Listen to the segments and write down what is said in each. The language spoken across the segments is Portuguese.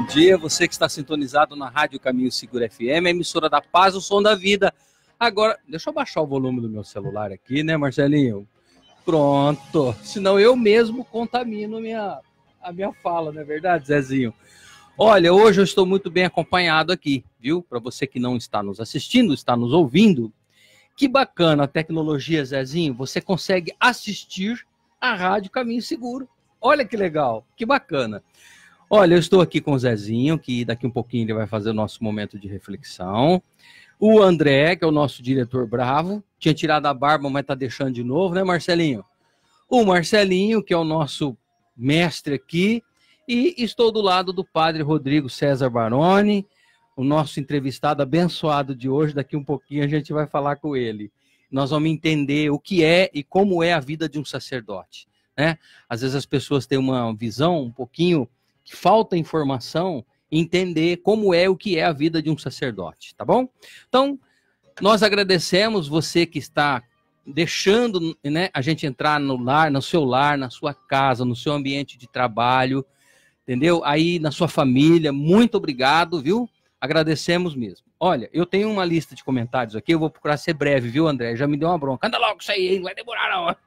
dia, você que está sintonizado na Rádio Caminho Seguro FM, a emissora da paz, o som da vida. Agora, deixa eu baixar o volume do meu celular aqui, né, Marcelinho? Pronto, senão eu mesmo contamino a minha fala, não é verdade, Zezinho? Olha, hoje eu estou muito bem acompanhado aqui, viu? Para você que não está nos assistindo, está nos ouvindo, que bacana a tecnologia, Zezinho, você consegue assistir a Rádio Caminho Seguro. Olha que legal, que bacana. Olha, eu estou aqui com o Zezinho, que daqui um pouquinho ele vai fazer o nosso momento de reflexão. O André, que é o nosso diretor bravo, tinha tirado a barba, mas está deixando de novo, né, Marcelinho? O Marcelinho, que é o nosso mestre aqui, e estou do lado do padre Rodrigo César Baroni, o nosso entrevistado abençoado de hoje. Daqui um pouquinho a gente vai falar com ele. Nós vamos entender o que é e como é a vida de um sacerdote, né? Às vezes as pessoas têm uma visão um pouquinho que falta informação, entender como é o que é a vida de um sacerdote, tá bom? Então, nós agradecemos você que está deixando, né, a gente entrar no lar, no seu lar, na sua casa, no seu ambiente de trabalho, entendeu? Aí na sua família, muito obrigado, viu? Agradecemos mesmo. Olha, eu tenho uma lista de comentários aqui, eu vou procurar ser breve, viu, André? Já me deu uma bronca. Anda logo isso aí, hein? Não vai demorar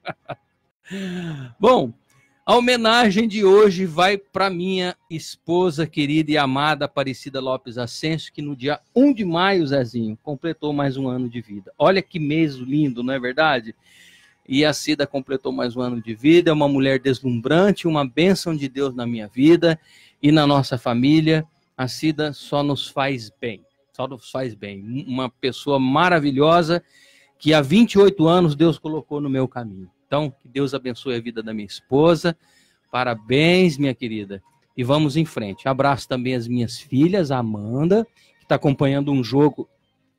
não. Bom, a homenagem de hoje vai para minha esposa querida e amada Aparecida Lopes Ascenso, que no dia 1 de maio, Zezinho, completou mais um ano de vida. Olha que mês lindo, não é verdade? E a Cida completou mais um ano de vida, é uma mulher deslumbrante, uma bênção de Deus na minha vida e na nossa família. A Cida só nos faz bem, Uma pessoa maravilhosa que há 28 anos Deus colocou no meu caminho. Então, que Deus abençoe a vida da minha esposa. Parabéns, minha querida. E vamos em frente. Abraço também as minhas filhas, a Amanda, que está acompanhando um jogo,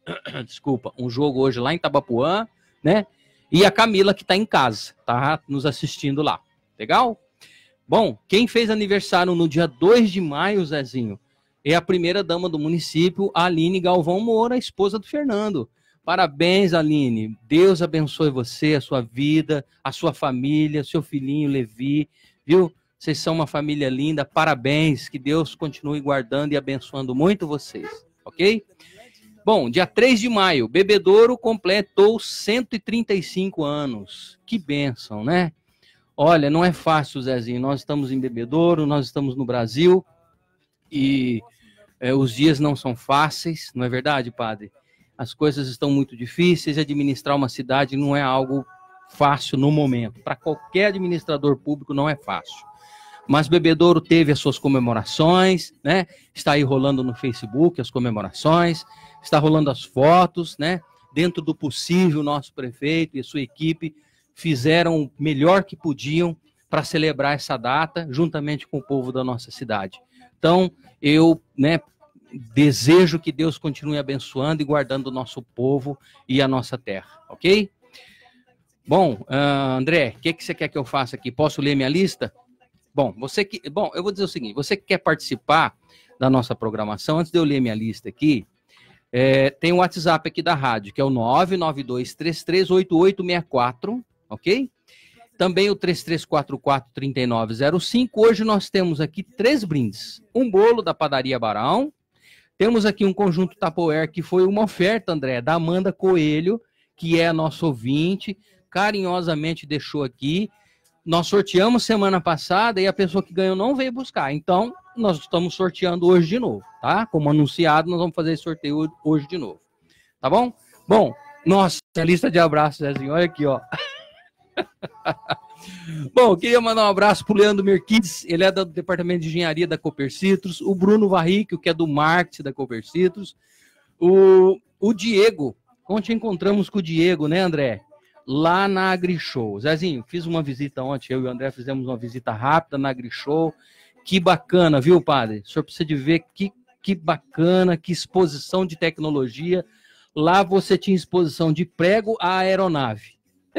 um jogo hoje lá em Itabapuã, né? E a Camila, que está em casa, tá nos assistindo lá. Legal? Bom, quem fez aniversário no dia 2 de maio, Zezinho, é a primeira dama do município, a Aline Galvão Moura, a esposa do Fernando. Parabéns, Aline. Deus abençoe você, a sua vida, a sua família, seu filhinho Levi, viu? Vocês são uma família linda. Parabéns. Que Deus continue guardando e abençoando muito vocês, ok? Bom, dia 3 de maio, Bebedouro completou 135 anos. Que bênção, né? Olha, não é fácil, Zezinho. Nós estamos em Bebedouro, nós estamos no Brasil e os dias não são fáceis, não é verdade, padre? As coisas estão muito difíceis, administrar uma cidade não é algo fácil no momento. Para qualquer administrador público não é fácil. Mas Bebedouro teve as suas comemorações, né? Está aí rolando no Facebook as comemorações, está rolando as fotos, né? Dentro do possível, o nosso prefeito e a sua equipe fizeram o melhor que podiam para celebrar essa data, juntamente com o povo da nossa cidade. Então, eu, né, desejo que Deus continue abençoando e guardando o nosso povo e a nossa terra, ok? Bom, André, o que você quer que eu faça aqui? Posso ler minha lista? Bom, eu vou dizer o seguinte, você que quer participar da nossa programação, antes de eu ler minha lista aqui, tem o WhatsApp aqui da rádio, que é o 992338864, ok? Também o 3344-3905. Hoje nós temos aqui 3 brindes. Um bolo da Padaria Barão. Temos aqui um conjunto Tupperware, que foi uma oferta, André, da Amanda Coelho, que é a nossa ouvinte, carinhosamente deixou aqui. Nós sorteamos semana passada e a pessoa que ganhou não veio buscar. Então, nós estamos sorteando hoje de novo, tá? Como anunciado, nós vamos fazer esse sorteio hoje de novo. Tá bom? Bom, nossa, lista de abraços, Zezinho. Olha aqui, ó. Bom, eu queria mandar um abraço pro Leandro Merquides, ele é do Departamento de Engenharia da Cooper Citrus, o Bruno Varrico, que é do Marketing da Cooper Citrus, o Diego, ontem encontramos com o Diego, né, André? Lá na AgriShow. Zezinho, fiz uma visita ontem, eu e o André fizemos uma visita rápida na AgriShow, que bacana, viu, padre? O senhor precisa de ver que bacana, que exposição de tecnologia. Lá você tinha exposição de prego à aeronave.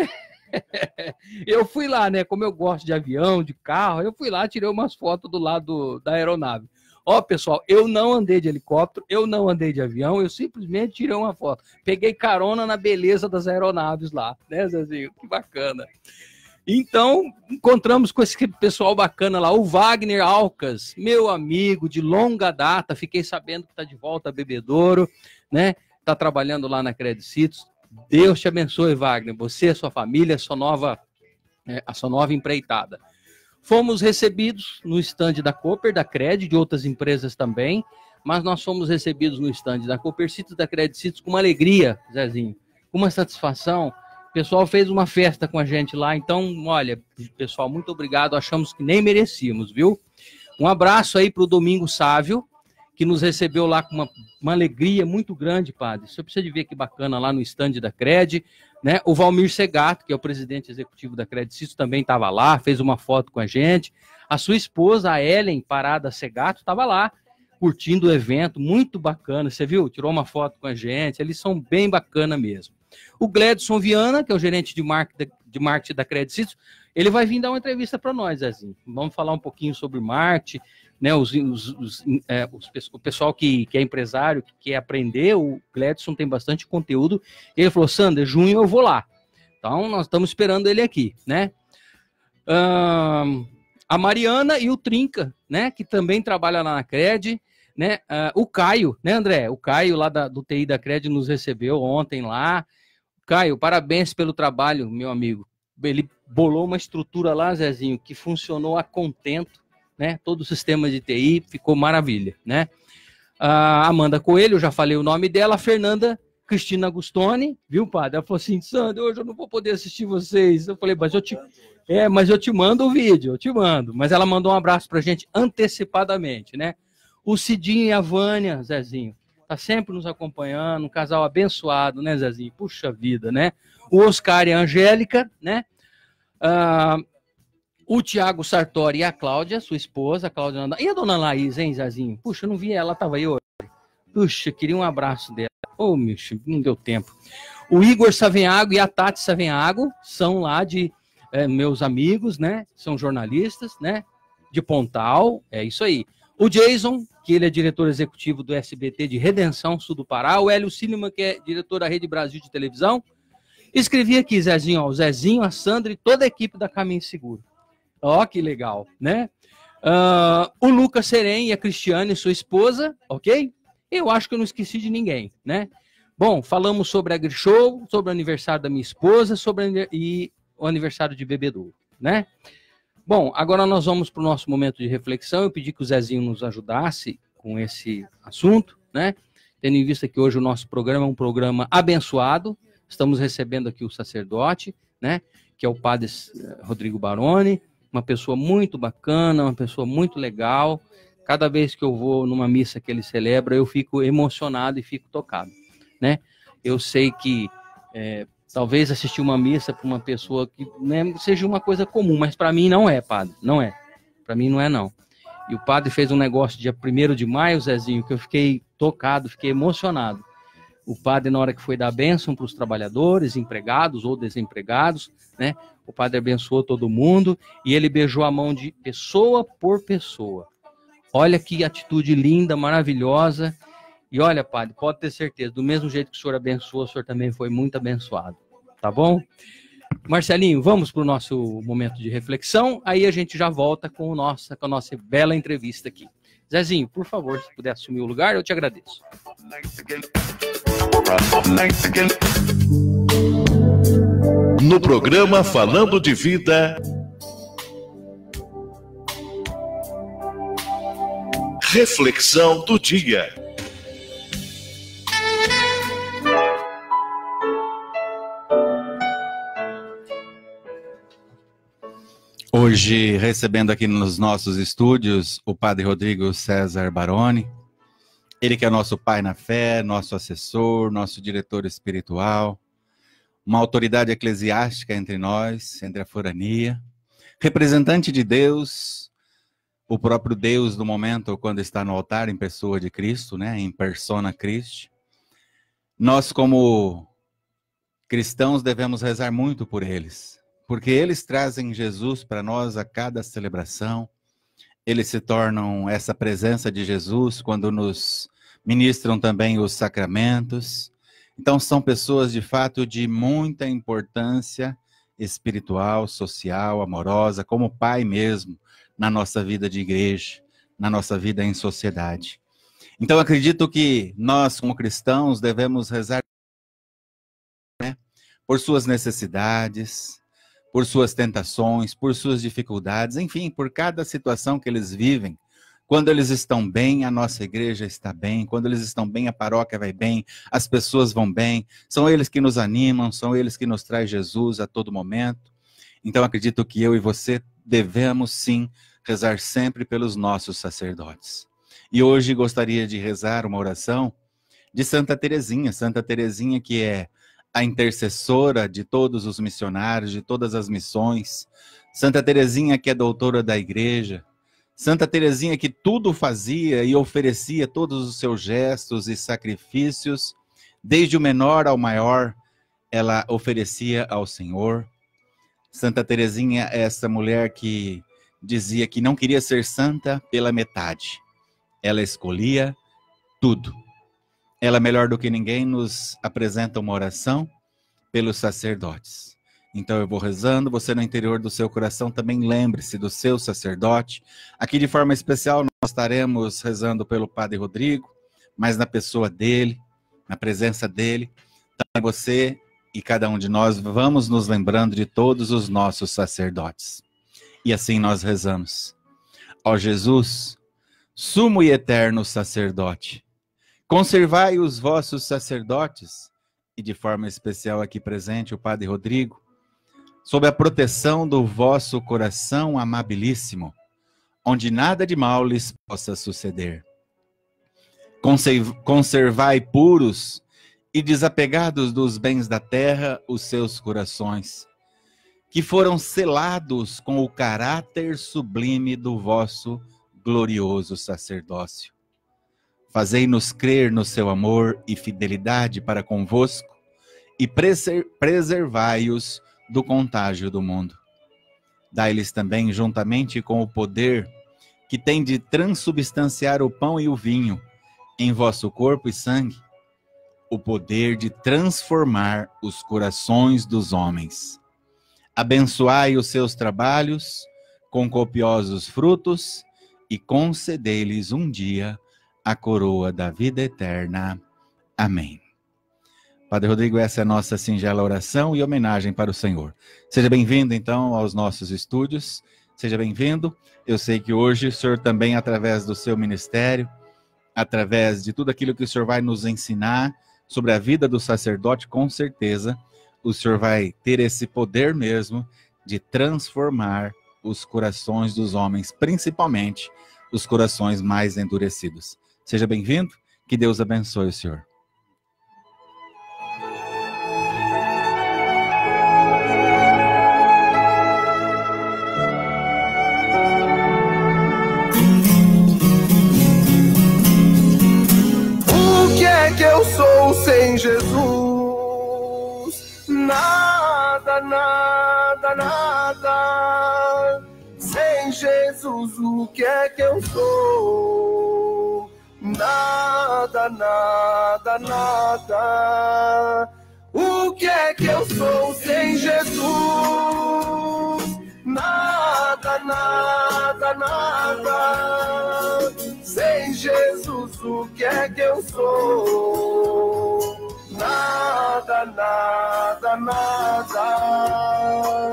Eu fui lá, né? Como eu gosto de avião, de carro, eu fui lá, tirei umas fotos do lado da aeronave. Ó, pessoal, eu não andei de helicóptero, eu não andei de avião, eu simplesmente tirei uma foto. Peguei carona na beleza das aeronaves lá, né, Zezinho? Que bacana. Então, encontramos com esse pessoal bacana lá, o Wagner Alcas, meu amigo de longa data, fiquei sabendo que está de volta a Bebedouro, né? Está trabalhando lá na Credicitos. Deus te abençoe, Wagner, você, a sua família, a sua nova empreitada. Fomos recebidos no estande da Cooper, da Cred, de outras empresas também, mas nós fomos recebidos no estande da Coopercitos, da Credicitos, com uma alegria, Zezinho, com uma satisfação. O pessoal fez uma festa com a gente lá, então, olha, pessoal, muito obrigado, achamos que nem merecíamos, viu? Um abraço aí para o Domingo Sávio, que nos recebeu lá com uma alegria muito grande, padre. Você precisa de ver que bacana lá no estande da Cred, né? O Valmir Segato, que é o presidente executivo da Credicitos, também estava lá, fez uma foto com a gente. A sua esposa, a Ellen Parada Segato, estava lá, curtindo o evento, muito bacana, você viu? Tirou uma foto com a gente, eles são bem bacana mesmo. O Gledson Viana, que é o gerente de marketing da Credicitos, ele vai vir dar uma entrevista para nós, Zezinho. Vamos falar um pouquinho sobre marketing, né? O pessoal que é empresário, que quer aprender, o Gledson tem bastante conteúdo. Ele falou, Sander, junho eu vou lá. Então, nós estamos esperando ele aqui, né? A Mariana e o Trinca, né? Que também trabalha lá na Cred, né? O Caio, né, André? O Caio lá do TI da Cred nos recebeu ontem lá. Caio, parabéns pelo trabalho, meu amigo. Ele bolou uma estrutura lá, Zezinho, que funcionou a contento, né? Todo o sistema de TI ficou maravilha, né? A Amanda Coelho, eu já falei o nome dela. A Fernanda Cristina Agustoni, viu, padre? Ela falou assim, Sandro, hoje eu não vou poder assistir vocês. Eu falei, mas eu te mando o vídeo, eu te mando. Mas ela mandou um abraço pra gente antecipadamente, né? O Cidinho e a Vânia, Zezinho, tá sempre nos acompanhando, um casal abençoado, né, Zezinho? Puxa vida, né? O Oscar e a Angélica, né? O Tiago Sartori e a Cláudia, sua esposa, a Cláudia Nanda. E a dona Laís, hein, Zezinho? Puxa, eu não vi ela, tava aí hoje. Puxa, queria um abraço dela. Ô, meu, não deu tempo. O Igor Savenhago e a Tati Savenhago são lá de meus amigos, né? São jornalistas, né? De Pontal, é isso aí. O Jason, que ele é diretor executivo do SBT de Redenção, Sul do Pará. O Hélio Cinema, que é diretor da Rede Brasil de Televisão. Escrevi aqui, Zezinho, ó, o Zezinho, a Sandra e toda a equipe da Caminho Seguro. Ó, que legal, né? O Lucas Serem e a Cristiane, sua esposa, ok? Eu acho que eu não esqueci de ninguém, né? Bom, falamos sobre a AgriShow, sobre o aniversário da minha esposa e o aniversário de Bebedouro, né? Bom, agora nós vamos para o nosso momento de reflexão. Eu pedi que o Zezinho nos ajudasse com esse assunto, né? Tendo em vista que hoje o nosso programa é um programa abençoado. Estamos recebendo aqui o sacerdote, né? Que é o padre Rodrigo Baroni, uma pessoa muito bacana, uma pessoa muito legal. Cada vez que eu vou numa missa que ele celebra, eu fico emocionado e fico tocado, né? Eu sei que talvez assistir uma missa para uma pessoa que, né, seja uma coisa comum, mas para mim não é, padre, não é. Para mim não é, não. E o padre fez um negócio dia 1º de maio, Zezinho, que eu fiquei tocado, fiquei emocionado. O padre, na hora que foi dar bênção para os trabalhadores, empregados ou desempregados, né? O padre abençoou todo mundo e ele beijou a mão de pessoa por pessoa. Olha que atitude linda, maravilhosa. E olha, padre, pode ter certeza, do mesmo jeito que o senhor abençoou, o senhor também foi muito abençoado. Tá bom? Marcelinho, vamos para o nosso momento de reflexão. Aí a gente já volta com a nossa bela entrevista aqui. Zezinho, por favor, se puder assumir o lugar, eu te agradeço. No programa Falando de Vida, reflexão do dia. Hoje, recebendo aqui nos nossos estúdios o padre Rodrigo César Baroni, ele que é nosso pai na fé, nosso assessor, nosso diretor espiritual, uma autoridade eclesiástica entre nós, entre a forania, representante de Deus, o próprio Deus no momento quando está no altar em pessoa de Cristo, né, em persona Christi. Nós como cristãos devemos rezar muito por eles, porque eles trazem Jesus para nós a cada celebração. Eles se tornam essa presença de Jesus quando nos ministram também os sacramentos. Então são pessoas de fato de muita importância espiritual, social, amorosa, como pai mesmo, na nossa vida de igreja, na nossa vida em sociedade. Então, acredito que nós, como cristãos, devemos rezar, né, por suas necessidades, por suas tentações, por suas dificuldades, enfim, por cada situação que eles vivem. Quando eles estão bem, a nossa igreja está bem. Quando eles estão bem, a paróquia vai bem, as pessoas vão bem. São eles que nos animam, são eles que nos trazem Jesus a todo momento. Então, acredito que eu e você devemos, sim, rezar sempre pelos nossos sacerdotes. E hoje gostaria de rezar uma oração de Santa Teresinha, que é a intercessora de todos os missionários, de todas as missões. Santa Teresinha, que é doutora da igreja. Santa Teresinha, que tudo fazia e oferecia todos os seus gestos e sacrifícios, desde o menor ao maior, ela oferecia ao Senhor. Santa Teresinha é essa mulher que dizia que não queria ser santa pela metade. Ela escolhia tudo. Ela, melhor do que ninguém, nos apresenta uma oração pelos sacerdotes. Então eu vou rezando, você no interior do seu coração também lembre-se do seu sacerdote. Aqui de forma especial nós estaremos rezando pelo Padre Rodrigo, mas na pessoa dele, na presença dele, também você e cada um de nós vamos nos lembrando de todos os nossos sacerdotes. E assim nós rezamos. Ó Jesus, sumo e eterno sacerdote, conservai os vossos sacerdotes, e de forma especial aqui presente o Padre Rodrigo, sob a proteção do vosso coração amabilíssimo, onde nada de mal lhes possa suceder. Conservai puros e desapegados dos bens da terra os seus corações, que foram selados com o caráter sublime do vosso glorioso sacerdócio. Fazei-nos crer no seu amor e fidelidade para convosco e preservai-os do contágio do mundo. Dai-lhes também, juntamente com o poder que tem de transubstanciar o pão e o vinho em vosso corpo e sangue, o poder de transformar os corações dos homens. Abençoai os seus trabalhos com copiosos frutos e concedei-lhes um dia a coroa da vida eterna. Amém. Padre Rodrigo, essa é a nossa singela oração e homenagem para o Senhor. Seja bem-vindo, então, aos nossos estúdios. Seja bem-vindo. Eu sei que hoje o Senhor também, através do seu ministério, através de tudo aquilo que o Senhor vai nos ensinar sobre a vida do sacerdote, com certeza, o Senhor vai ter esse poder mesmo de transformar os corações dos homens, principalmente os corações mais endurecidos. Seja bem-vindo, que Deus abençoe o Senhor. O que é que eu sou sem Jesus? Nada, nada, nada. Sem Jesus, o que é que eu sou? Nada, nada, nada. O que é que eu sou sem Jesus? Nada, nada, nada. Sem Jesus, o que é que eu sou? Nada, nada, nada.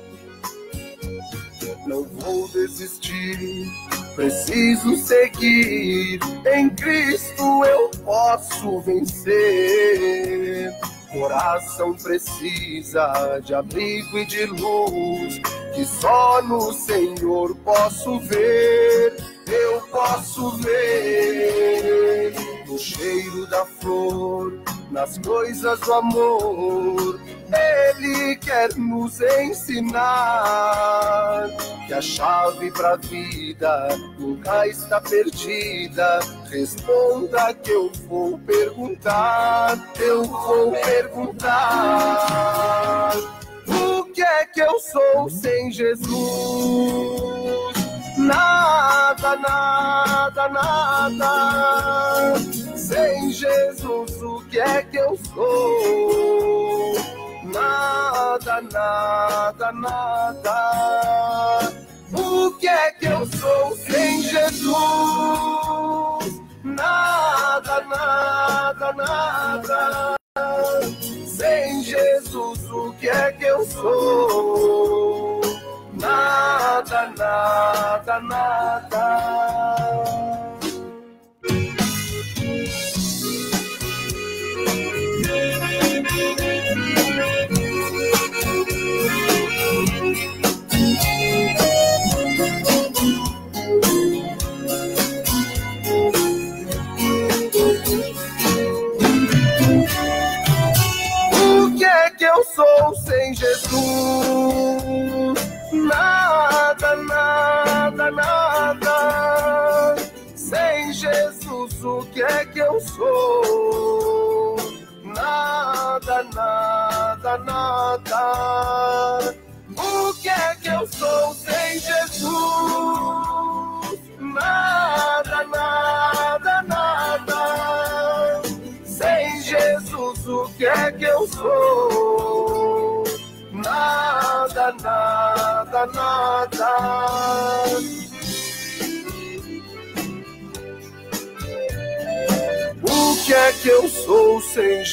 Não vou desistir, preciso seguir. Em Cristo eu posso vencer. Coração precisa de abrigo e de luz, que só no Senhor posso ver. Eu posso ver no cheiro da flor, nas coisas do amor. Ele quer nos ensinar que a chave pra vida nunca está perdida. Responda que eu vou perguntar, eu vou perguntar. O que é que eu sou sem Jesus? Nada, nada, nada. Sem Jesus, o que é que eu sou? nada, nada, nada. O que é que eu sou sem Jesus? Nada, nada, nada. Sem Jesus, o que é que eu sou? Nada, nada, nada. Eu sou sem Jesus, nada, nada, nada. Sem Jesus, o que é que eu sou? Nada, nada, nada. O que é que eu sou sem Jesus? Nada, nada, nada. Sem Jesus, o que é que eu sou? Nada, nada, nada. O que é que eu sou sem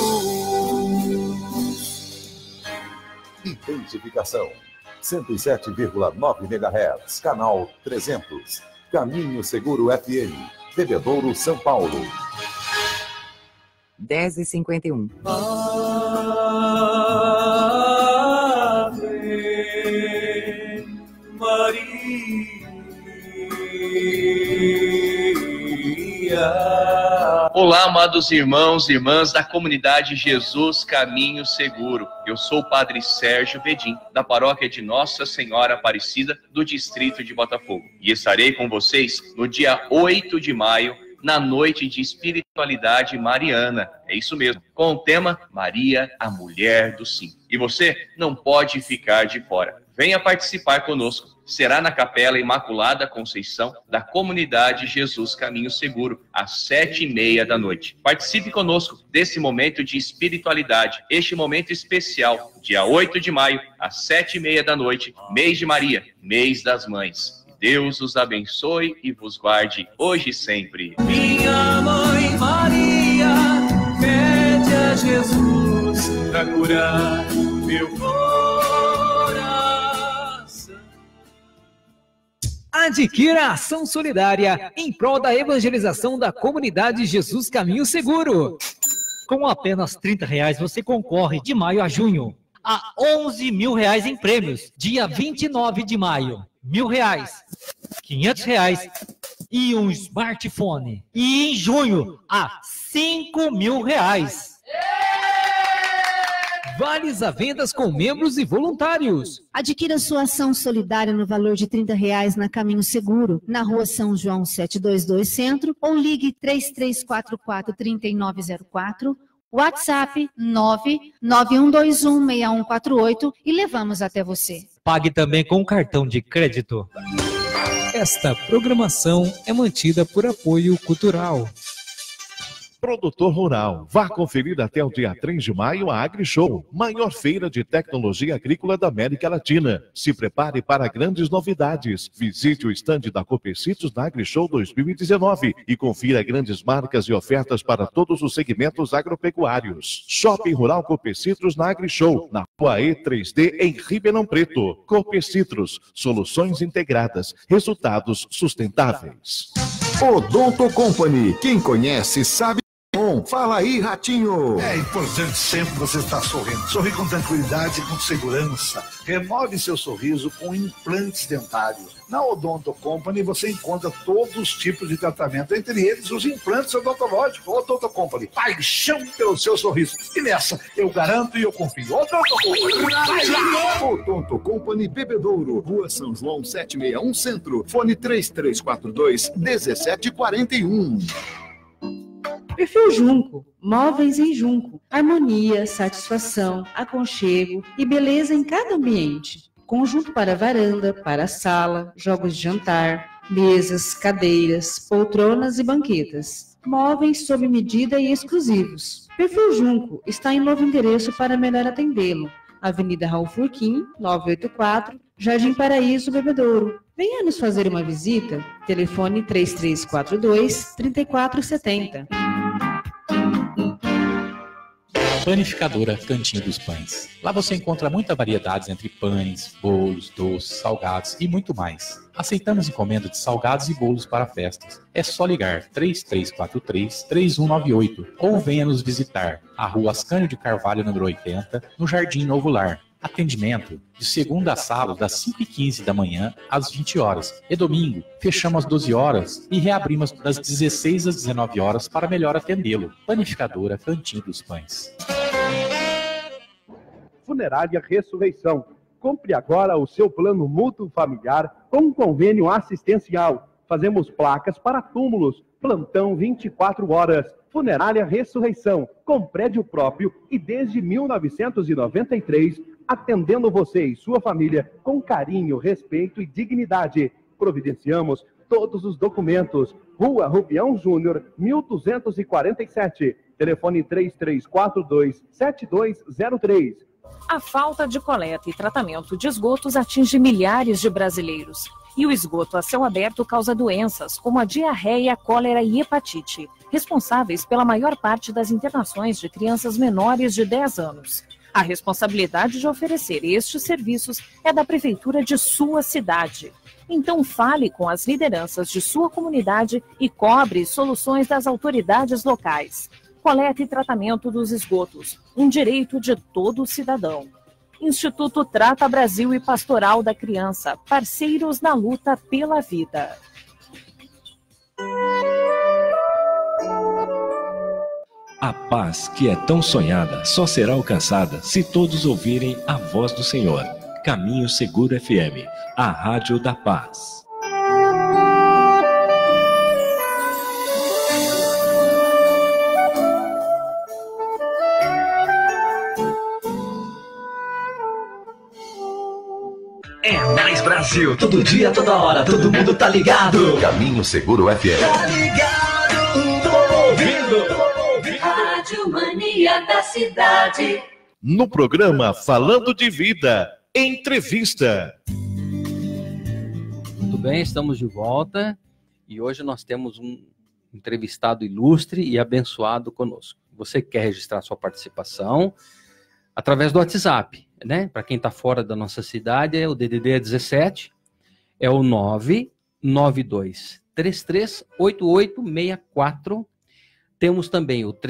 Jesus? Identificação 107,9 MHz, canal 300, Caminho Seguro FM, Bebedouro, São Paulo. 10h51. Ave Maria. Olá, amados irmãos e irmãs da comunidade Jesus Caminho Seguro. Eu sou o Padre Sérgio Vedim, da paróquia de Nossa Senhora Aparecida, do distrito de Botafogo. E estarei com vocês no dia 8 de maio, na noite de espiritualidade mariana. É isso mesmo, com o tema Maria, a Mulher do Sim. E você não pode ficar de fora. Venha participar conosco. Será na Capela Imaculada Conceição da comunidade Jesus Caminho Seguro, às 7h30 da noite. Participe conosco desse momento de espiritualidade, este momento especial, dia 8 de maio, às 7h30 da noite, mês de Maria, mês das Mães. Deus os abençoe e vos guarde hoje e sempre. Minha mãe Maria, pede a Jesus pra curar meu coração. Adquira a ação solidária em prol da evangelização da comunidade Jesus Caminho Seguro. Com apenas R$30 você concorre de maio a junho a R$11 mil em prêmios. Dia 29 de maio, R$1.000, R$500 e um smartphone. E em junho, a R$5.000. Vales à vendas com membros e voluntários. Adquira sua ação solidária no valor de R$30 na Caminho Seguro, na Rua São João 722 Centro, ou ligue 3344-3904, WhatsApp 991216148 e levamos até você. Pague também com cartão de crédito. Esta programação é mantida por apoio cultural. Produtor Rural, vá conferir até o dia 3 de maio a AgriShow, maior feira de tecnologia agrícola da América Latina. Se prepare para grandes novidades. Visite o estande da Copecitos na AgriShow 2019 e confira grandes marcas e ofertas para todos os segmentos agropecuários. Shopping Rural Copecitos na AgriShow, na Rua E3D, em Ribeirão Preto. Copecitos, soluções integradas, resultados sustentáveis. Odonto Company, quem conhece sabe. Fala aí, Ratinho. É importante sempre você estar sorrindo. Sorrir com tranquilidade e com segurança. Renove seu sorriso com implantes dentários. Na Odonto Company você encontra todos os tipos de tratamento, entre eles os implantes odontológicos. Odonto Company, paixão pelo seu sorriso. E nessa, eu garanto e eu confio. Odonto Company. Odonto Company Bebedouro, Rua São João 761 Centro. Fone 3342-1741. Perfil Junco, móveis em Junco, harmonia, satisfação, aconchego e beleza em cada ambiente. Conjunto para varanda, para sala, jogos de jantar, Mesas, cadeiras, poltronas e banquetas. Móveis sob medida e exclusivos. Perfil Junco está em novo endereço para melhor atendê-lo. Avenida Raul Furquim, 984, Jardim Paraíso, Bebedouro. Venha nos fazer uma visita. Telefone 3342-3470. Panificadora Cantinho dos Pães. Lá você encontra muita variedade entre pães, bolos, doces, salgados e muito mais. Aceitamos encomenda de salgados e bolos para festas. É só ligar 3343-3198 ou venha nos visitar. A Rua Ascânio de Carvalho, número 80, no Jardim Novo Lar. Atendimento de segunda a sábado, das 5h15 da manhã às 20 horas. E domingo, fechamos às 12 horas e reabrimos das 16 às 19 horas para melhor atendê-lo. Panificadora Cantinho dos Pães. Funerária Ressurreição. Compre agora o seu plano mútuo familiar com um convênio assistencial. Fazemos placas para túmulos. Plantão 24 horas. Funerária Ressurreição, com prédio próprio e desde 1993, atendendo você e sua família com carinho, respeito e dignidade. Providenciamos todos os documentos. Rua Rubião Júnior, 1247. Telefone 3342-7203. A falta de coleta e tratamento de esgotos atinge milhares de brasileiros. E o esgoto a céu aberto causa doenças como a diarreia, cólera e hepatite, responsáveis pela maior parte das internações de crianças menores de 10 anos. A responsabilidade de oferecer estes serviços é da prefeitura de sua cidade. Então fale com as lideranças de sua comunidade e cobre soluções das autoridades locais. Coleta e tratamento dos esgotos, um direito de todo cidadão. Instituto Trata Brasil e Pastoral da Criança, parceiros na luta pela vida. A paz que é tão sonhada só será alcançada se todos ouvirem a voz do Senhor. Caminho Seguro FM, a rádio da paz. É mais Brasil, todo dia, toda hora, todo mundo tá ligado. Caminho Seguro FM. Tá ligado, tô ouvindo. Rádio Mania da Cidade. No programa Falando de Vida, entrevista. Muito bem, estamos de volta e hoje nós temos um entrevistado ilustre e abençoado conosco. Você quer registrar sua participação através do WhatsApp, né? Para quem está fora da nossa cidade, o DDD é 17, é o 992-338864. Temos também o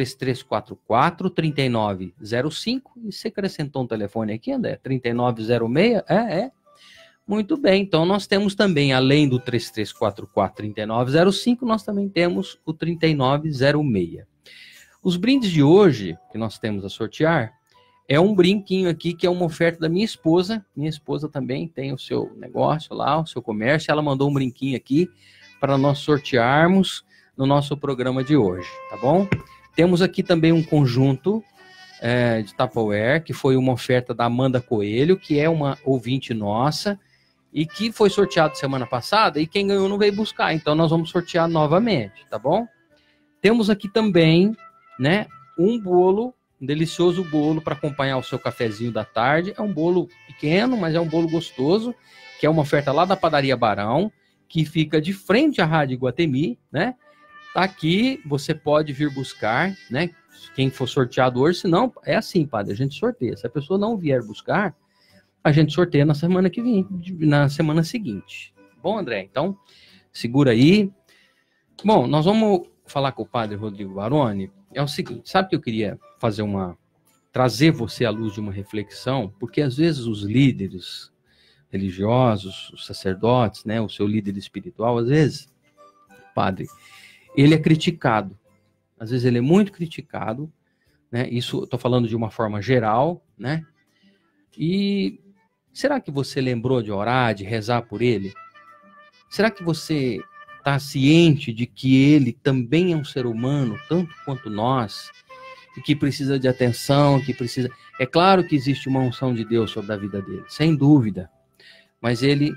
3344-3905. E você acrescentou um telefone aqui, André? 3906? É. Muito bem, então nós temos também, além do 3344-3905, nós também temos o 3906. Os brindes de hoje, que nós temos a sortear, é um brinquinho aqui, que é uma oferta da minha esposa. Minha esposa também tem o seu negócio lá, o seu comércio. Ela mandou um brinquinho aqui para nós sortearmos no nosso programa de hoje, tá bom? Temos aqui também um conjunto de Tupperware, que foi uma oferta da Amanda Coelho, que é uma ouvinte nossa, e que foi sorteado semana passada, e quem ganhou não veio buscar, então nós vamos sortear novamente, tá bom? Temos aqui também, né, um delicioso bolo para acompanhar o seu cafezinho da tarde. É um bolo pequeno, mas é um bolo gostoso, que é uma oferta lá da Padaria Barão, que fica de frente à Rádio Iguatemi, né? Tá aqui, você pode vir buscar, né? Quem for sorteado hoje, se não, é assim, padre, a gente sorteia. Se a pessoa não vier buscar, a gente sorteia na semana que vem, na semana seguinte. Bom, André, então, segura aí. Bom, nós vamos falar com o padre Rodrigo Baroni. É o seguinte, sabe que eu queria trazer você à luz de uma reflexão, porque às vezes os líderes religiosos, os sacerdotes, né, o seu líder espiritual, às vezes, padre, ele é criticado. Às vezes ele é muito criticado, né? Isso eu estou falando de uma forma geral, né? E será que você lembrou de orar, de rezar por ele? Será que você está ciente de que ele também é um ser humano, tanto quanto nós, e que precisa de atenção, que precisa... É claro que existe uma unção de Deus sobre a vida dele, sem dúvida, mas ele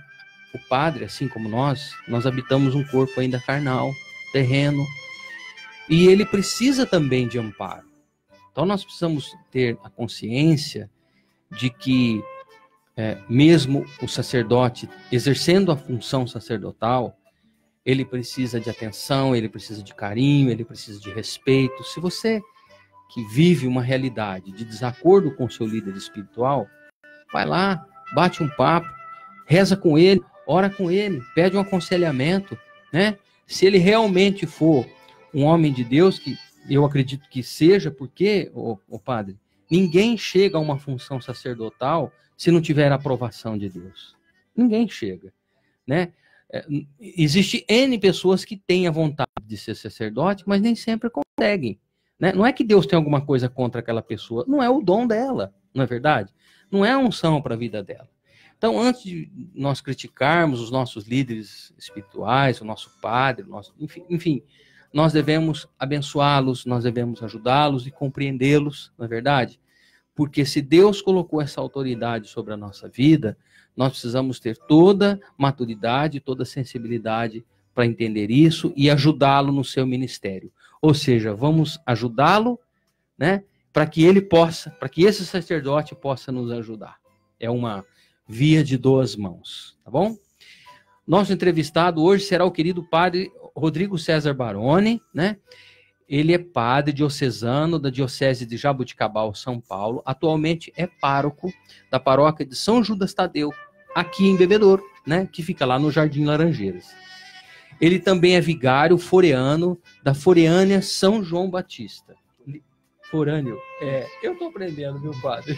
o padre, assim como nós habitamos um corpo ainda carnal, terreno, e ele precisa também de amparo. Então nós precisamos ter a consciência de que mesmo o sacerdote exercendo a função sacerdotal, ele precisa de atenção, ele precisa de carinho, ele precisa de respeito. Se você que vive uma realidade de desacordo com o seu líder espiritual, vai lá, bate um papo, reza com ele, ora com ele, pede um aconselhamento, né? Se ele realmente for um homem de Deus, que eu acredito que seja, porque, o padre, ninguém chega a uma função sacerdotal se não tiver a aprovação de Deus. Ninguém chega, né? Existe N pessoas que têm a vontade de ser sacerdote, mas nem sempre conseguem, né? Não é que Deus tem alguma coisa contra aquela pessoa, não é o dom dela, não é verdade? Não é a unção para a vida dela. Então, antes de nós criticarmos os nossos líderes espirituais, o nosso padre, enfim, nós devemos abençoá-los, nós devemos ajudá-los e compreendê-los, não é verdade? Porque se Deus colocou essa autoridade sobre a nossa vida, nós precisamos ter toda maturidade, toda sensibilidade para entender isso e ajudá-lo no seu ministério. Ou seja, vamos ajudá-lo, né, para que ele possa, para que esse sacerdote possa nos ajudar. É uma via de duas mãos, tá bom? Nosso entrevistado hoje será o querido padre Rodrigo César Baroni, né? Ele é padre diocesano da Diocese de Jaboticabal, São Paulo. Atualmente é pároco da paróquia de São Judas Tadeu, aqui em Bebedouro, né? Que fica lá no Jardim Laranjeiras. Ele também é vigário foreano da Foreânia São João Batista. Forâneo? Eu estou aprendendo, viu, padre?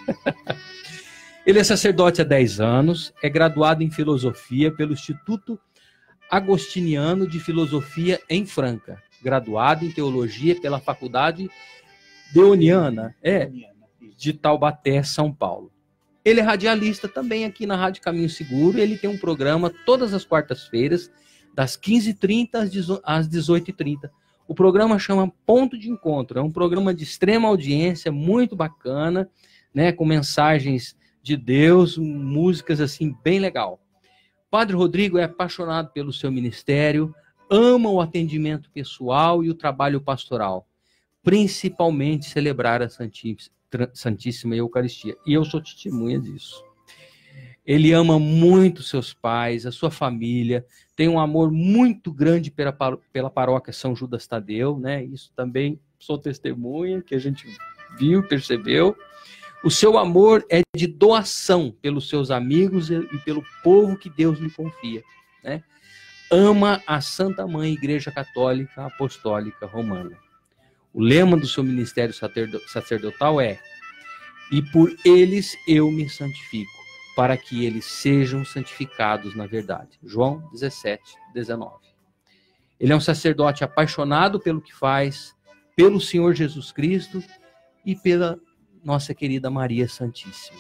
Ele é sacerdote há 10 anos, é graduado em filosofia pelo Instituto Agostiniano de Filosofia em Franca, graduado em teologia pela Faculdade Deoniana, de Taubaté, São Paulo. Ele é radialista também aqui na Rádio Caminho Seguro. Ele tem um programa todas as quartas-feiras, das 15h30 às 18h30. O programa chama Ponto de Encontro. É um programa de extrema audiência, muito bacana, né, com mensagens de Deus, músicas assim, bem legal. Padre Rodrigo é apaixonado pelo seu ministério, ama o atendimento pessoal e o trabalho pastoral, principalmente celebrar a Santíssima Eucaristia. E eu sou testemunha disso. Ele ama muito seus pais, a sua família, tem um amor muito grande pela paróquia São Judas Tadeu, né? Isso também sou testemunha, que a gente viu, percebeu. O seu amor é de doação pelos seus amigos e pelo povo que Deus lhe confia, né? Ama a Santa Mãe Igreja Católica Apostólica Romana. O lema do seu ministério sacerdotal é: e por eles eu me santifico, para que eles sejam santificados na verdade. João 17:19. Ele é um sacerdote apaixonado pelo que faz, pelo Senhor Jesus Cristo e pela nossa querida Maria Santíssima.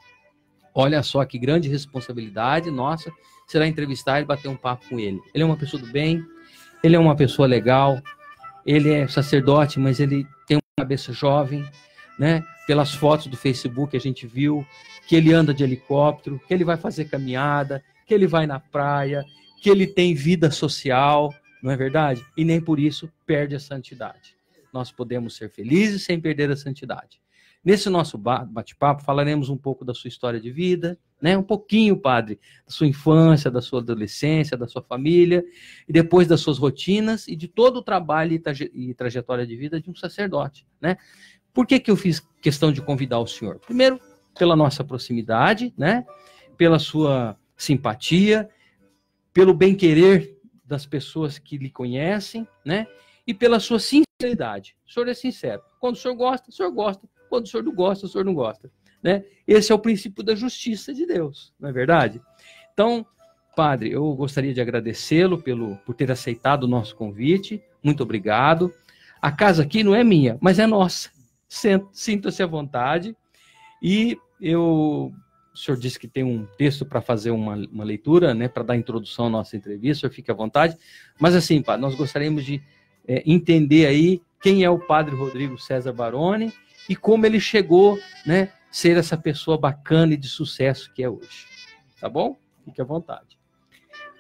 Olha só que grande responsabilidade nossa será entrevistar e bater um papo com ele. Ele é uma pessoa do bem, ele é uma pessoa legal, ele é sacerdote, mas ele tem uma cabeça jovem, né? Pelas fotos do Facebook a gente viu que ele anda de helicóptero, que ele vai fazer caminhada, que ele vai na praia, que ele tem vida social, não é verdade? E nem por isso perde a santidade. Nós podemos ser felizes sem perder a santidade. Nesse nosso bate-papo falaremos um pouco da sua história de vida, né? Um pouquinho, padre, da sua infância, da sua adolescência, da sua família, e depois das suas rotinas e de todo o trabalho e trajetória de vida de um sacerdote, né? Por que eu fiz questão de convidar o senhor? Primeiro, pela nossa proximidade, né? Pela sua simpatia, pelo bem-querer das pessoas que lhe conhecem, né? E pela sua sinceridade. O senhor é sincero. Quando o senhor gosta, o senhor gosta. Quando o senhor não gosta, o senhor não gosta, né? Esse é o princípio da justiça de Deus, não é verdade? Então, padre, eu gostaria de agradecê-lo por ter aceitado o nosso convite. Muito obrigado. A casa aqui não é minha, mas é nossa. Sinta-se à vontade. E o senhor disse que tem um texto para fazer uma leitura, né, para dar introdução à nossa entrevista. O senhor fique à vontade. Mas assim, padre, nós gostaríamos de entender aí quem é o padre Rodrigo César Baroni e como ele chegou, né, ser essa pessoa bacana e de sucesso que é hoje. Tá bom? Fique à vontade.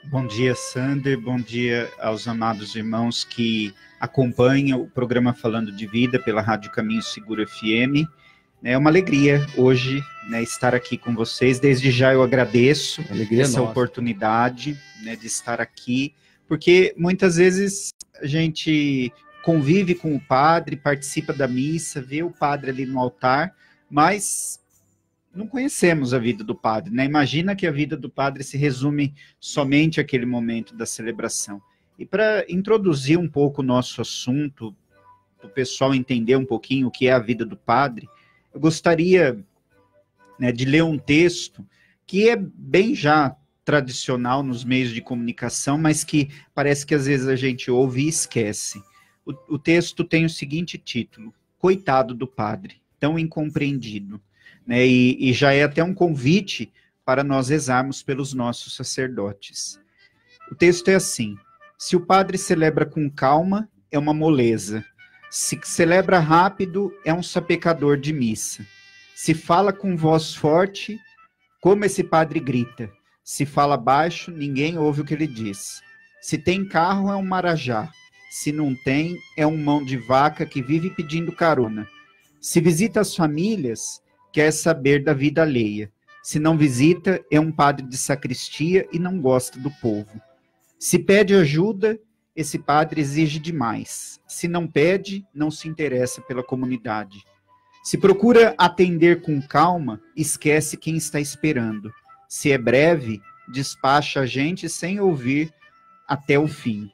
Bom dia, Sander. Bom dia aos amados irmãos que acompanham o programa Falando de Vida pela Rádio Caminho Seguro FM. É uma alegria hoje, né, estar aqui com vocês. Desde já eu agradeço essa oportunidade, né, de estar aqui, porque muitas vezes a gente convive com o padre, participa da missa, vê o padre ali no altar, mas não conhecemos a vida do padre, né? Imagina que a vida do padre se resume somente àquele momento da celebração. E para introduzir um pouco o nosso assunto, para o pessoal entender um pouquinho o que é a vida do padre, eu gostaria, né, de ler um texto que é bem já tradicional nos meios de comunicação, mas que parece que às vezes a gente ouve e esquece. O texto tem o seguinte título: Coitado do Padre, tão incompreendido. Né, e já é até um convite para nós rezarmos pelos nossos sacerdotes. O texto é assim: se o padre celebra com calma, é uma moleza. Se celebra rápido, é um sapecador de missa. Se fala com voz forte, como esse padre grita. Se fala baixo, ninguém ouve o que ele diz. Se tem carro, é um marajá. Se não tem, é um mão de vaca que vive pedindo carona. Se visita as famílias, quer saber da vida alheia. Se não visita, é um padre de sacristia e não gosta do povo. Se pede ajuda, esse padre exige demais. Se não pede, não se interessa pela comunidade. Se procura atender com calma, esquece quem está esperando. Se é breve, despacha a gente sem ouvir até o fim.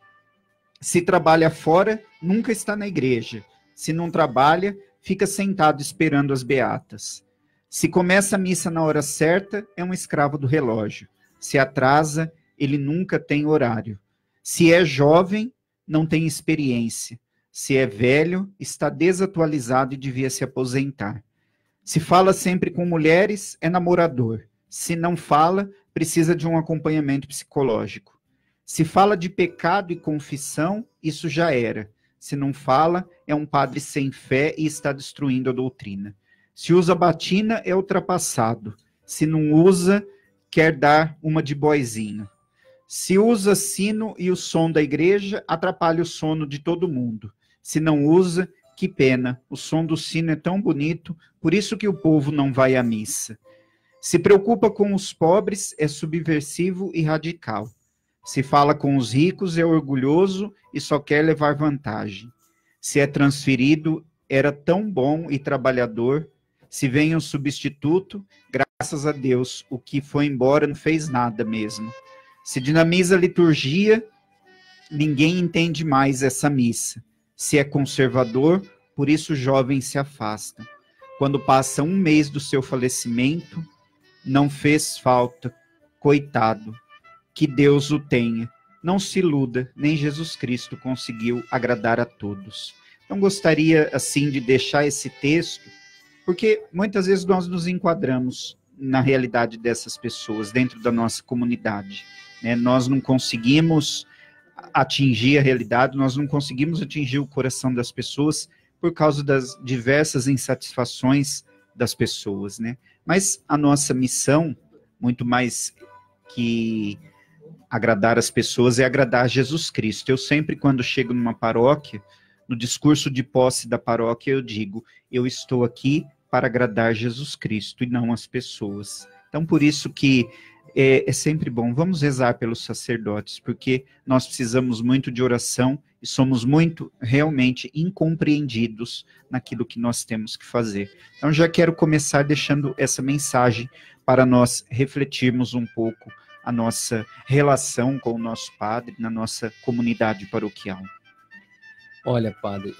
Se trabalha fora, nunca está na igreja. Se não trabalha, fica sentado esperando as beatas. Se começa a missa na hora certa, é um escravo do relógio. Se atrasa, ele nunca tem horário. Se é jovem, não tem experiência. Se é velho, está desatualizado e devia se aposentar. Se fala sempre com mulheres, é namorador. Se não fala, precisa de um acompanhamento psicológico. Se fala de pecado e confissão, isso já era. Se não fala, é um padre sem fé e está destruindo a doutrina. Se usa batina, é ultrapassado. Se não usa, quer dar uma de boizinho. Se usa sino e o som da igreja, atrapalha o sono de todo mundo. Se não usa, que pena, o som do sino é tão bonito, por isso que o povo não vai à missa. Se preocupa com os pobres, é subversivo e radical. Se fala com os ricos, é orgulhoso e só quer levar vantagem. Se é transferido, era tão bom e trabalhador. Se vem um substituto, graças a Deus, o que foi embora não fez nada mesmo. Se dinamiza a liturgia, ninguém entende mais essa missa. Se é conservador, por isso jovens se afastam. Quando passa um mês do seu falecimento, não fez falta, coitado, que Deus o tenha. Não se iluda, nem Jesus Cristo conseguiu agradar a todos. Então gostaria, assim, de deixar esse texto, porque muitas vezes nós nos enquadramos na realidade dessas pessoas, dentro da nossa comunidade. Né? Nós não conseguimos atingir a realidade, nós não conseguimos atingir o coração das pessoas por causa das diversas insatisfações das pessoas. Né? Mas a nossa missão, muito mais que agradar as pessoas, é agradar Jesus Cristo. Eu sempre, quando chego numa paróquia, no discurso de posse da paróquia, eu digo: eu estou aqui para agradar Jesus Cristo e não as pessoas. Então, por isso que é sempre bom, vamos rezar pelos sacerdotes, porque nós precisamos muito de oração e somos muito, realmente, incompreendidos naquilo que nós temos que fazer. Então, já quero começar deixando essa mensagem para nós refletirmos um pouco a nossa relação com o nosso padre, na nossa comunidade paroquial. Olha, padre,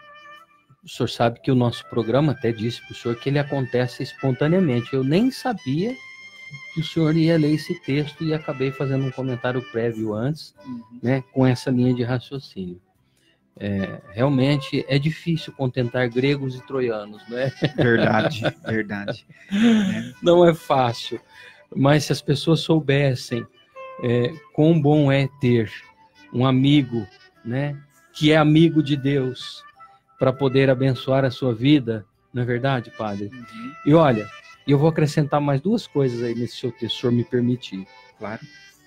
o senhor sabe que o nosso programa, até disse para o senhor que ele acontece espontaneamente. Eu nem sabia que o senhor ia ler esse texto e acabei fazendo um comentário prévio antes, né, com essa linha de raciocínio. Realmente é difícil contentar gregos e troianos, não é? Verdade, verdade. Não é fácil, mas se as pessoas soubessem quão bom é ter um amigo, né, que é amigo de Deus, para poder abençoar a sua vida, não é verdade, padre? E olha, eu vou acrescentar mais duas coisas aí nesse seu texto, se o senhor me permitir. Claro.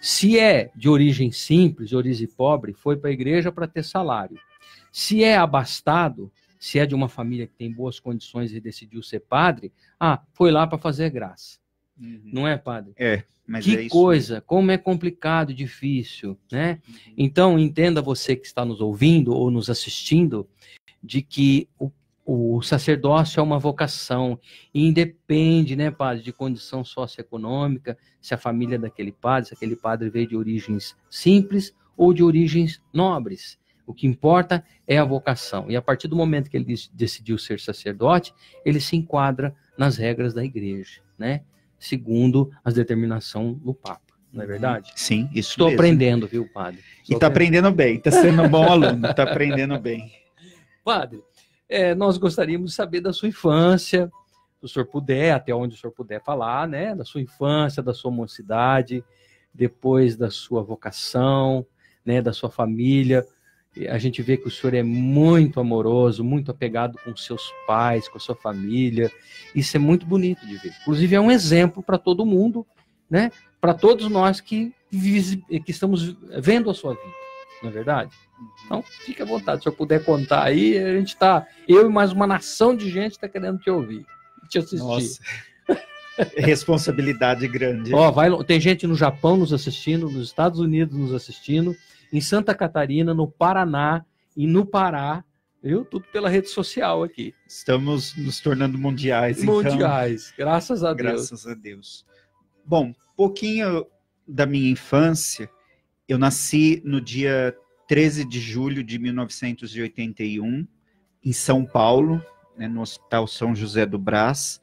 Se é de origem simples, de origem pobre, foi para a igreja para ter salário. Se é abastado, se é de uma família que tem boas condições e decidiu ser padre, foi lá para fazer graça. Não é, padre? Mas que é isso coisa, como é complicado, difícil, né? Então, entenda você que está nos ouvindo ou nos assistindo, de que o sacerdócio é uma vocação e independe, né, padre, de condição socioeconômica, se a família daquele padre, se aquele padre veio de origens simples ou de origens nobres. O que importa é a vocação. E a partir do momento que ele decidiu ser sacerdote, ele se enquadra nas regras da igreja, né? Segundo as determinações do Papa, não é verdade? Sim, isso Estou mesmo. aprendendo, viu, padre? E está aprendendo bem, está sendo um bom aluno, está aprendendo bem. Padre, nós gostaríamos de saber da sua infância, se o senhor puder, até onde o senhor puder falar, né? Da sua infância, da sua mocidade, depois da sua vocação, né? Da sua família. A gente vê que o senhor é muito amoroso, muito apegado com seus pais, com a sua família. Isso é muito bonito de ver. Inclusive, é um exemplo para todo mundo, né? Para todos nós que estamos vendo a sua vida, não é verdade? Então, fique à vontade. Se eu puder contar aí, a gente está... Eu e mais uma nação de gente está querendo te ouvir, te assistir. Nossa. Responsabilidade grande. Tem gente no Japão nos assistindo, nos Estados Unidos nos assistindo, em Santa Catarina, no Paraná e no Pará, viu? Tudo pela rede social aqui. Estamos nos tornando mundiais. Mundiais, então, graças a Deus. Graças a Deus. Bom, pouquinho da minha infância, eu nasci no dia 13 de julho de 1981, em São Paulo, né, no Hospital São José do Brás.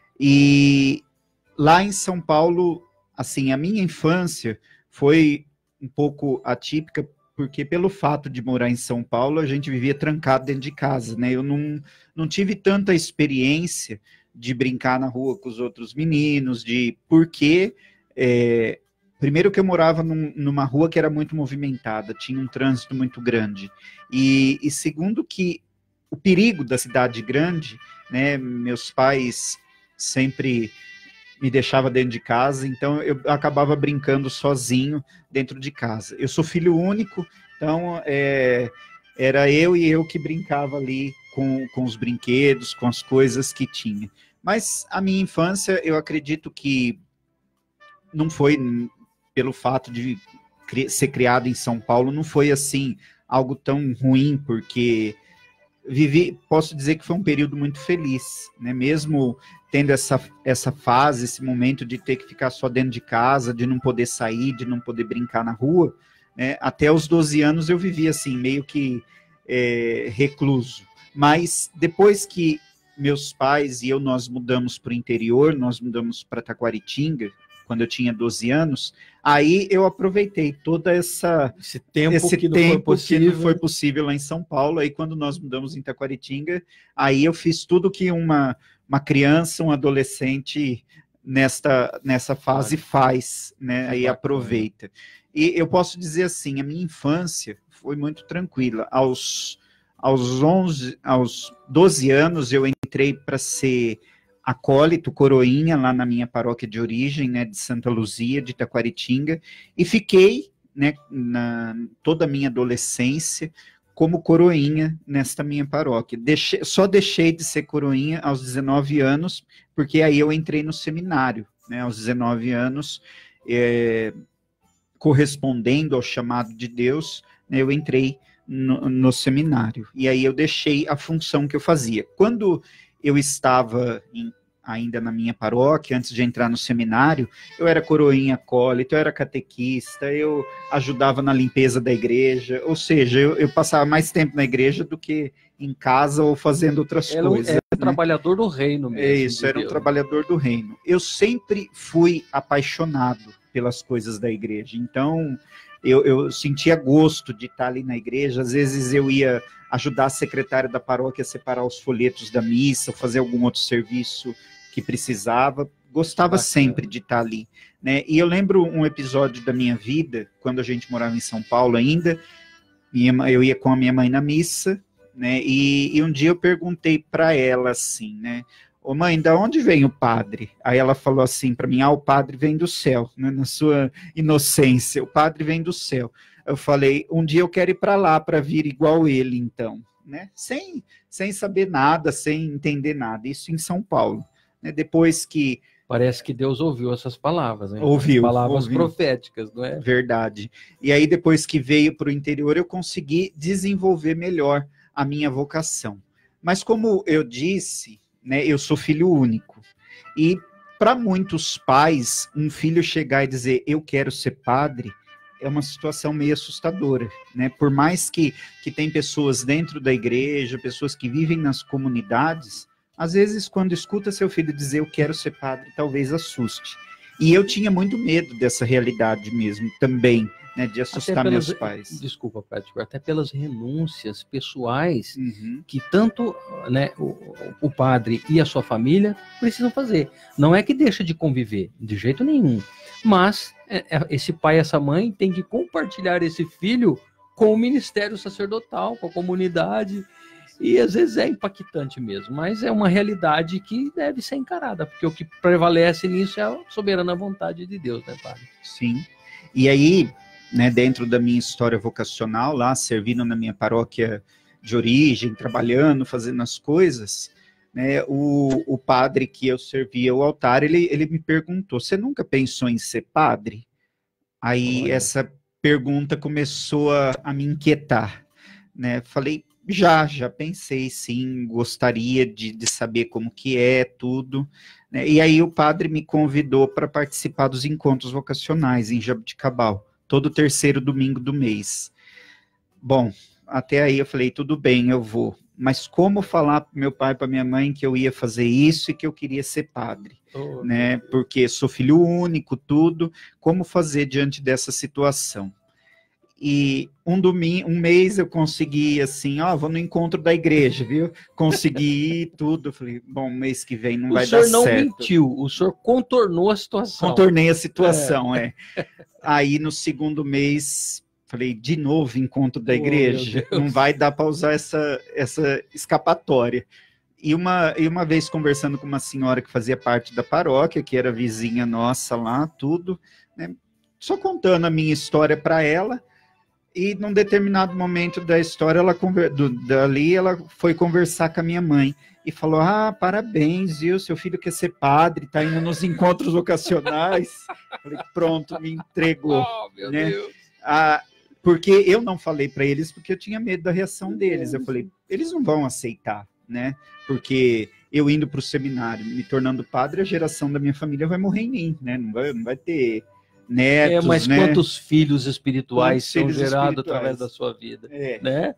E lá em São Paulo, assim, a minha infância foi um pouco atípica, porque pelo fato de morar em São Paulo, a gente vivia trancado dentro de casa, né? Eu não tive tanta experiência de brincar na rua com os outros meninos, porque primeiro que eu morava numa rua que era muito movimentada, tinha um trânsito muito grande, e segundo que o perigo da cidade grande, né? Meus pais sempre me deixava dentro de casa, então eu acabava brincando sozinho dentro de casa. Eu sou filho único, então era eu que brincava ali com os brinquedos, com as coisas que tinha. Mas a minha infância, eu acredito que não foi, pelo fato de ser criado em São Paulo, não foi assim algo tão ruim, porque posso dizer que foi um período muito feliz, né? Mesmo tendo essa fase, esse momento de ter que ficar só dentro de casa, de não poder sair, de não poder brincar na rua, né? Até os 12 anos eu vivia assim, meio que recluso. Mas depois que meus pais e eu, nós mudamos para o interior, nós mudamos para Taquaritinga, quando eu tinha 12 anos, aí eu aproveitei todo esse tempo que não foi possível lá em São Paulo. Aí quando nós mudamos em Taquaritinga, aí eu fiz tudo que uma criança, um adolescente nessa fase faz, né? Aí aproveita. E eu posso dizer assim, a minha infância foi muito tranquila. Aos 12 anos eu entrei para ser acólito, coroinha, lá na minha paróquia de origem, né, de Santa Luzia, de Taquaritinga, e fiquei, né, toda a minha adolescência como coroinha nesta minha paróquia. Só deixei de ser coroinha aos 19 anos, porque aí eu entrei no seminário, né, aos 19 anos, correspondendo ao chamado de Deus, né, eu entrei no seminário, e aí eu deixei a função que eu fazia. Quando eu estava ainda na minha paróquia, antes de entrar no seminário, eu era coroinha acólito, eu era catequista, eu ajudava na limpeza da igreja, ou seja, eu passava mais tempo na igreja do que em casa ou fazendo outras coisas. Era um trabalhador do reino mesmo. Isso, era um trabalhador do reino. Eu sempre fui apaixonado pelas coisas da igreja, então eu sentia gosto de estar ali na igreja. Às vezes eu ia ajudar a secretária da paróquia a separar os folhetos da missa, fazer algum outro serviço que precisava. Gostava sempre de estar ali, né? E eu lembro um episódio da minha vida, quando a gente morava em São Paulo ainda, eu ia com a minha mãe na missa, né? E um dia eu perguntei para ela assim, né? ô mãe, da onde vem o padre? Aí ela falou assim para mim, o padre vem do céu, né? Na sua inocência, o padre vem do céu. Eu falei, um dia eu quero ir para lá para vir igual ele, então, né? Sem saber nada, sem entender nada, isso em São Paulo, né? Depois que... Parece que Deus ouviu essas palavras, né? Ouviu. Palavras proféticas, não é? Verdade. E aí depois que veio para o interior, eu consegui desenvolver melhor a minha vocação. Mas como eu disse, né, eu sou filho único. E para muitos pais, um filho chegar e dizer, eu quero ser padre, é uma situação meio assustadora, né? Por mais que tem pessoas dentro da igreja, pessoas que vivem nas comunidades, às vezes quando escuta seu filho dizer, eu quero ser padre, talvez assuste. E eu tinha muito medo dessa realidade mesmo, também, né, de assustar meus pais. Desculpa, Padre, até pelas renúncias pessoais que tanto, né, o padre e a sua família precisam fazer. Não é que deixa de conviver, de jeito nenhum. Mas esse pai e essa mãe têm que compartilhar esse filho com o ministério sacerdotal, com a comunidade. E às vezes é impactante mesmo, mas é uma realidade que deve ser encarada, porque o que prevalece nisso é a soberana vontade de Deus, né, padre? Sim. E aí, né, dentro da minha história vocacional, lá, servindo na minha paróquia de origem, trabalhando, fazendo as coisas, né, o padre que eu servia o altar, ele me perguntou, você nunca pensou em ser padre? Aí essa pergunta começou a me inquietar, né? Falei, já pensei, sim, gostaria de saber como que é tudo, né? E aí o padre me convidou para participar dos encontros vocacionais em Jaboticabal, todo terceiro domingo do mês. Bom, até aí eu falei, tudo bem, eu vou. Mas como falar para meu pai e para minha mãe que eu ia fazer isso e que eu queria ser padre, né? Porque sou filho único, tudo, como fazer diante dessa situação? E um mês eu consegui, assim, vou no encontro da igreja, viu? Consegui ir, tudo. Falei, bom, mês que vem não vai dar certo. O senhor não mentiu, o senhor contornou a situação. Contornei a situação, Aí, no segundo mês, falei, de novo, encontro da igreja? Não vai dar para usar essa escapatória. E uma vez conversando com uma senhora que fazia parte da paróquia, que era vizinha nossa lá, tudo, né? Só contando a minha história para ela. E num determinado momento da história, dali ela foi conversar com a minha mãe e falou, parabéns, viu, seu filho quer ser padre, tá indo nos encontros vocacionais. Falei, pronto, me entregou. Meu Deus. Porque eu não falei para eles, porque eu tinha medo da reação deles. Eu falei, eles não vão aceitar, né? Porque eu indo para o seminário, me tornando padre, a geração da minha família vai morrer em mim, né? Não vai ter... netos, mas né? Quantos filhos espirituais são gerados através da sua vida, né?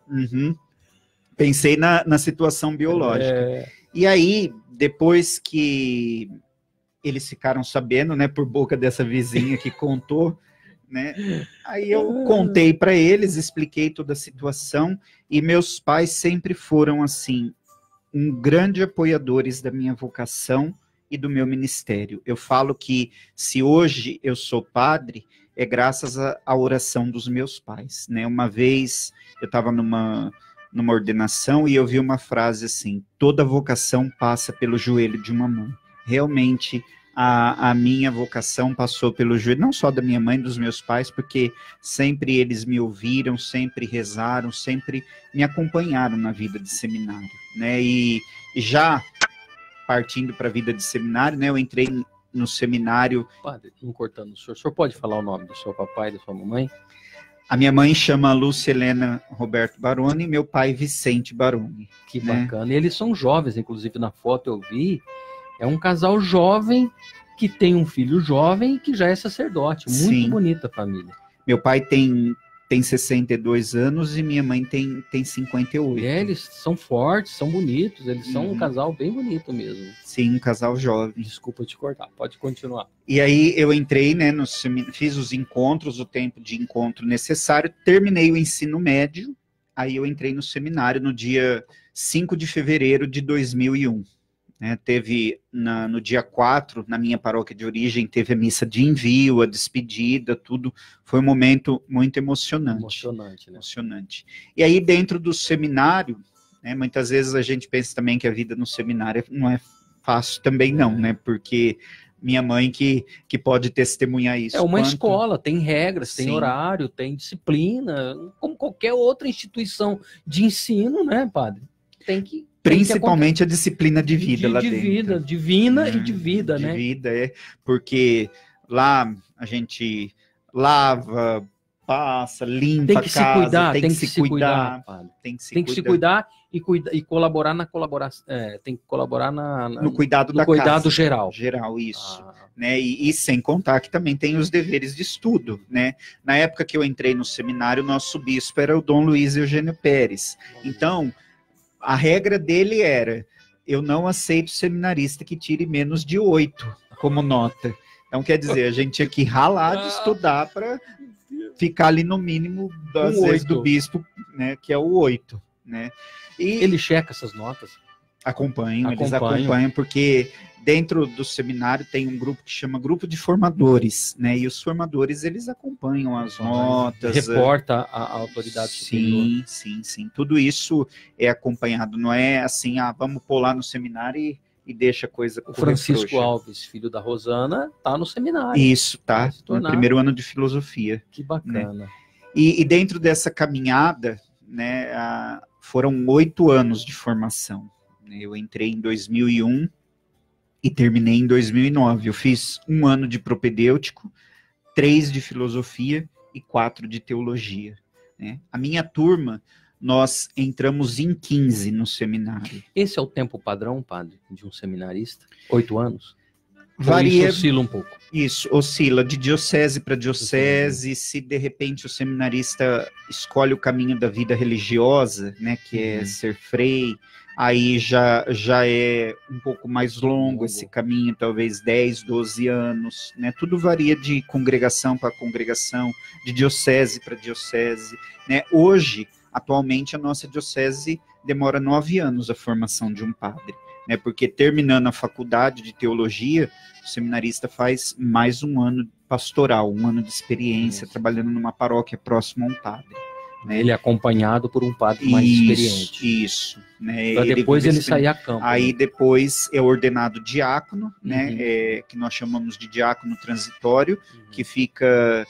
Pensei na situação biológica. E aí, depois que eles ficaram sabendo, né, por boca dessa vizinha que contou, né, aí eu contei para eles, expliquei toda a situação, e meus pais sempre foram, assim, grande apoiadores da minha vocação e do meu ministério. Eu falo que se hoje eu sou padre, é graças à oração dos meus pais, né? Uma vez eu estava numa ordenação e eu vi uma frase assim, toda vocação passa pelo joelho de uma mãe. Realmente, a minha vocação passou pelo joelho, não só da minha mãe, dos meus pais, porque sempre eles me ouviram, sempre rezaram, sempre me acompanharam na vida de seminário, né? E já partindo para a vida de seminário, né? Eu entrei no seminário... Padre, não cortando, o senhor pode falar o nome do seu papai e da sua mamãe? A minha mãe chama Lúcia Helena Roberto Baroni e meu pai Vicente Baroni. Que bacana. E eles são jovens, inclusive na foto eu vi, é um casal jovem que tem um filho jovem e que já é sacerdote. Muito Sim. bonita a família. Meu pai tem 62 anos e minha mãe tem 58. Eles são fortes, são bonitos, eles são um casal bem bonito mesmo. Sim, um casal jovem. Desculpa te cortar, pode continuar. E aí eu entrei, né, fiz os encontros, o tempo de encontro necessário, terminei o ensino médio, aí eu entrei no seminário no dia 5 de fevereiro de 2001. Né, teve no dia 4, na minha paróquia de origem, teve a missa de envio, a despedida, tudo. Foi um momento muito emocionante. Emocionante, né? Emocionante. E aí, dentro do seminário, né, muitas vezes a gente pensa também que a vida no seminário não é fácil também não, né? Porque minha mãe que pode testemunhar isso. É uma quanto... escola, tem regras, tem Sim. horário, tem disciplina, como qualquer outra instituição de ensino, né, padre? Tem que... Principalmente a disciplina de vida lá de dentro. vida, divina e de vida, né? De vida, porque lá a gente lava, passa, limpa Tem a que casa, se cuidar, tem que se cuidar, padre. tem que se Tem que se cuidar e colaborar na colaboração, tem que colaborar no cuidado no da cuidado casa. geral. Geral, isso. Né? E sem contar que também tem os deveres de estudo, né? Na época que eu entrei no seminário, o nosso bispo era o Dom Luiz Eugênio Pérez. Então, a regra dele era: eu não aceito seminarista que tire menos de 8 como nota. Então, quer dizer, a gente tinha que ralar de estudar para ficar ali no mínimo, às vezes, do bispo, né, que é o 8. Né? E ele checa essas notas? Eles acompanham, porque dentro do seminário tem um grupo que chama Grupo de Formadores, né? E os formadores, eles acompanham as notas. Reporta a autoridade superior. Sim. Tudo isso é acompanhado, não é assim, vamos pular no seminário e deixa a coisa correr. O Francisco frouxa. Alves, filho da Rosana, tá no seminário. Isso, tá. No primeiro ano de filosofia. Que bacana. Né? E dentro dessa caminhada, né, foram 8 anos de formação. Eu entrei em 2001 e terminei em 2009. Eu fiz 1 ano de propedêutico, 3 de filosofia e 4 de teologia. Né? A minha turma, nós entramos em 15 no seminário. Esse é o tempo padrão, padre, de um seminarista? 8 anos? Varia. Isso oscila um pouco? Isso, oscila de diocese para diocese. Se de repente o seminarista escolhe o caminho da vida religiosa, né, que é ser frei, aí já é um pouco mais longo esse caminho, talvez 10, 12 anos, né? Tudo varia de congregação para congregação, de diocese para diocese, né? Hoje, atualmente, a nossa diocese demora 9 anos a formação de um padre, né? Porque terminando a faculdade de teologia, o seminarista faz mais 1 ano pastoral, 1 ano de experiência, trabalhando numa paróquia próxima a um padre. Né? Ele é acompanhado por um padre mais experiente. Isso. Né? Para depois ele sair a campo. Aí depois é ordenado diácono, né? Que nós chamamos de diácono transitório, que fica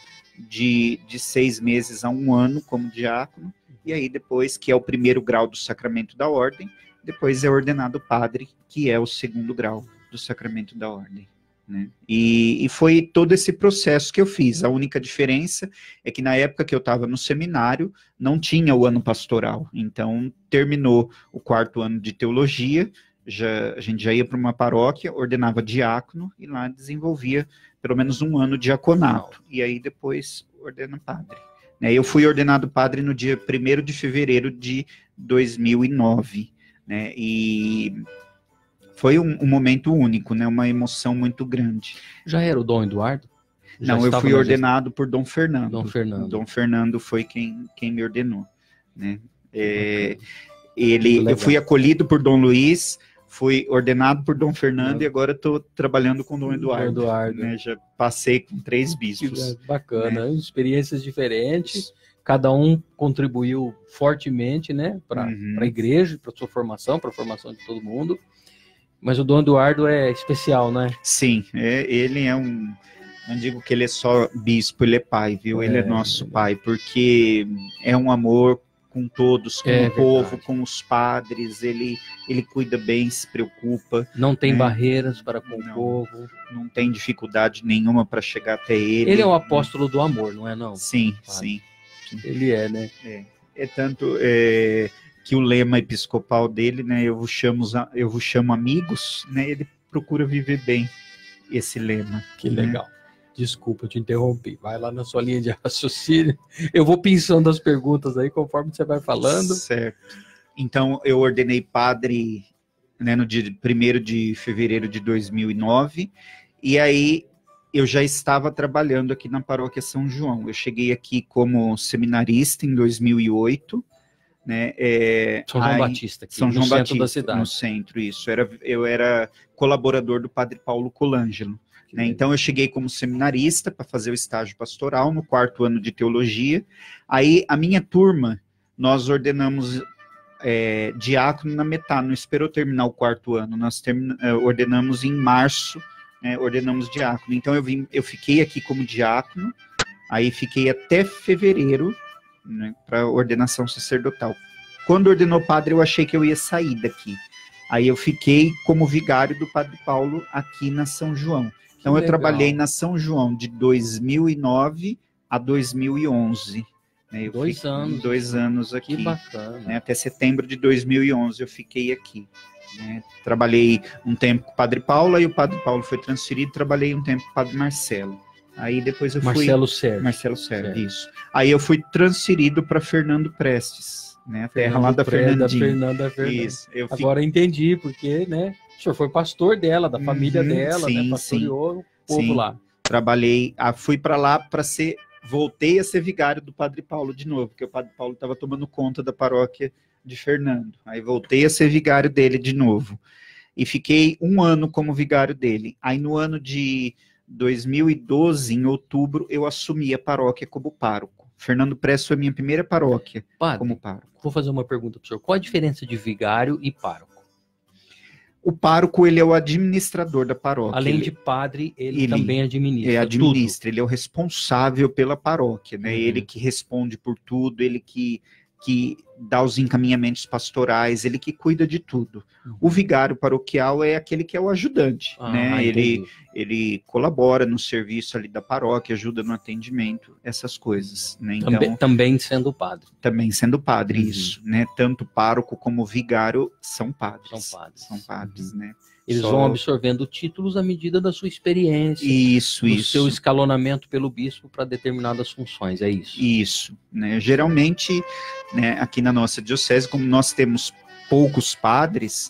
de 6 meses a 1 ano como diácono, e aí depois, que é o primeiro grau do sacramento da ordem, depois é ordenado padre, que é o 2º grau do sacramento da ordem. Né? E foi todo esse processo que eu fiz. A única diferença é que na época que eu estava no seminário, não tinha o ano pastoral. Então, terminou o 4º ano de teologia, a gente já ia para uma paróquia, ordenava diácono, e lá desenvolvia pelo menos 1 ano de diaconato. E aí depois ordena padre. Eu fui ordenado padre no dia 1º de fevereiro de 2009. Né? E foi um momento único, né? Uma emoção muito grande. Já era o Dom Eduardo? Não, eu fui ordenado por Dom Fernando. Dom Fernando foi quem me ordenou. Né? Eu fui acolhido por Dom Luiz, fui ordenado por Dom Fernando e agora estou trabalhando com Dom Eduardo. Né? Já passei com 3 bispos. Bacana, né? Experiências diferentes. Cada um contribuiu fortemente, né, para a igreja, para a sua formação, para a formação de todo mundo. Mas o Dom Eduardo é especial, né? Sim, ele é não digo que ele é só bispo, ele é pai, viu? Ele é nosso pai, porque é um amor com todos, com o povo, com os padres, ele cuida bem, se preocupa. Não tem barreiras para com o povo. Não tem dificuldade nenhuma para chegar até ele. Ele é o apóstolo do amor, não é não? Sim, sim. Ele é, né? É tanto que o lema episcopal dele, né, eu vos chamo amigos, né, ele procura viver bem esse lema. Que legal. Desculpa, eu te interrompi. Vai lá na sua linha de raciocínio. Eu vou pensando as perguntas aí conforme você vai falando. Certo. Então, eu ordenei padre, né, no dia 1º de fevereiro de 2009, e aí eu já estava trabalhando aqui na paróquia São João. Eu cheguei aqui como seminarista em 2008, né? São João Batista, aqui, São João no Batista, centro da cidade. No centro, isso. Eu era colaborador do padre Paulo Colangelo. Né? Então, eu cheguei como seminarista para fazer o estágio pastoral no 4º ano de teologia. Aí, a minha turma, nós ordenamos diácono na metade, não esperou terminar o 4º ano, nós ordenamos em março, ordenamos diácono. Então eu fiquei aqui como diácono, aí fiquei até fevereiro, né, para ordenação sacerdotal. Quando ordenou padre, eu achei que eu ia sair daqui. Aí eu fiquei como vigário do Padre Paulo aqui na São João. Então eu trabalhei na São João de 2009 a 2011. Né? 2 anos aqui. Que bacana. Né? Até setembro de 2011 eu fiquei aqui. Né? Trabalhei um tempo com o Padre Paulo, aí o Padre Paulo foi transferido, trabalhei um tempo com o Padre Marcelo. Aí depois eu Marcelo Sérgio, isso. Aí eu fui transferido para Fernando Prestes, né? A terra lá da Fernandinha. Isso. Agora entendi, porque, né? O senhor foi pastor dela, da família dela, sim, né? Pastoreou o povo sim. lá. Trabalhei, fui para lá voltei a ser vigário do Padre Paulo de novo, porque o Padre Paulo estava tomando conta da paróquia de Fernando. Aí voltei a ser vigário dele de novo. E fiquei 1 ano como vigário dele. Aí no ano de 2012, em outubro, eu assumi a paróquia como pároco. Fernando Prestes foi minha primeira paróquia como pároco. Vou fazer uma pergunta para o senhor. Qual a diferença de vigário e pároco? O pároco, ele é o administrador da paróquia. Além de padre, ele também administra. Ele administra, ele é o responsável pela paróquia, né? Ele que responde por tudo, ele que dá os encaminhamentos pastorais, ele que cuida de tudo. O vigário paroquial é aquele que é o ajudante, né? Ele colabora no serviço ali da paróquia, ajuda no atendimento, essas coisas, né? Então, também sendo padre. Também sendo padre, isso, né? Tanto pároco como vigário são padres. São padres. Né? Eles vão absorvendo títulos à medida da sua experiência. Do seu escalonamento pelo bispo para determinadas funções, é isso? Isso. Né? Geralmente, né, aqui na nossa diocese, como nós temos poucos padres,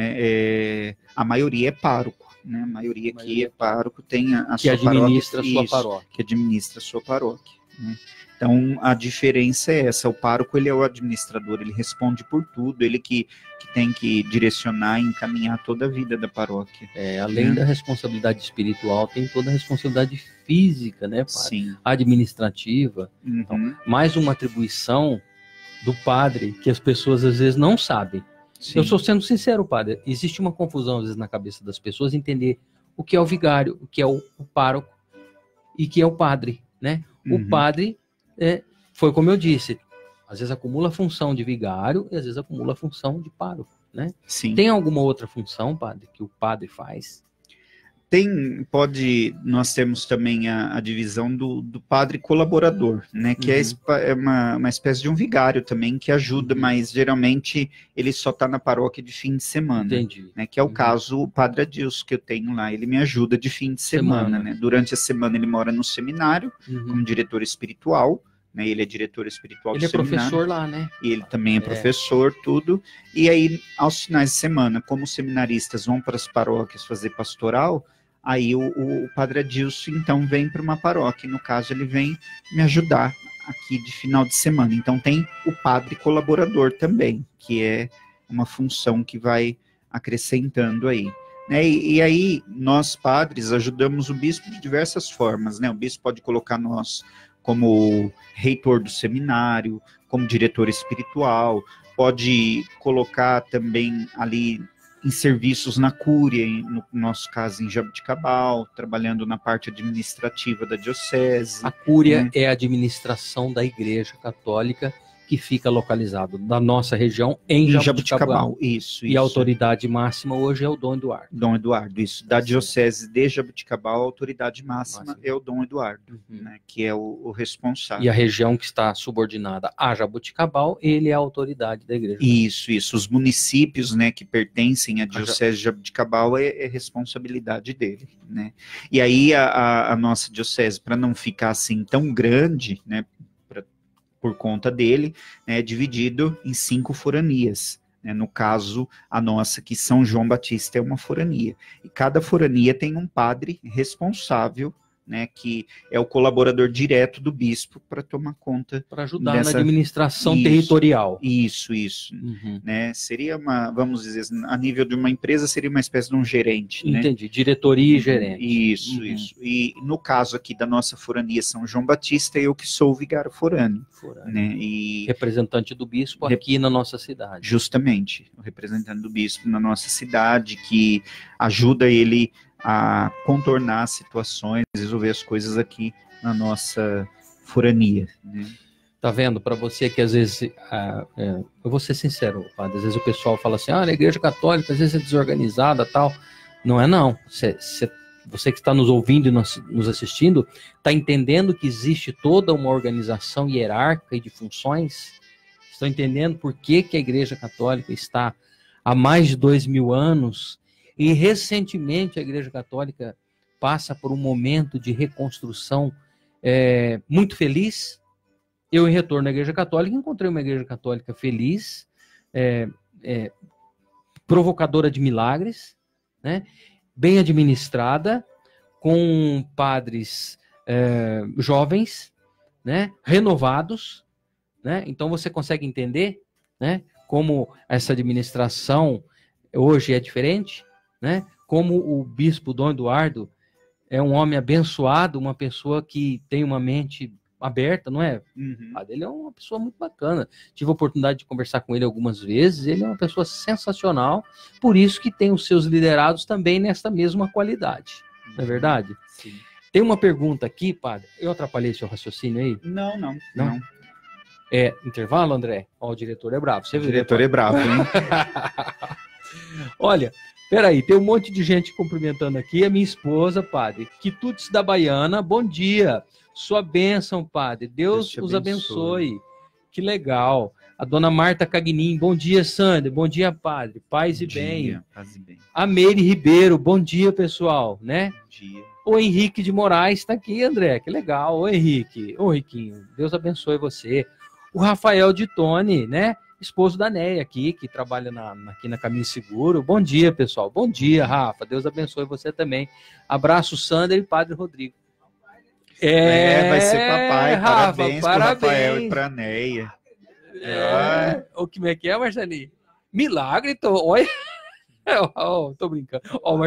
né, a maioria é pároco. Né? A maioria aqui é pároco, tem a sua paróquia. Que administra a sua paróquia. Né? Então, a diferença é essa, o pároco, ele é o administrador, ele responde por tudo, ele que tem que direcionar e encaminhar toda a vida da paróquia. Além da responsabilidade espiritual, tem toda a responsabilidade física, né, padre? Sim. Administrativa. Então, mais uma atribuição do padre que as pessoas às vezes não sabem. Sim. Eu estou sendo sincero, padre, existe uma confusão às vezes na cabeça das pessoas entender o que é o vigário, o que é o pároco e o que é o padre, né? O padre foi como eu disse, às vezes acumula a função de vigário e às vezes acumula a função de pároco, né? Sim. Tem alguma outra função, padre, que o padre faz? Nós temos também a divisão do padre colaborador, né, que é uma espécie de um vigário também, que ajuda, mas geralmente ele só está na paróquia de fim de semana. Entendi. Né, que é o caso, o padre Adilson, que eu tenho lá, ele me ajuda de fim de semana. Né? Durante a semana ele mora no seminário, como diretor espiritual, né, ele é diretor espiritual do seminário. Ele é professor lá, né? E ele também é professor, tudo. E aí, aos finais de semana, como os seminaristas vão para as paróquias fazer pastoral, aí o padre Adilson, então, vem para uma paróquia. No caso, ele vem me ajudar aqui de final de semana. Então, tem o padre colaborador também, que é uma função que vai acrescentando aí. Né? E aí, nós, padres, ajudamos o bispo de diversas formas. Né? O bispo pode colocar nós como reitor do seminário, como diretor espiritual, pode colocar também ali em serviços na cúria, no nosso caso em Jaboticabal, trabalhando na parte administrativa da diocese. A cúria é a administração da Igreja Católica que fica localizado na nossa região em Jaboticabal. Isso. E a autoridade máxima hoje é o Dom Eduardo. Dom Eduardo, isso. Da diocese de Jaboticabal, a autoridade máxima é o Dom Eduardo, né, que é o responsável. E a região que está subordinada a Jaboticabal, ele é a autoridade da igreja. Isso. Os municípios, né, que pertencem à diocese de Jaboticabal é responsabilidade dele, né. E aí a nossa diocese, para não ficar assim tão grande, né, por conta dele, é dividido em 5 foranias. Né? No caso, a nossa, que São João Batista, é uma forania. E cada forania tem um padre responsável, né, que é o colaborador direto do bispo para tomar conta. Para ajudar na administração territorial. Isso. Né, seria vamos dizer, a nível de uma empresa, seria uma espécie de um gerente. Entendi, né? Diretoria e gerente. Isso. E no caso aqui da nossa forania São João Batista, eu que sou o vigário forâneo. Né, e representante do bispo aqui na nossa cidade. Justamente, o representante do bispo na nossa cidade, que ajuda ele a contornar as situações, resolver as coisas aqui na nossa forania. Né? Tá vendo? Para você que às vezes, eu vou ser sincero, padre, às vezes o pessoal fala assim, na igreja católica às vezes é desorganizada tal. Não é não. Você que está nos ouvindo e nos assistindo, está entendendo que existe toda uma organização hierárquica e de funções? Estão entendendo por que a igreja católica está há mais de 2000 anos e recentemente a igreja católica passa por um momento de reconstrução muito feliz? Eu, em retorno à igreja católica, encontrei uma igreja católica feliz, provocadora de milagres, né? Bem administrada, com padres jovens, né? Renovados, né? Então você consegue entender, né? Como essa administração hoje é diferente, né? Como o bispo Dom Eduardo é um homem abençoado, uma pessoa que tem uma mente aberta, não é? Ele é uma pessoa muito bacana. Tive a oportunidade de conversar com ele algumas vezes. Ele é uma pessoa sensacional, por isso que tem os seus liderados também nesta mesma qualidade. Não é verdade? Sim. Tem uma pergunta aqui, padre. Eu atrapalhei seu raciocínio aí? Não. Intervalo, André? Ó, o diretor é bravo. O diretor é bravo, hein? Olha, peraí, tem um monte de gente cumprimentando aqui. A minha esposa, padre, Quitutes da Baiana, bom dia. Sua bênção, padre. Deus os abençoe. Que legal. A dona Marta Cagnin, bom dia, Sandra. Bom dia, padre. Paz e bem. Paz e bem. A Meire Ribeiro, bom dia, pessoal, né? Bom dia. O Henrique de Moraes está aqui, André. Que legal. Ô, Henrique. Ô, Riquinho. Deus abençoe você. O Rafael de Tone, né? Esposo da Neia aqui, que trabalha aqui na Caminho Seguro. Bom dia, pessoal. Bom dia, Rafa. Deus abençoe você também. Abraço, Sandra e Padre Rodrigo. Vai ser papai. Rafa, parabéns pro Rafael e pra Neia. O que é, Marcelinho? Milagre, olha. Tô brincando.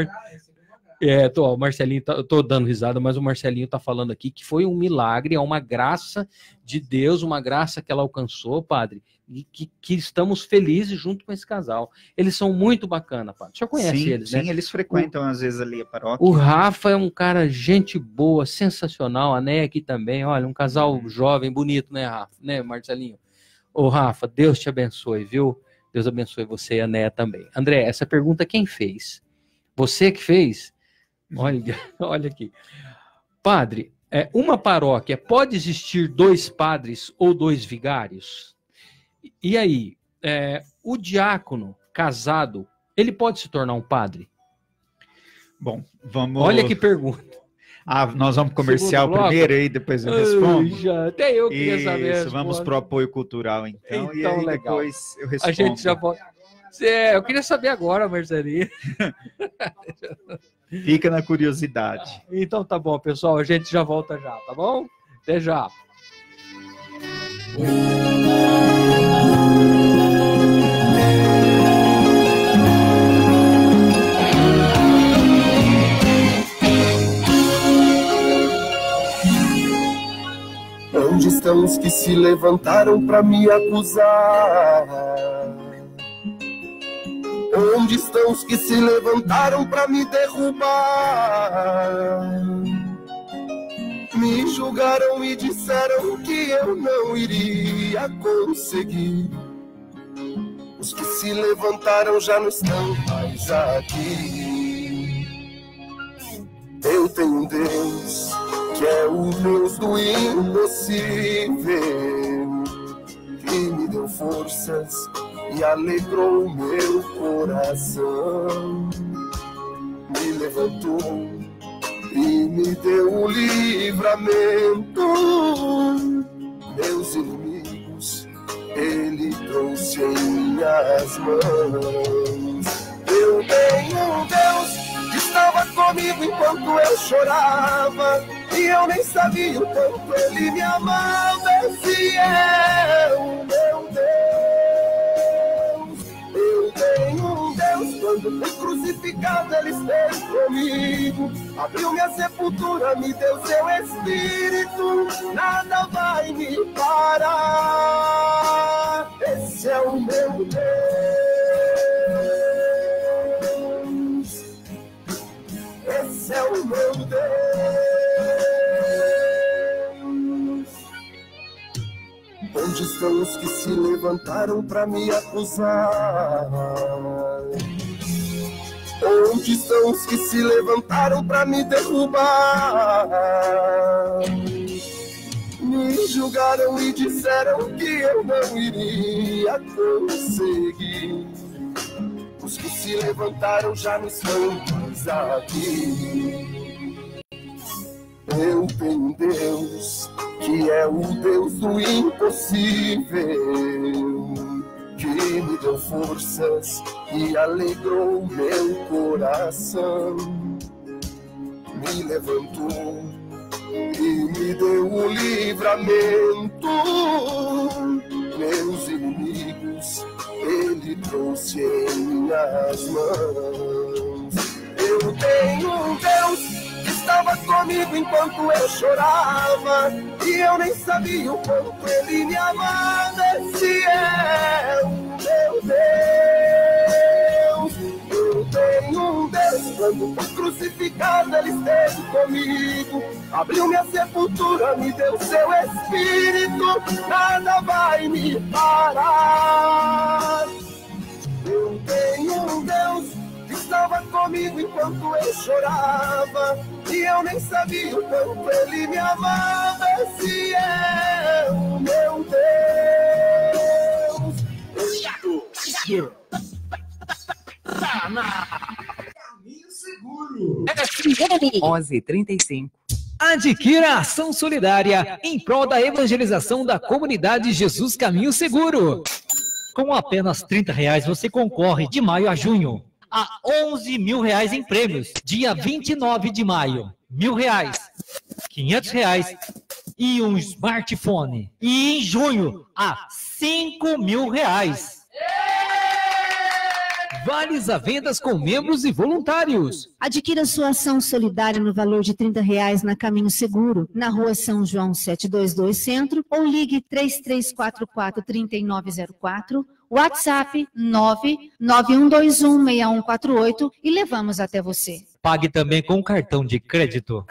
O Marcelinho, eu tô dando risada, mas o Marcelinho tá falando aqui que foi um milagre, é uma graça de Deus, uma graça que ela alcançou, padre, e que estamos felizes junto com esse casal. Eles são muito bacanas, padre. O senhor conhece eles, né? Sim, eles frequentam às vezes ali a paróquia. O Rafa é um cara gente boa, sensacional, a Néia aqui também, olha, um casal jovem, bonito, né, Rafa? Né, Marcelinho? Ô, Rafa, Deus te abençoe, viu? Deus abençoe você e a Néia também. André, essa pergunta quem fez? Você que fez? Olha aqui. Padre, uma paróquia pode existir 2 padres ou 2 vigários? E aí, o diácono casado, ele pode se tornar um padre? Bom, vamos... Olha que pergunta. Nós vamos comercial primeiro aí, depois eu respondo? Até eu queria saber. Isso, vamos pro apoio cultural então e aí legal. Depois eu respondo. A gente já pode... eu queria saber agora, Marcelinho. Fica na curiosidade. Então tá bom, pessoal. A gente já volta já, tá bom? Até já. Onde estão os que se levantaram para me acusar? Onde estão os que se levantaram para me derrubar? Me julgaram e disseram que eu não iria conseguir. Os que se levantaram já não estão mais aqui. Eu tenho um Deus que é o Deus do impossível, que me deu forças e alegrou o meu coração, me levantou e me deu o livramento. Meus inimigos ele trouxe em minhas mãos. Eu tenho um Deus que estava comigo enquanto eu chorava, e eu nem sabia o quanto ele me amava. Esse é o meu Deus. Eu tenho um Deus, quando fui crucificado ele esteve comigo. Abriu minha sepultura, me deu seu espírito, nada vai me parar. Esse é o meu Deus. Esse é o meu Deus. Onde estão os que se levantaram para me acusar? Onde estão os que se levantaram para me derrubar? Me julgaram e disseram que eu não iria conseguir. Os que se levantaram já não estão mais aqui. Eu tenho um Deus que é o Deus do impossível, que me deu forças e alegrou meu coração. Me levantou e me deu o livramento. Meus inimigos ele trouxe em minhas mãos. Eu tenho um Deus que estava comigo enquanto eu chorava, e eu nem sabia o quanto ele me amava. Esse é o meu Deus. Eu tenho um Deus, quando fui crucificado ele esteve comigo. Abriu minha sepultura, me deu seu espírito, nada vai me parar. Eu tenho um Deus que estava comigo enquanto eu chorava, e eu nem sabia o quanto ele me amava. Esse é o meu Deus. Caminho Seguro. 11h35. Adquira a ação solidária em prol da evangelização da comunidade Jesus Caminho Seguro. Com apenas R$30 você concorre de maio a junho a R$11 mil em prêmios. Dia 29 de maio, R$1.000, R$500 e um smartphone. E em junho, a R$5 mil. Vales à vendas com membros e voluntários. Adquira sua ação solidária no valor de R$30 na Caminho Seguro, na Rua São João 722 Centro, ou ligue 3344-3904, WhatsApp 991216148 e levamos até você. Pague também com cartão de crédito.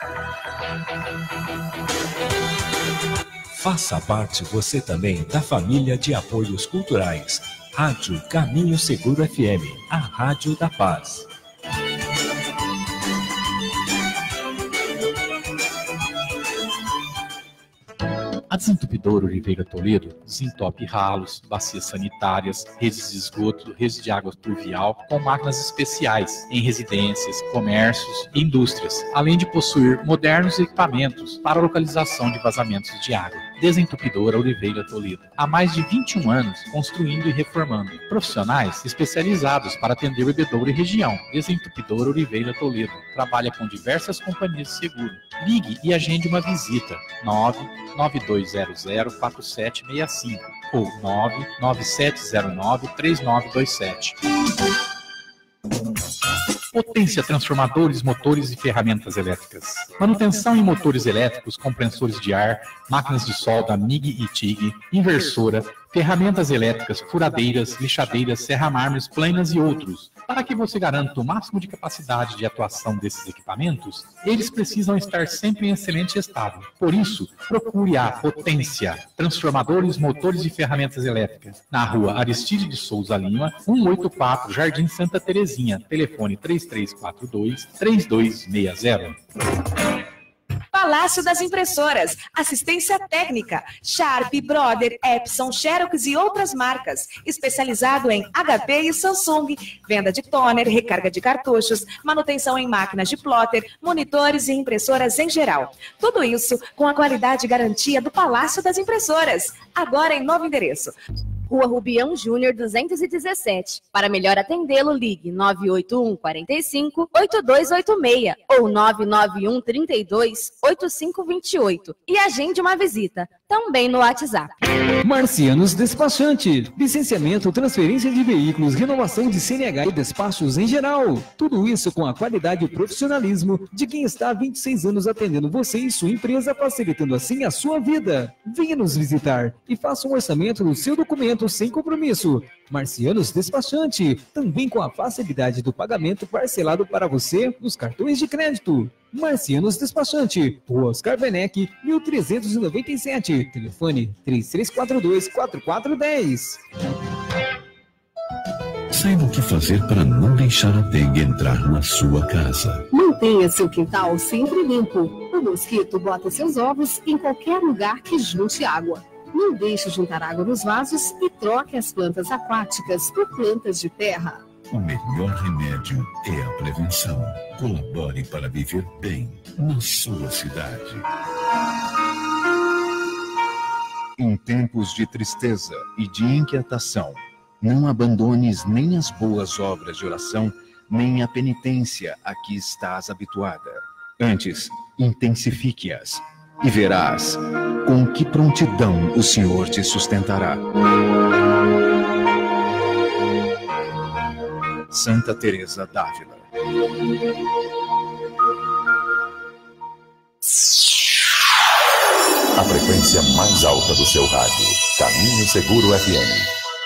Faça parte você também da família de apoios culturais. Rádio Caminho Seguro FM, a Rádio da Paz. A Desentupidora Oliveira Toledo desentope ralos, bacias sanitárias, redes de esgoto, redes de água pluvial com máquinas especiais em residências, comércios e indústrias, além de possuir modernos equipamentos para a localização de vazamentos de água. Desentupidora Oliveira Toledo. Há mais de 21 anos construindo e reformando. Profissionais especializados para atender o bebedouro e região. Desentupidora Oliveira Toledo. Trabalha com diversas companhias de seguro. Ligue e agende uma visita. 992004765 ou 997093927. Potência Transformadores, Motores e Ferramentas Elétricas. Manutenção em motores elétricos, compressores de ar, máquinas de solda MIG e TIG, inversora, ferramentas elétricas, furadeiras, lixadeiras, serra-mármores, planas e outros. Para que você garanta o máximo de capacidade de atuação desses equipamentos, eles precisam estar sempre em excelente estado. Por isso, procure a Potência Transformadores, Motores e Ferramentas Elétricas, na Rua Aristide de Souza Lima, 184, Jardim Santa Terezinha, telefone 3342-3260. Palácio das Impressoras, assistência técnica, Sharp, Brother, Epson, Xerox e outras marcas, especializado em HP e Samsung, venda de toner, recarga de cartuchos, manutenção em máquinas de plotter, monitores e impressoras em geral. Tudo isso com a qualidade e garantia do Palácio das Impressoras, agora em novo endereço. Rua Rubião Júnior 217. Para melhor atendê-lo, ligue 981 45 8286 ou 991 32 8528 e agende uma visita, também no WhatsApp. Marcianos Despachante. Licenciamento, transferência de veículos, renovação de CNH e despachos em geral. Tudo isso com a qualidade e profissionalismo de quem está há 26 anos atendendo você e sua empresa, facilitando assim a sua vida. Venha nos visitar e faça um orçamento do seu documento sem compromisso. Marcianos Despachante, também com a facilidade do pagamento parcelado para você nos cartões de crédito. Marcianos Despachante, Rua Oscar Werneck, 1397, telefone 3342-4410. Saiba o que fazer para não deixar a dengue entrar na sua casa. Mantenha seu quintal sempre limpo. O mosquito bota seus ovos em qualquer lugar que junte água. Não deixe juntar água nos vasos e troque as plantas aquáticas por plantas de terra. O melhor remédio é a prevenção. Colabore para viver bem na sua cidade. Em tempos de tristeza e de inquietação, não abandones nem as boas obras de oração, nem a penitência a que estás habituada. Antes, intensifique-as e verás com que prontidão o Senhor te sustentará. Santa Teresa d'Ávila. A frequência mais alta do seu rádio. Caminho Seguro FM.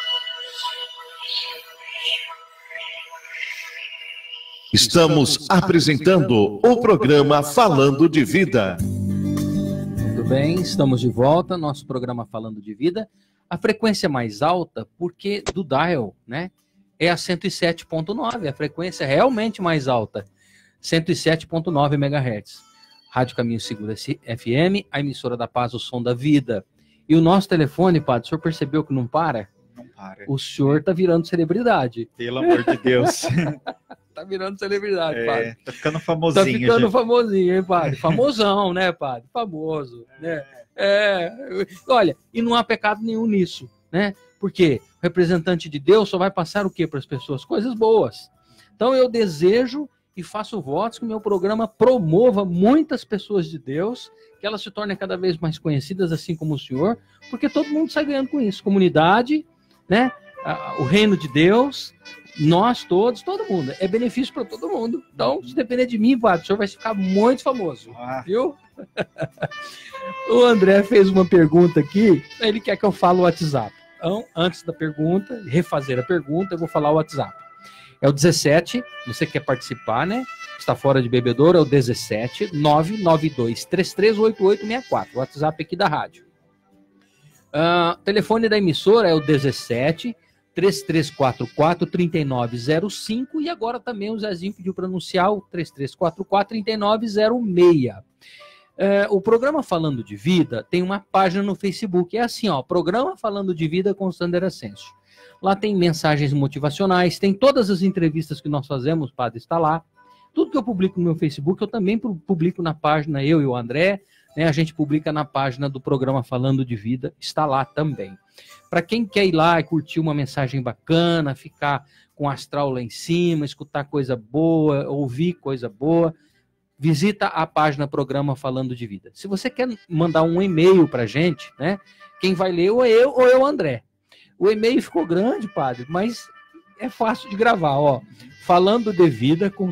Estamos apresentando o programa Falando de Vida. Muito bem, estamos de volta, nosso programa Falando de Vida. A frequência mais alta, porque do dial, né? É a 107.9, a frequência realmente mais alta. 107.9 MHz. Rádio Caminho Seguro FM, a emissora da paz, o som da vida. E o nosso telefone, padre, o senhor percebeu que não para? Não para. O senhor tá virando celebridade. Pelo amor de Deus. Tá virando celebridade, padre. Tá ficando famosinho. Tá ficando já. famosinho, hein, padre? Famosão, né, padre? Famoso, né? Olha, e não há pecado nenhum nisso, né? Porque o representante de Deus só vai passar o quê para as pessoas? Coisas boas. Então eu desejo e faço votos que o meu programa promova muitas pessoas de Deus, que elas se tornem cada vez mais conhecidas, assim como o senhor, porque todo mundo sai ganhando com isso. Comunidade, né? O reino de Deus, nós todos, todo mundo. É benefício para todo mundo. Então, se depender de mim, padre, o senhor vai ficar muito famoso. Viu? O André fez uma pergunta aqui, ele quer que eu fale o WhatsApp. Então, antes da pergunta, refazer a pergunta, eu vou falar o WhatsApp. É o 17, você quer participar, né? Está fora de bebedouro, é o 17 992 338864, o WhatsApp aqui da rádio. Telefone da emissora é o 17 3344 3905 e agora também o Zezinho pediu para anunciar o 3344 3906. O programa Falando de Vida tem uma página no Facebook, é assim, ó, Programa Falando de Vida com Sander Ascencio. Lá tem mensagens motivacionais, tem todas as entrevistas que nós fazemos, padre, está lá. Tudo que eu publico no meu Facebook, eu também publico na página, eu e o André, né, a gente publica na página do Programa Falando de Vida, está lá também. Para quem quer ir lá e curtir uma mensagem bacana, ficar com o astral lá em cima, escutar coisa boa, ouvir coisa boa, visita a página Programa Falando de Vida. Se você quer mandar um e-mail para a gente, né, quem vai ler ou eu, André. O e-mail ficou grande, padre, mas é fácil de gravar, ó. Falando de vida com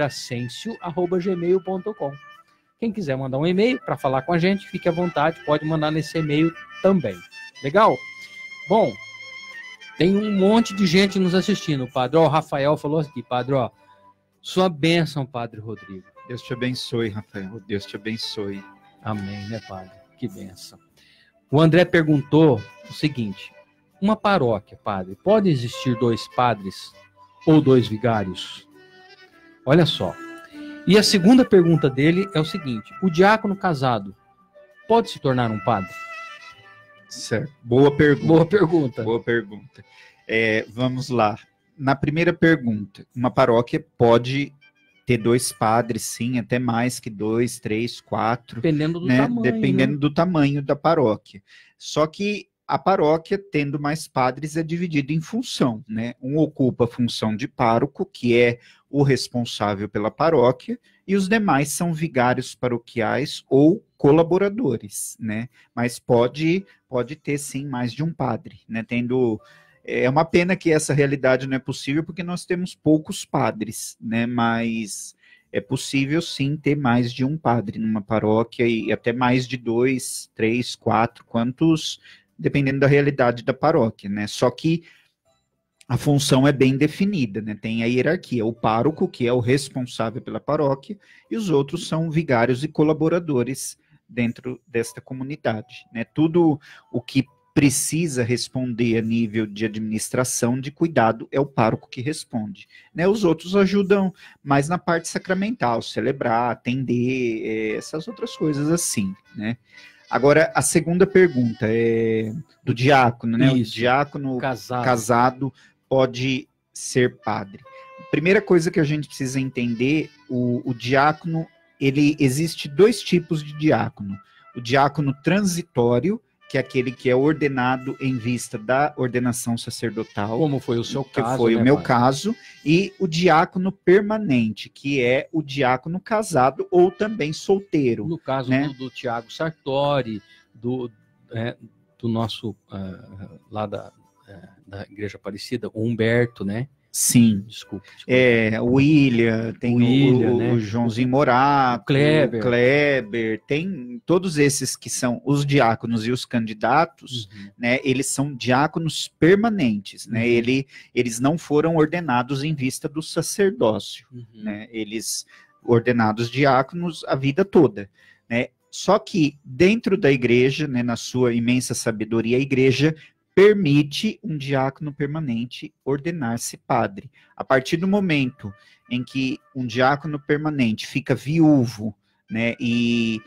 sanderascencio@gmail.com. Quem quiser mandar um e-mail para falar com a gente, fique à vontade, pode mandar nesse e-mail também. Legal? Bom, tem um monte de gente nos assistindo, padre. Ó, o Rafael falou aqui, padre, ó, sua bênção, padre Rodrigo. Deus te abençoe, Rafael. Deus te abençoe. Amém, né, padre? Que bênção. O André perguntou o seguinte: uma paróquia, padre, pode existir 2 padres ou 2 vigários? Olha só. E a segunda pergunta dele é o seguinte: o diácono casado pode se tornar um padre? Certo. Boa pergunta. Boa pergunta. Boa pergunta. Vamos lá. Na primeira pergunta, uma paróquia pode ter 2 padres, sim, até mais que 2, 3, 4. Dependendo do né? tamanho. Dependendo do tamanho da paróquia. Só que a paróquia, tendo mais padres, é dividida em função, né? Um ocupa a função de pároco, que é o responsável pela paróquia, e os demais são vigários paroquiais ou colaboradores, né? Mas pode ter, sim, mais de um padre, né? É uma pena que essa realidade não é possível, porque nós temos poucos padres, né? Mas é possível, sim, ter mais de um padre numa paróquia, e até mais de 2, 3, 4, quantos, dependendo da realidade da paróquia, né? Só que a função é bem definida, né? Tem a hierarquia, o pároco, que é o responsável pela paróquia, e os outros são vigários e colaboradores dentro desta comunidade, né? Tudo o que precisa responder a nível de administração, de cuidado, é o pároco que responde, né? Os outros ajudam mais na parte sacramental, celebrar, atender, essas outras coisas assim, né? Agora, a segunda pergunta é do diácono, né? Isso. O diácono casado pode ser padre. Primeira coisa que a gente precisa entender, o diácono, existe 2 tipos de diácono. O diácono transitório, que é aquele que é ordenado em vista da ordenação sacerdotal. Como foi o seu caso, que foi né, o meu pai? caso. E o diácono permanente, que é o diácono casado ou também solteiro. No caso, né? do Tiago Sartori, do nosso, lá da Igreja Aparecida, o Humberto, né? Sim. Desculpa. O William, tem né? o Joãozinho Morato, o Kleber, tem todos esses que são os diáconos e os candidatos, né? Eles são diáconos permanentes, né? Eles não foram ordenados em vista do sacerdócio, né? Eles ordenados diáconos a vida toda, né? Só que dentro da igreja, né, na sua imensa sabedoria, a igreja permite um diácono permanente ordenar-se padre. A partir do momento em que um diácono permanente fica viúvo, né, e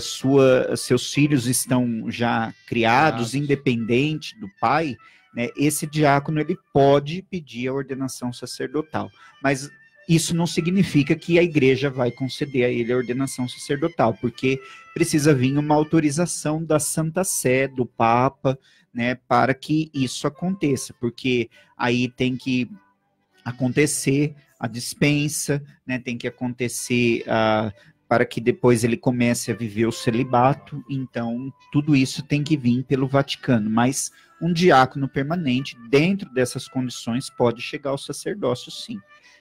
seus filhos estão já criados, independente do pai, né, esse diácono ele pode pedir a ordenação sacerdotal. Mas isso não significa que a igreja vai conceder a ele a ordenação sacerdotal, porque precisa vir uma autorização da Santa Sé, do Papa, né, para que isso aconteça, porque aí tem que acontecer a dispensa, né, tem que acontecer para que depois ele comece a viver o celibato. Então tudo isso tem que vir pelo Vaticano, mas um diácono permanente, dentro dessas condições, pode chegar ao sacerdócio, sim.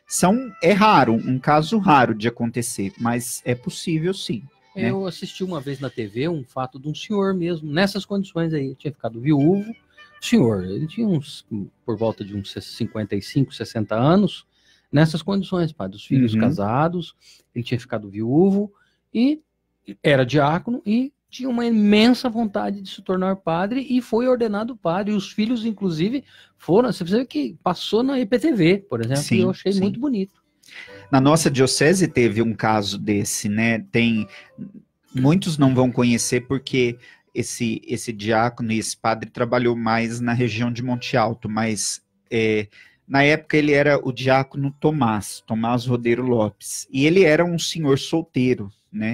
É raro, um caso raro de acontecer, mas é possível, sim. Eu assisti uma vez na TV um fato de um senhor mesmo, nessas condições aí, ele tinha ficado viúvo, ele tinha por volta de uns 55, 60 anos, nessas condições, pai, dos filhos casados, ele tinha ficado viúvo, e era diácono, e tinha uma imensa vontade de se tornar padre, e foi ordenado padre, e os filhos, inclusive, foram, você precisa que passou na IPTV, por exemplo, e eu achei muito bonito. Na nossa diocese teve um caso desse, né? Muitos não vão conhecer porque esse diácono e esse padre trabalhou mais na região de Monte Alto, mas na época ele era o diácono Tomás Rodeiro Lopes, e ele era um senhor solteiro, né?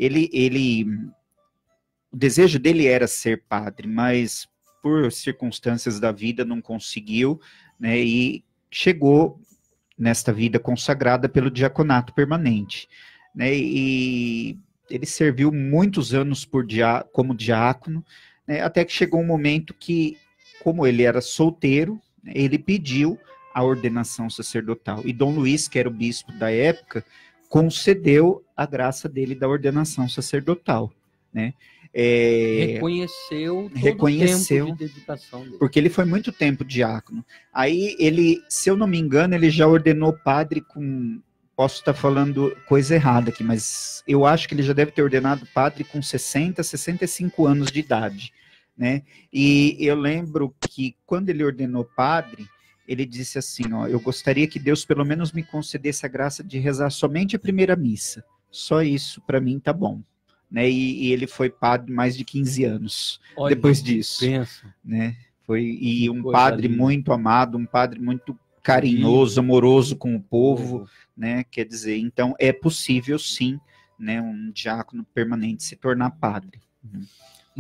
O desejo dele era ser padre, mas por circunstâncias da vida não conseguiu, né? E chegou nesta vida consagrada pelo diaconato permanente, né? E ele serviu muitos anos como diácono, né? Até que chegou um momento que, como ele era solteiro, ele pediu a ordenação sacerdotal, e Dom Luís, que era o bispo da época, concedeu a graça dele da ordenação sacerdotal, né? Reconheceu todo o tempo de dedicação dele. Porque ele foi muito tempo diácono. Aí ele, se eu não me engano, ele já ordenou padre posso estar falando coisa errada aqui, mas eu acho que ele já deve ter ordenado padre com 60, 65 anos de idade, né? E eu lembro que quando ele ordenou padre, ele disse assim, eu gostaria que Deus pelo menos me concedesse a graça de rezar somente a primeira missa. Só isso para mim tá bom. Né, e ele foi padre mais de 15 anos depois disso. Né? E um padre muito amado, um padre muito carinhoso, amoroso com o povo, né? Quer dizer, então é possível sim, né, um diácono permanente se tornar padre.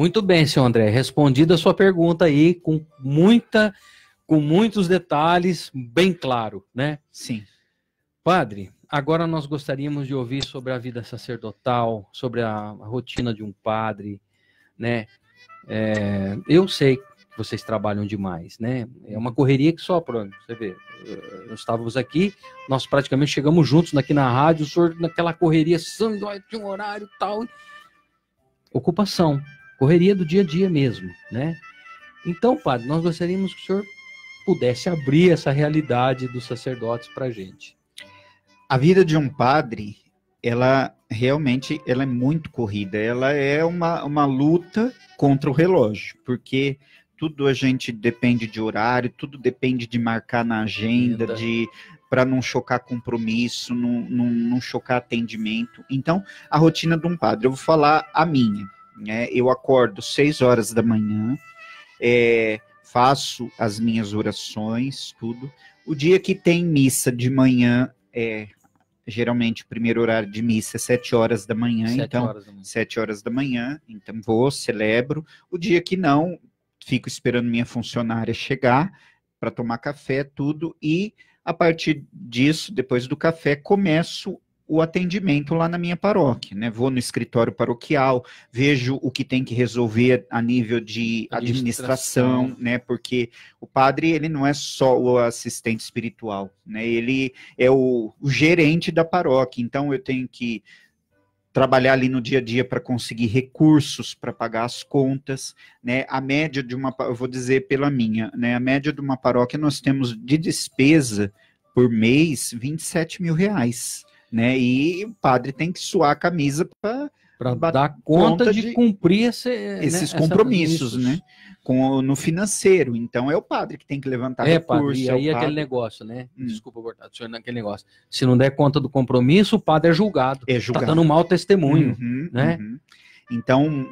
Muito bem, senhor André. Respondida a sua pergunta aí com muitos detalhes, bem claro, né? Sim. Padre, agora nós gostaríamos de ouvir sobre a vida sacerdotal, sobre a rotina de um padre, né? Eu sei que vocês trabalham demais, né? É uma correria que só, você vê, nós estávamos aqui, nós praticamente chegamos juntos aqui na rádio, o senhor naquela correria, tinha um horário e tal. Ocupação, correria do dia a dia mesmo, né? Então, padre, nós gostaríamos que o senhor pudesse abrir essa realidade dos sacerdotes para a gente. A vida de um padre, ela realmente é muito corrida, ela é uma luta contra o relógio, porque tudo a gente depende de horário, tudo depende de marcar na agenda, para não chocar compromisso, não chocar atendimento. Então, a rotina de um padre, eu vou falar a minha, né? Eu acordo 6 horas da manhã, faço as minhas orações, tudo. O dia que tem missa de manhã, geralmente o primeiro horário de missa é 7 horas da manhã, 7 horas da manhã, então vou, celebro. O dia que não, fico esperando minha funcionária chegar para tomar café, tudo, e a partir disso, depois do café, começo o atendimento lá na minha paróquia, né? Vou no escritório paroquial, vejo o que tem que resolver a nível de administração, né? Porque o padre, ele não é só o assistente espiritual, né? Ele é o gerente da paróquia, então eu tenho que trabalhar ali no dia a dia para conseguir recursos para pagar as contas, né? A média de uma, eu vou dizer pela minha, né? A média de uma paróquia nós temos de despesa por mês 27 mil reais, né? E o padre tem que suar a camisa para dar conta de cumprir esses compromissos, né? No financeiro. Então é o padre que tem que levantar recursos. Padre, e aí aquele negócio, né? Desculpa cortar, senhor, naquele negócio. Se não der conta do compromisso, o padre é julgado. Tá dando mau testemunho, né? Então,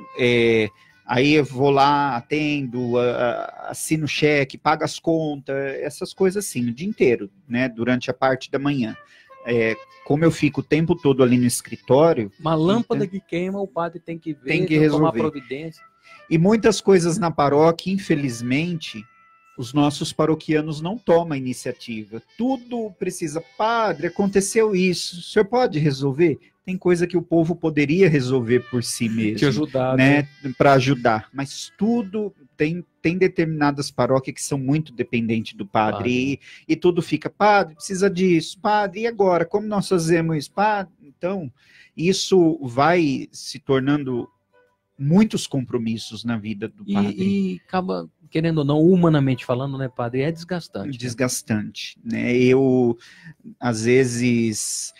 aí eu vou lá, atendo, assino cheque, pago as contas, essas coisas assim, o dia inteiro, né? Durante a parte da manhã. Como eu fico o tempo todo ali no escritório... Uma lâmpada que queima, o padre tem que ver, tem que resolver. Tomar providência. E muitas coisas na paróquia, infelizmente, os nossos paroquianos não tomam iniciativa. Tudo precisa, padre, aconteceu isso, o senhor pode resolver? Tem coisa que o povo poderia resolver por si mesmo. Te ajudar, né? Para ajudar. Mas tudo, tem determinadas paróquias que são muito dependentes do padre. E tudo fica, padre, precisa disso, padre, e agora? Como nós fazemos isso? Padre? Então, isso vai se tornando muitos compromissos na vida do padre. E acaba, querendo ou não, humanamente falando, né, padre, é desgastante. Desgastante, né? Eu, às vezes...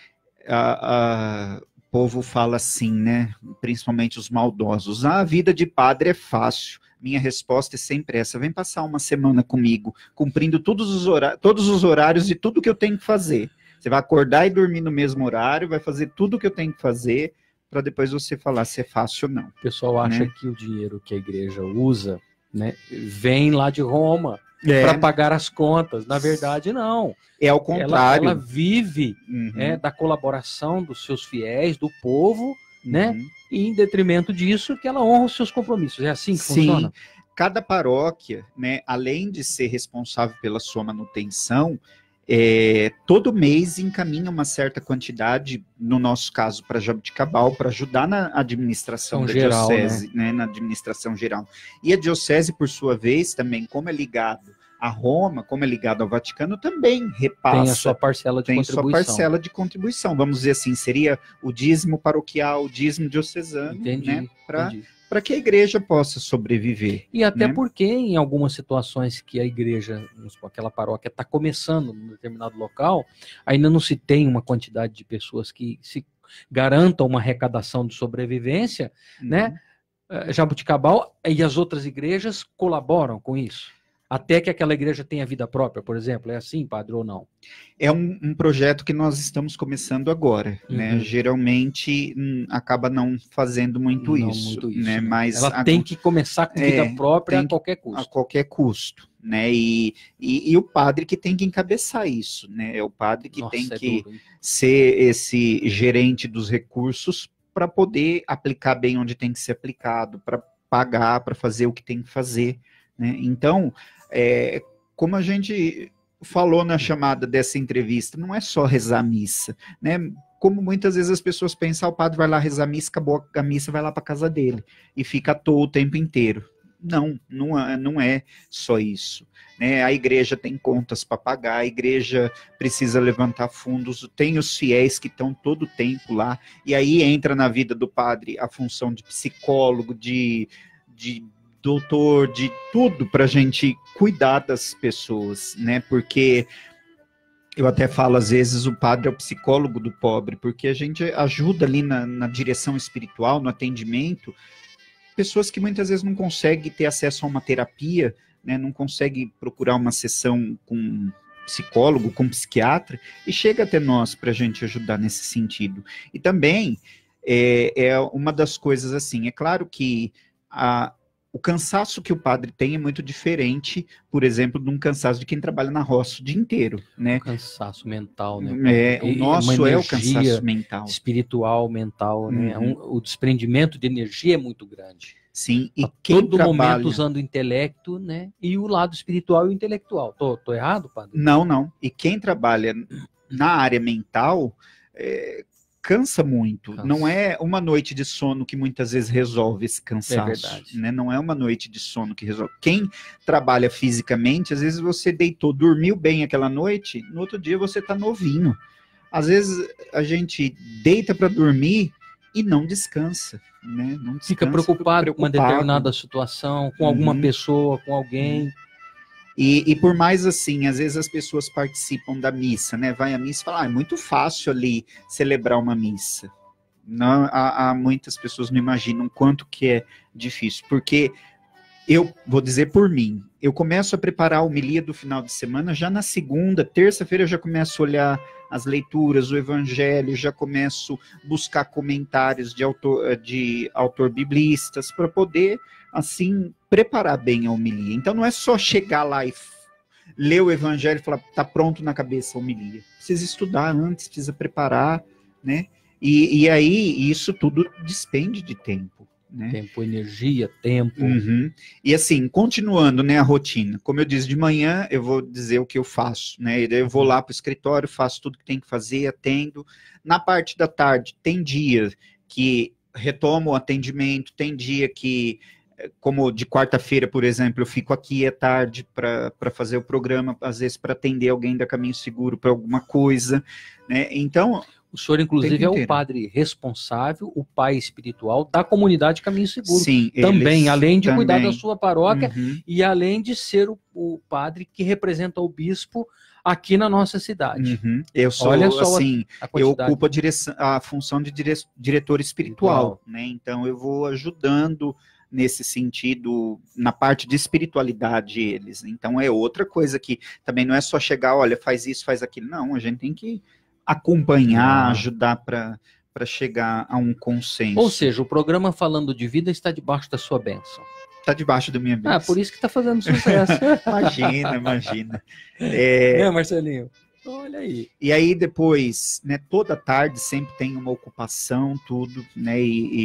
o povo fala assim, né? Principalmente os maldosos. A vida de padre é fácil. Minha resposta é sempre essa: vem passar uma semana comigo, cumprindo todos os horários de tudo que eu tenho que fazer. Você vai acordar e dormir no mesmo horário, vai fazer tudo o que eu tenho que fazer, para depois você falar se é fácil ou não. O pessoal acha que o dinheiro que a igreja usa, né, vem lá de Roma para pagar as contas. Na verdade, não. É ao contrário. Ela vive da colaboração dos seus fiéis, do povo, né? E em detrimento disso, que ela honra os seus compromissos. É assim que funciona? Cada paróquia, né, além de ser responsável pela sua manutenção, todo mês encaminha uma certa quantidade, no nosso caso, para Jaboticabal, para ajudar na administração da diocese, né, na administração geral. E a diocese, por sua vez, também, como é ligado a Roma, como é ligado ao Vaticano, também repassa. Tem a sua parcela de contribuição. Tem sua parcela de contribuição. Vamos dizer assim, seria o dízimo paroquial, o dízimo diocesano, né, para que a igreja possa sobreviver. E até porque, em algumas situações que a igreja, aquela paróquia está começando num determinado local, ainda não se tem uma quantidade de pessoas que se garantam uma arrecadação de sobrevivência, né? Jaboticabal e as outras igrejas colaboram com isso. Até que aquela igreja tenha vida própria, por exemplo. É assim, padre, ou não? É um projeto que nós estamos começando agora, né? Geralmente acaba não fazendo muito isso, né? Mas ela tem que começar com vida própria a qualquer custo. A qualquer custo, né? E o padre que tem que encabeçar isso, né? É o padre que tem que ser esse gerente dos recursos para poder aplicar bem onde tem que ser aplicado, para pagar para fazer o que tem que fazer, né? Então, como a gente falou na chamada dessa entrevista, não é só rezar a missa, né? Como muitas vezes as pessoas pensam, o padre vai lá rezar a missa, acabou a missa, vai lá para casa dele e fica à toa o tempo inteiro. Não é só isso, né? A igreja tem contas para pagar, a igreja precisa levantar fundos, tem os fiéis que estão todo o tempo lá, e aí entra na vida do padre a função de psicólogo, de doutor, de tudo para a gente cuidar das pessoas, né? Porque eu até falo, às vezes, o padre é o psicólogo do pobre, porque a gente ajuda ali na direção espiritual, no atendimento, pessoas que muitas vezes não conseguem ter acesso a uma terapia, né, não conseguem procurar uma sessão com um psicólogo, com um psiquiatra, e chega até nós para a gente ajudar nesse sentido. E também é uma das coisas assim, é claro que o cansaço que o padre tem é muito diferente, por exemplo, de um cansaço de quem trabalha na roça o dia inteiro, né? O cansaço mental, né? O nosso é o cansaço mental. Espiritual, mental, né? O desprendimento de energia é muito grande. Sim, e todo momento usando o intelecto, né? E o lado espiritual e o intelectual. Tô errado, padre? Não. E quem trabalha na área mental cansa muito. Não é uma noite de sono que muitas vezes resolve esse cansaço. É verdade. Né? Não é uma noite de sono que resolve. Quem trabalha fisicamente, às vezes você deitou, dormiu bem aquela noite, no outro dia você está novinho. Às vezes a gente deita para dormir e não descansa. Né? Não descansa, fica preocupado com uma determinada situação, com alguma pessoa, com alguém. E por mais assim, às vezes as pessoas participam da missa, né? Vai à missa e fala, é muito fácil ali celebrar uma missa. Não, há muitas pessoas não imaginam quanto que é difícil, porque eu vou dizer por mim, eu começo a preparar a homilia do final de semana, já na segunda, terça-feira eu já começo a olhar as leituras, o evangelho, já começo a buscar comentários de autor biblistas, para poder, assim, preparar bem a homilia. Então não é só chegar lá e ler o evangelho e falar, tá pronto na cabeça a homilia. Precisa estudar antes, precisa preparar, né? E aí isso tudo despende de tempo. Né? Tempo, energia, tempo. E assim, continuando, né, a rotina. Como eu disse, de manhã eu vou dizer o que eu faço, né? Eu vou lá para o escritório, faço tudo que tem que fazer, atendo. Na parte da tarde, tem dia que retomo o atendimento, tem dia que, como de quarta-feira, por exemplo, eu fico aqui à tarde para fazer o programa, às vezes para atender alguém da Caminho Seguro para alguma coisa, né? Então, o senhor, inclusive, é o padre responsável, o pai espiritual da comunidade Caminho Seguro. Sim, também, além de cuidar da sua paróquia e além de ser o padre que representa o bispo aqui na nossa cidade. Eu sou, assim, eu ocupo a função de diretor espiritual, né? Então eu vou ajudando nesse sentido, na parte de espiritualidade eles. Então é outra coisa que também não é só chegar, olha, faz isso, faz aquilo. Não, a gente tem que acompanhar, ajudar para chegar a um consenso. Ou seja, o programa Falando de Vida está debaixo da sua bênção. Está debaixo da minha bênção. Ah, por isso que está fazendo sucesso. Imagina. Marcelinho? Olha aí. E aí depois, né, toda tarde sempre tem uma ocupação, tudo, né,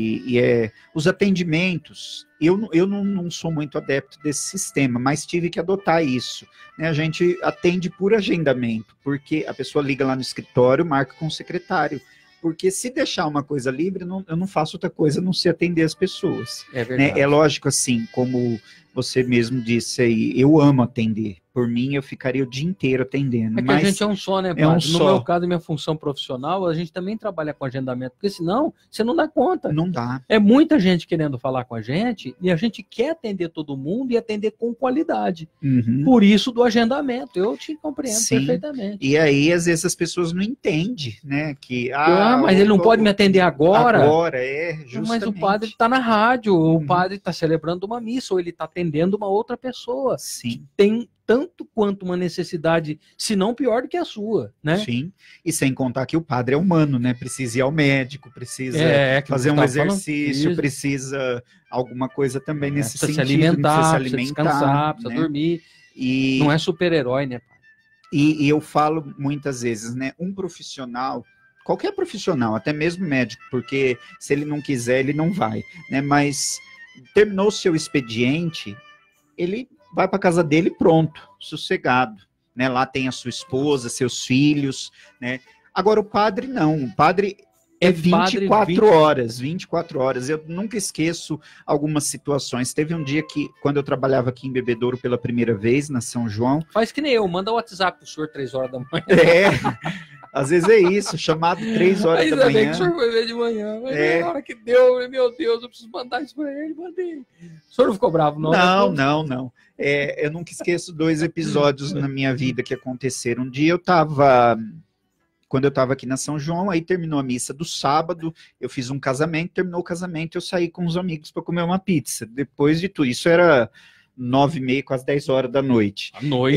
e os atendimentos, eu não sou muito adepto desse sistema, mas tive que adotar isso, né, a gente atende por agendamento, porque a pessoa liga lá no escritório, marca com o secretário, porque se deixar uma coisa livre, eu não faço outra coisa a não ser atender as pessoas. É verdade. Né? É lógico, assim, como você mesmo disse aí, eu amo atender. Por mim, eu ficaria o dia inteiro atendendo. É que a gente é um só, né, padre? É um no só. meu caso, minha função profissional, a gente também trabalha com agendamento, porque senão você não dá conta. Não dá. É muita gente querendo falar com a gente, e a gente quer atender todo mundo e atender com qualidade. Por isso do agendamento. Eu te compreendo perfeitamente. E aí, às vezes, as pessoas não entendem, né? Que, mas ele não pode me atender agora? Agora, justamente. Mas o padre está na rádio, o padre está celebrando uma missa, ou ele está atendendo uma outra pessoa. Sim. Que tem tanto quanto uma necessidade, se não pior do que a sua, né? Sim, e sem contar que o padre é humano, né? Precisa ir ao médico, precisa fazer um exercício, precisa alguma coisa também nesse sentido. Precisa se descansar, precisa dormir. E não é super-herói, né? E eu falo muitas vezes, né? Um profissional, qualquer profissional, até mesmo médico, porque se ele não quiser, ele não vai, né? Mas terminou o seu expediente, ele vai para casa dele pronto, sossegado, né? Lá tem a sua esposa, seus filhos, né? Agora o padre não, o padre é 24 horas. Eu nunca esqueço algumas situações. Teve um dia que, quando eu trabalhava aqui em Bebedouro pela primeira vez, na São João... Faz que nem eu, manda o WhatsApp pro senhor 3 horas da manhã. Às vezes é isso, chamado 3 horas da manhã. Ainda bem que o senhor foi ver de manhã, mas na hora que deu, meu Deus, eu preciso mandar isso pra ele, mandei. O senhor não ficou bravo, não? Não. Eu nunca esqueço 2 episódios na minha vida que aconteceram. Um dia quando eu estava aqui na São João, aí terminou a missa do sábado, eu fiz um casamento, terminou o casamento, eu saí com os amigos para comer uma pizza. Depois de tudo, isso era 9h30, quase 10 horas da noite. À noite.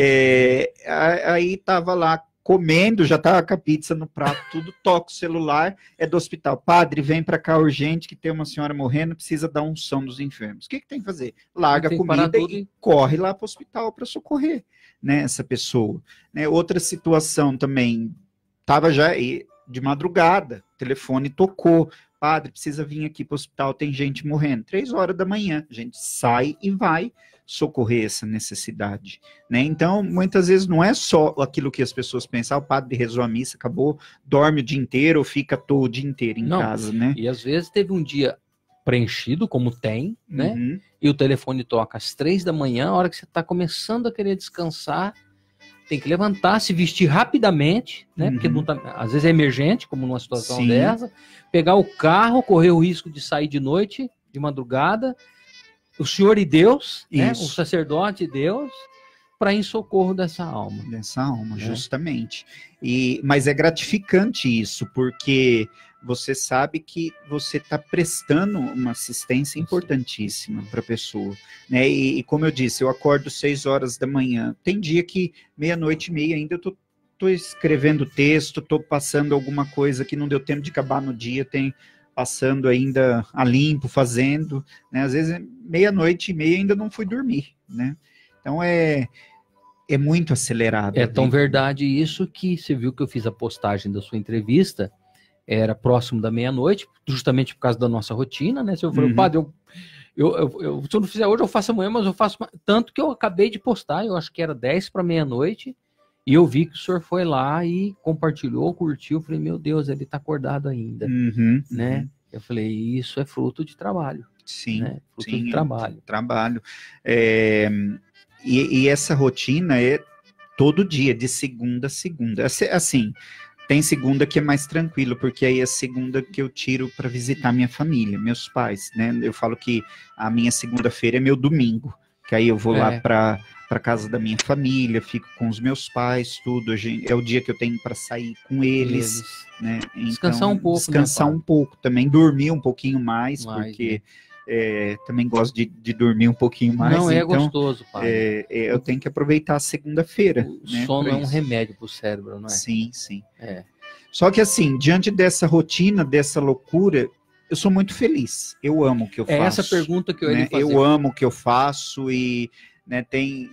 Aí tava lá comendo, já tava com a pizza no prato, tudo, toca o celular, é do hospital. Padre, vem para cá urgente, que tem uma senhora morrendo, precisa dar unção dos enfermos. O que tem que fazer? Larga a comida e corre lá para o hospital para socorrer, né, essa pessoa. Né? Outra situação também, estava já de madrugada, o telefone tocou, padre, precisa vir aqui para o hospital, tem gente morrendo. 3 horas da manhã, a gente sai e vai socorrer essa necessidade. Né? Então, muitas vezes não é só aquilo que as pessoas pensam, o padre rezou a missa, acabou, dorme o dia inteiro ou fica todo o dia inteiro em casa. Né? E às vezes teve um dia preenchido, como tem, né? E o telefone toca às 3 da manhã, a hora que você está começando a querer descansar, tem que levantar, se vestir rapidamente, né? Porque não tá, às vezes é emergente, como numa situação dessa, pegar o carro, correr o risco de sair de noite, de madrugada, o Senhor e Deus, né? O sacerdote e Deus, para ir em socorro dessa alma. Justamente. Mas é gratificante isso, porque você sabe que você está prestando uma assistência importantíssima para a pessoa. Né? E como eu disse, eu acordo 6 horas da manhã. Tem dia que 00:30 ainda eu estou escrevendo texto, estou passando alguma coisa que não deu tempo de acabar no dia, passando ainda a limpo, fazendo. Né? Às vezes 00:30 ainda não fui dormir. Né? Então é muito acelerado. É tão verdade isso que você viu que eu fiz a postagem da sua entrevista, era próximo da 00:30, justamente por causa da nossa rotina, né? Se eu falei, padre, se eu não fizer hoje, eu faço amanhã, mas eu faço... Tanto que eu acabei de postar, eu acho que era 10 para 00:00, e eu vi que o senhor foi lá e compartilhou, curtiu, eu falei, meu Deus, ele está acordado ainda, né? Eu falei, isso é fruto de trabalho. Sim, né? Fruto de trabalho. E essa rotina é todo dia, de segunda a segunda. Assim, tem segunda que é mais tranquilo, porque aí é a segunda que eu tiro para visitar minha família, meus pais, né? Eu falo que a minha segunda-feira é meu domingo, que aí eu vou lá para casa da minha família, fico com os meus pais, tudo. É o dia que eu tenho para sair com eles, né? Então, descansar um pouco. Descansar um pouco também, dormir um pouquinho mais porque... também gosto de dormir um pouquinho mais. Não, é gostoso, pai. Eu tenho que aproveitar a segunda-feira. O sono é um remédio para o cérebro, não é? Sim. Só que assim, diante dessa rotina, dessa loucura, eu sou muito feliz. Eu amo o que eu faço. É essa pergunta que eu ia fazer. Eu amo o que eu faço e, né, tem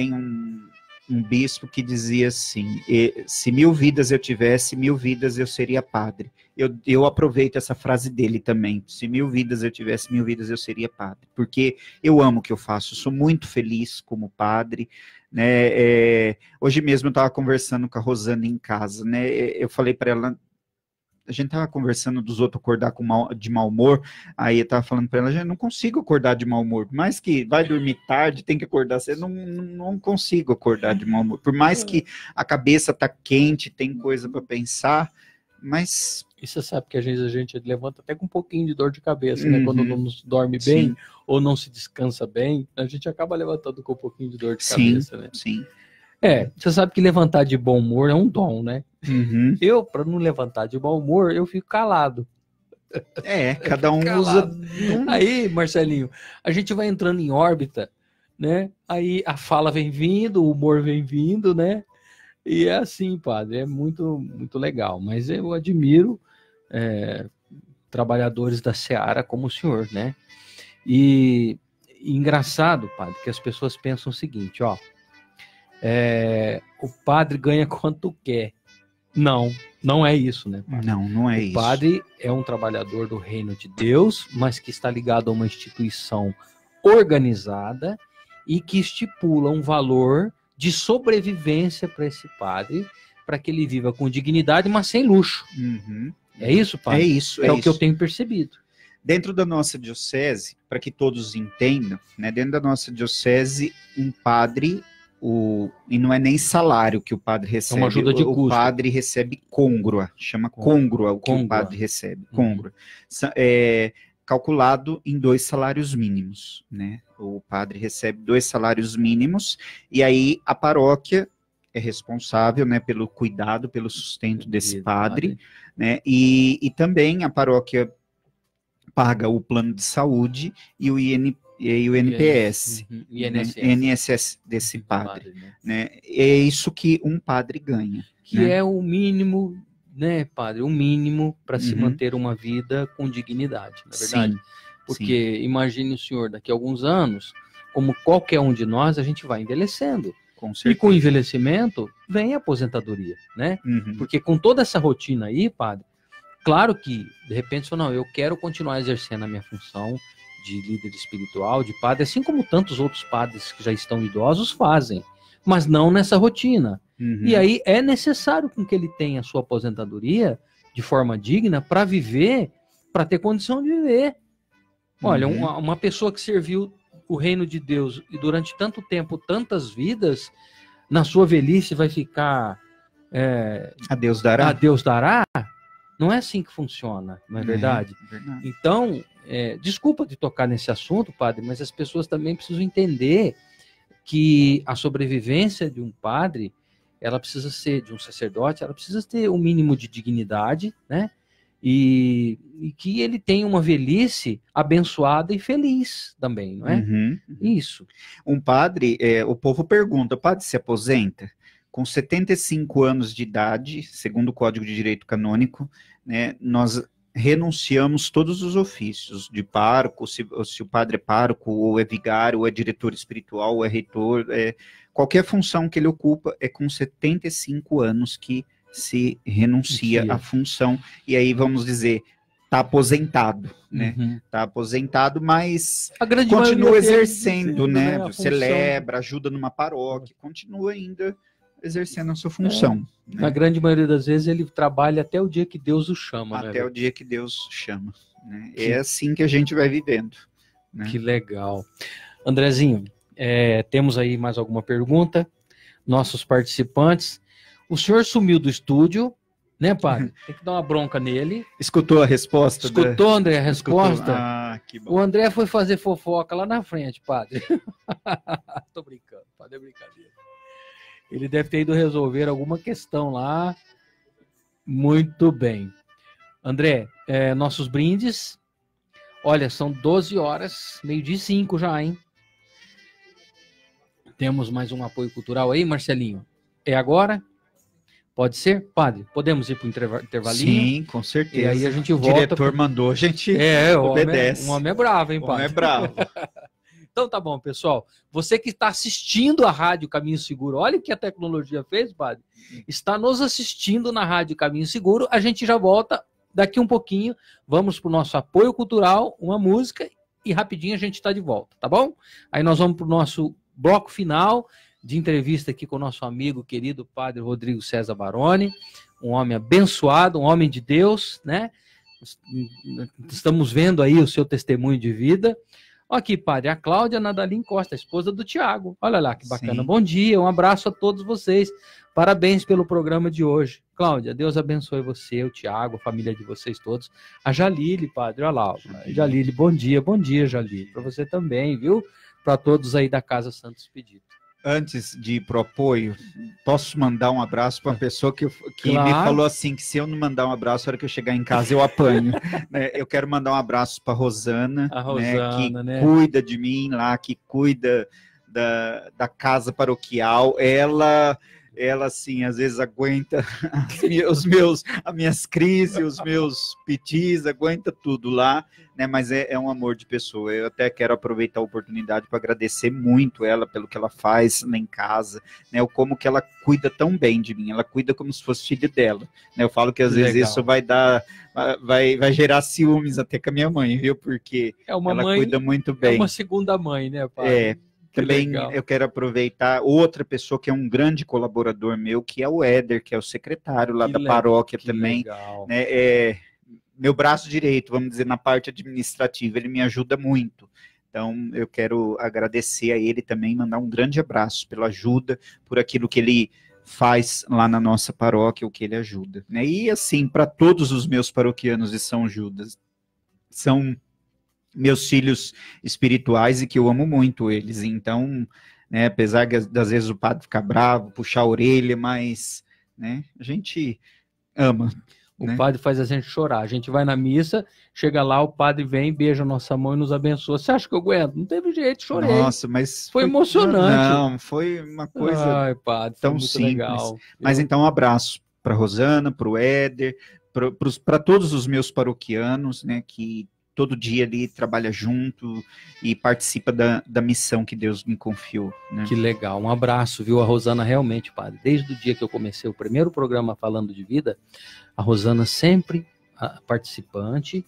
um bispo que dizia assim, se 1000 vidas eu tivesse, 1000 vidas eu seria padre. Eu aproveito essa frase dele também, se 1000 vidas eu tivesse, 1000 vidas eu seria padre, porque eu amo o que eu faço, eu sou muito feliz como padre, né? Hoje mesmo eu estava conversando com a Rosana em casa, né? Eu falei para ela, a gente tava conversando dos outros acordar de mau humor, aí eu tava falando para ela, eu não consigo acordar de mau humor, por mais que vai dormir tarde, tem que acordar cedo, não consigo acordar de mau humor, por mais que a cabeça tá quente, tem coisa para pensar, mas... E você sabe que às vezes a gente levanta até com um pouquinho de dor de cabeça, né? Quando não dorme bem, ou não se descansa bem, a gente acaba levantando com um pouquinho de dor de cabeça, né? Sim. Você sabe que levantar de bom humor é um dom, né? Eu, para não levantar de bom humor, eu fico calado. Cada um usa... Aí, Marcelinho, a gente vai entrando em órbita, né? Aí a fala vem vindo, o humor vem vindo, né? E é assim, padre, é muito, muito legal. Mas eu admiro trabalhadores da Seara como o senhor, né? E engraçado, padre, que as pessoas pensam o seguinte, ó, o padre ganha quanto quer. Não é isso, né, padre? Não é o isso. O padre é um trabalhador do reino de Deus, mas que está ligado a uma instituição organizada e que estipula um valor de sobrevivência para esse padre, para que ele viva com dignidade, mas sem luxo. É isso, padre? É isso. É o que eu tenho percebido. Dentro da nossa diocese, para que todos entendam, né, dentro da nossa diocese, um padre, e não é nem salário que o padre recebe, uma ajuda de custo. O padre recebe côngrua, chama côngrua o que o padre recebe, côngrua. Calculado em 2 salários mínimos, né? O padre recebe 2 salários mínimos, e aí a paróquia é responsável, né, pelo cuidado, pelo sustento desse padre, né? E também a paróquia paga o plano de saúde e o INPS, INSS desse padre, né? É isso que um padre ganha. Que é o mínimo, né, padre? O mínimo para se manter uma vida com dignidade, na verdade. Sim, porque imagine o senhor, daqui a alguns anos, como qualquer um de nós, a gente vai envelhecendo. E com o envelhecimento vem a aposentadoria, né? Porque com toda essa rotina aí, padre, claro que, de repente, você fala, não, eu quero continuar exercendo a minha função de líder espiritual, de padre, assim como tantos outros padres que já estão idosos fazem, mas não nessa rotina. E aí é necessário com que ele tenha a sua aposentadoria de forma digna para viver, para ter condição de viver. Olha, uma pessoa que serviu o reino de Deus e durante tanto tempo, tantas vidas, na sua velhice vai ficar... a Deus dará. A Deus dará? Não é assim que funciona, não é verdade? Verdade. Então, desculpa de tocar nesse assunto, padre, mas as pessoas também precisam entender que a sobrevivência de um padre, ela precisa ser, de um sacerdote, ela precisa ter um mínimo de dignidade, né? E que ele tenha uma velhice abençoada e feliz também, não é? Isso. Um padre, o povo pergunta, o padre se aposenta? Com 75 anos de idade, segundo o Código de Direito Canônico, né, nós renunciamos todos os ofícios de pároco, se o padre é pároco, ou é vigário, ou é diretor espiritual, ou é reitor, qualquer função que ele ocupa, é com 75 anos que se renuncia à função, e aí vamos dizer, está aposentado, né? Está aposentado, mas continua exercendo, né? Celebra, ajuda numa paróquia, continua ainda exercendo a sua função. Né? Na grande maioria das vezes ele trabalha até o dia que Deus o chama. Até o dia que Deus chama. Né? É assim que a gente vai vivendo. Né? Que legal. Andrezinho, temos aí mais alguma pergunta? Nossos participantes. O senhor sumiu do estúdio, né, padre? Tem que dar uma bronca nele. Escutou a resposta? Escutou, André, a resposta? Ah, que bom. O André foi fazer fofoca lá na frente, padre. Tô brincando, padre, é brincadeira. Ele deve ter ido resolver alguma questão lá. Muito bem. André, nossos brindes. Olha, são 12 horas, 12:05 já, hein? Temos mais um apoio cultural aí, Marcelinho? É agora? Pode ser? Padre, podemos ir para o intervalinho? Sim, com certeza. E aí a gente volta. O diretor mandou, a gente obedece. Um homem é bravo, hein, padre? Um homem é bravo. Então tá bom, pessoal. Você que está assistindo a Rádio Caminho Seguro, olha o que a tecnologia fez, padre. Está nos assistindo na Rádio Caminho Seguro. A gente já volta daqui um pouquinho. Vamos para o nosso apoio cultural, uma música, e rapidinho a gente está de volta, tá bom? Aí nós vamos para o nosso bloco final de entrevista aqui com o nosso amigo querido padre Rodrigo César Baroni, um homem abençoado, um homem de Deus, né? Estamos vendo aí o seu testemunho de vida. Aqui, padre, a Cláudia Nadalim Costa, esposa do Tiago. Olha lá que bacana. Sim. Bom dia, um abraço a todos vocês. Parabéns pelo programa de hoje. Cláudia, Deus abençoe você, o Tiago, a família de vocês todos. A Jalile, padre, olha lá. Jalile, bom dia, Jalile. Para você também, viu? Para todos aí da Casa Santo Expedito. Antes de ir pro apoio, posso mandar um abraço para uma pessoa que claro. Me falou assim, que se eu não mandar um abraço, na hora que eu chegar em casa eu apanho. Né? Eu quero mandar um abraço para Rosana, que cuida de mim lá, que cuida da casa paroquial. Ela ela, assim, às vezes aguenta as minhas crises, os meus pitis, aguenta tudo lá, né? Mas é um amor de pessoa. Eu até quero aproveitar a oportunidade para agradecer muito ela pelo que ela faz lá em casa, né? Como que ela cuida tão bem de mim, ela cuida como se fosse filho dela, né? Eu falo que às vezes isso vai gerar ciúmes até com a minha mãe, viu? Porque ela cuida muito bem. É uma segunda mãe, né, pai? Também eu quero aproveitar outra pessoa que é um grande colaborador meu, que é o Éder, que é o secretário lá da paróquia também, né? Meu braço direito, vamos dizer, na parte administrativa, ele me ajuda muito. Então, eu quero agradecer a ele também, mandar um grande abraço pela ajuda, por aquilo que ele faz lá na nossa paróquia, o que ele ajuda, né? E assim, para todos os meus paroquianos de São Judas, são meus filhos espirituais e que eu amo muito eles. Então, né, apesar de, às vezes o padre ficar bravo, puxar a orelha, mas, né, a gente ama. O padre faz a gente chorar. A gente vai na missa, chega lá, o padre vem, beija a nossa mão e nos abençoa. Você acha que eu aguento? Não teve jeito, chorei. Nossa, mas foi emocionante. Não, foi uma coisa padre, tão simples. Legal. Mas então, um abraço para Rosana, para o Éder, para todos os meus paroquianos, né, que todo dia ali trabalha junto e participa da missão que Deus me confiou, né? Que legal, um abraço, viu? A Rosana realmente, padre, desde o dia que eu comecei o primeiro programa falando de vida, a Rosana sempre participante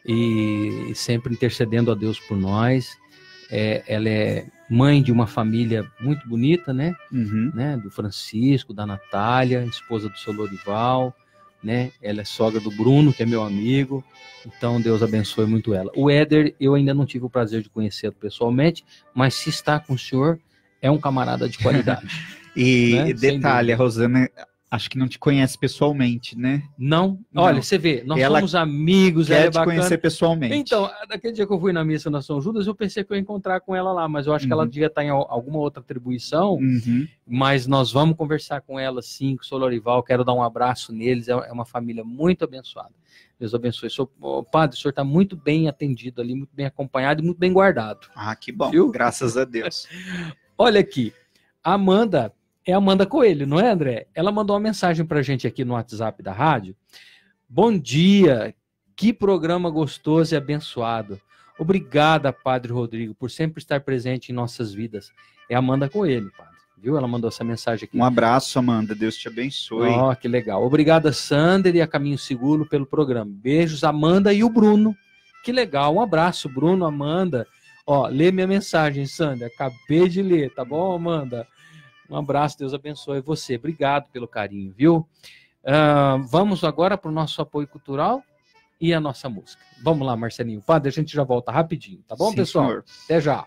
e sempre intercedendo a Deus por nós. Ela é mãe de uma família muito bonita, né? Né? Do Francisco, da Natália, esposa do seu Lorival, né? Ela é sogra do Bruno, que é meu amigo. Então Deus abençoe muito ela. O Éder, eu ainda não tive o prazer de conhecê-lo pessoalmente, mas se está com o senhor, é um camarada de qualidade. E né? Detalhe, a Rosana acho que não te conhece pessoalmente, né? Não? Olha, você vê, nós somos amigos, ela te conhecer pessoalmente. Então, naquele dia que eu fui na missa na São Judas, eu pensei que eu ia encontrar com ela lá, mas eu acho que ela devia estar em alguma outra atribuição, mas nós vamos conversar com ela sim, com o Sr. Lorival, quero dar um abraço neles, é uma família muito abençoada. Deus abençoe. Padre, o senhor está muito bem atendido ali, muito bem acompanhado e muito bem guardado. Ah, que bom, viu? Graças a Deus. Olha aqui, a Amanda... É a Amanda Coelho, não é, André? Ela mandou uma mensagem para a gente aqui no WhatsApp da rádio. Bom dia, que programa gostoso e abençoado. Obrigada, Padre Rodrigo, por sempre estar presente em nossas vidas. É a Amanda Coelho, Padre, viu? Ela mandou essa mensagem aqui. Um abraço, Amanda, Deus te abençoe. Ó, que legal. Obrigada, Sander e a Caminho Seguro pelo programa. Beijos, Amanda e o Bruno. Que legal, um abraço, Bruno, Amanda. Ó, lê minha mensagem, Sander, acabei de ler, tá bom, Amanda? Um abraço, Deus abençoe você. Obrigado pelo carinho, viu? Vamos agora para o nosso apoio cultural e a nossa música. Vamos lá, Marcelinho. Padre, a gente já volta rapidinho, tá bom, sim, pessoal? Senhor. Até já.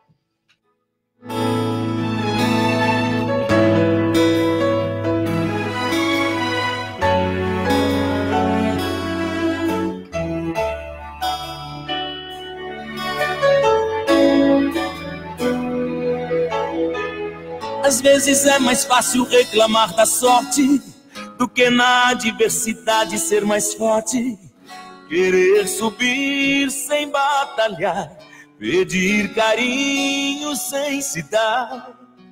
Às vezes é mais fácil reclamar da sorte do que na adversidade ser mais forte. Querer subir sem batalhar, pedir carinho sem se dar,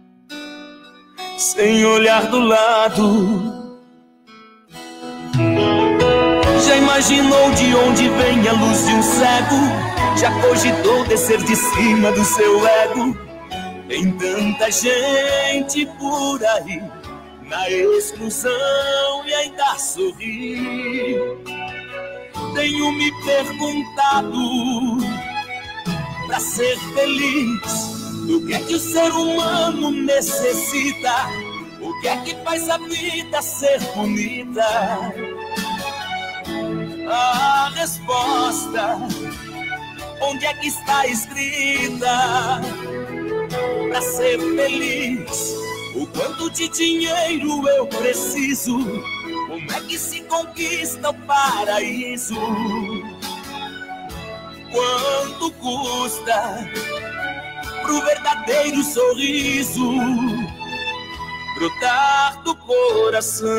sem olhar do lado. Já imaginou de onde vem a luz de um cego? Já cogitou descer de cima do seu ego? Tem tanta gente por aí, na exclusão e ainda sorri. Tenho me perguntado, pra ser feliz, do que é que o ser humano necessita? O que é que faz a vida ser bonita? A resposta, onde é que está escrita? Pra ser feliz, o quanto de dinheiro eu preciso? Como é que se conquista o paraíso? Quanto custa pro verdadeiro sorriso brotar do coração?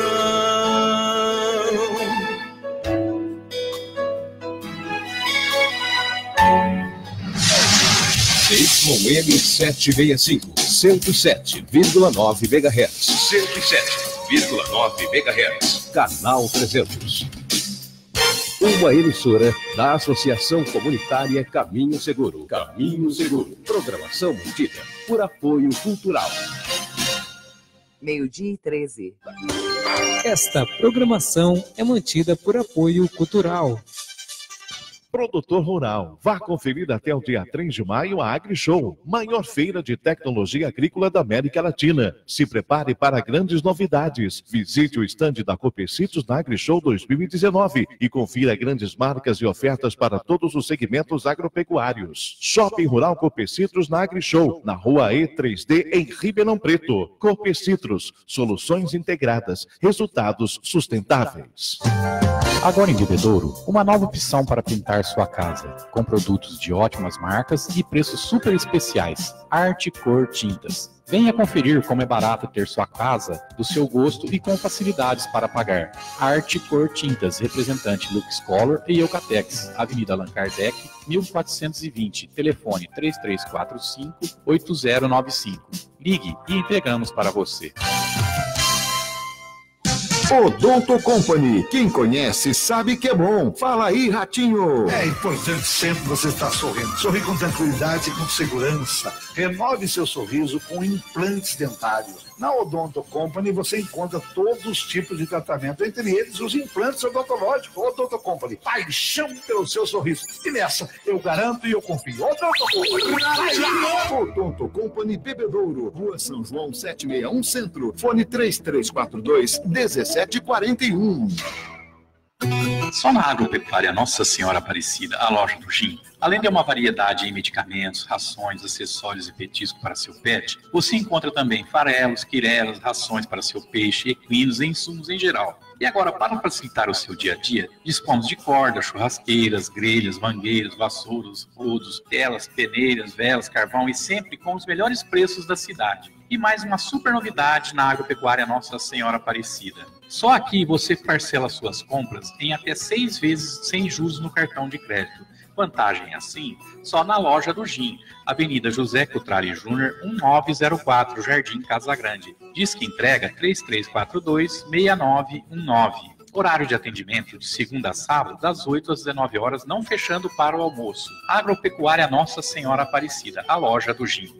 com M765, 107,9 MHz. 107,9 MHz. Canal 300. Uma emissora da Associação Comunitária Caminho Seguro. Caminho Seguro. Programação mantida por apoio cultural. 12:13. Esta programação é mantida por apoio cultural. Produtor Rural. Vá conferir até o dia 3 de maio a AgriShow, maior feira de tecnologia agrícola da América Latina. Se prepare para grandes novidades. Visite o estande da Copecitos na AgriShow 2019 e confira grandes marcas e ofertas para todos os segmentos agropecuários. Shopping Rural Copecitos na AgriShow, na Rua E3D, em Ribeirão Preto. Copecitos, soluções integradas, resultados sustentáveis. Agora em Bebedouro, uma nova opção para pintar sua casa, com produtos de ótimas marcas e preços super especiais. Arte Cor Tintas. Venha conferir como é barato ter sua casa do seu gosto e com facilidades para pagar. Arte Cor Tintas, representante Lux Color e Eucatex, Avenida Allan Kardec, 1420, telefone 3345-8095. Ligue e entregamos para você. Odonto Company. Quem conhece sabe que é bom. Fala aí, Ratinho. É importante sempre você estar sorrindo. Sorrir com tranquilidade e com segurança. Renove seu sorriso com implantes dentários. Na Odonto Company você encontra todos os tipos de tratamento, entre eles os implantes odontológicos. Odonto Company, paixão pelo seu sorriso. E nessa, eu garanto e eu confio. Odonto Company. Odonto Company Bebedouro, Rua São João 761 Centro. Fone 3342-1741. Só na Agropecuária Nossa Senhora Aparecida, a loja do Jim, além de uma variedade em medicamentos, rações, acessórios e petisco para seu pet, você encontra também farelos, quirelas, rações para seu peixe, equinos e insumos em geral. E agora, para facilitar o seu dia a dia, dispomos de cordas, churrasqueiras, grelhas, mangueiras, vassouras, rodos, telas, peneiras, velas, carvão e sempre com os melhores preços da cidade. E mais uma super novidade na Agropecuária Nossa Senhora Aparecida. Só aqui você parcela suas compras em até 6 vezes sem juros no cartão de crédito. Vantagem assim, só na loja do Jim, Avenida José Cutrale Júnior, 1904, Jardim Casa Grande. Disque entrega 3342-6919. Horário de atendimento de segunda a sábado, das 8 às 19 horas, não fechando para o almoço. Agropecuária Nossa Senhora Aparecida, a loja do Jim.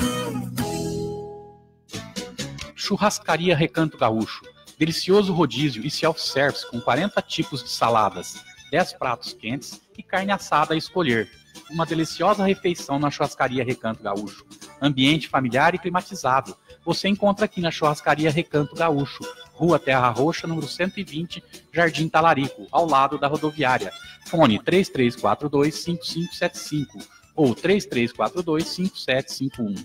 Churrascaria Recanto Gaúcho. Delicioso rodízio e self-service com 40 tipos de saladas, 10 pratos quentes e carne assada a escolher. Uma deliciosa refeição na Churrascaria Recanto Gaúcho. Ambiente familiar e climatizado. Você encontra aqui na Churrascaria Recanto Gaúcho, Rua Terra Roxa, número 120, Jardim Talarico, ao lado da rodoviária. Fone 3342-5575 ou 3342-5751.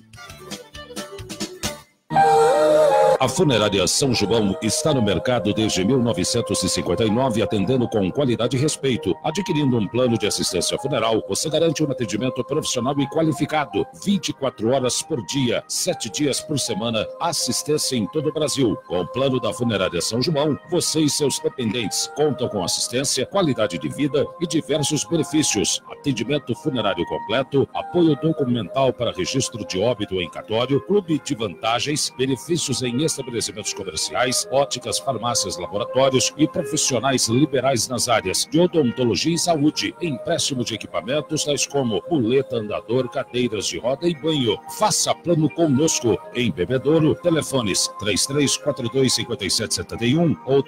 A Funerária São João está no mercado desde 1959, atendendo com qualidade e respeito. Adquirindo um plano de assistência funeral, você garante um atendimento profissional e qualificado, 24 horas por dia, 7 dias por semana, assistência em todo o Brasil. Com o plano da Funerária São João, você e seus dependentes contam com assistência, qualidade de vida e diversos benefícios. Atendimento funerário completo, apoio documental para registro de óbito em cartório, clube de vantagens, benefícios em estabelecimentos comerciais, óticas, farmácias, laboratórios e profissionais liberais nas áreas de odontologia e saúde, empréstimo de equipamentos tais como muleta, andador, cadeiras de roda e banho. Faça plano conosco. Em Bebedouro, telefones 3342-5771 ou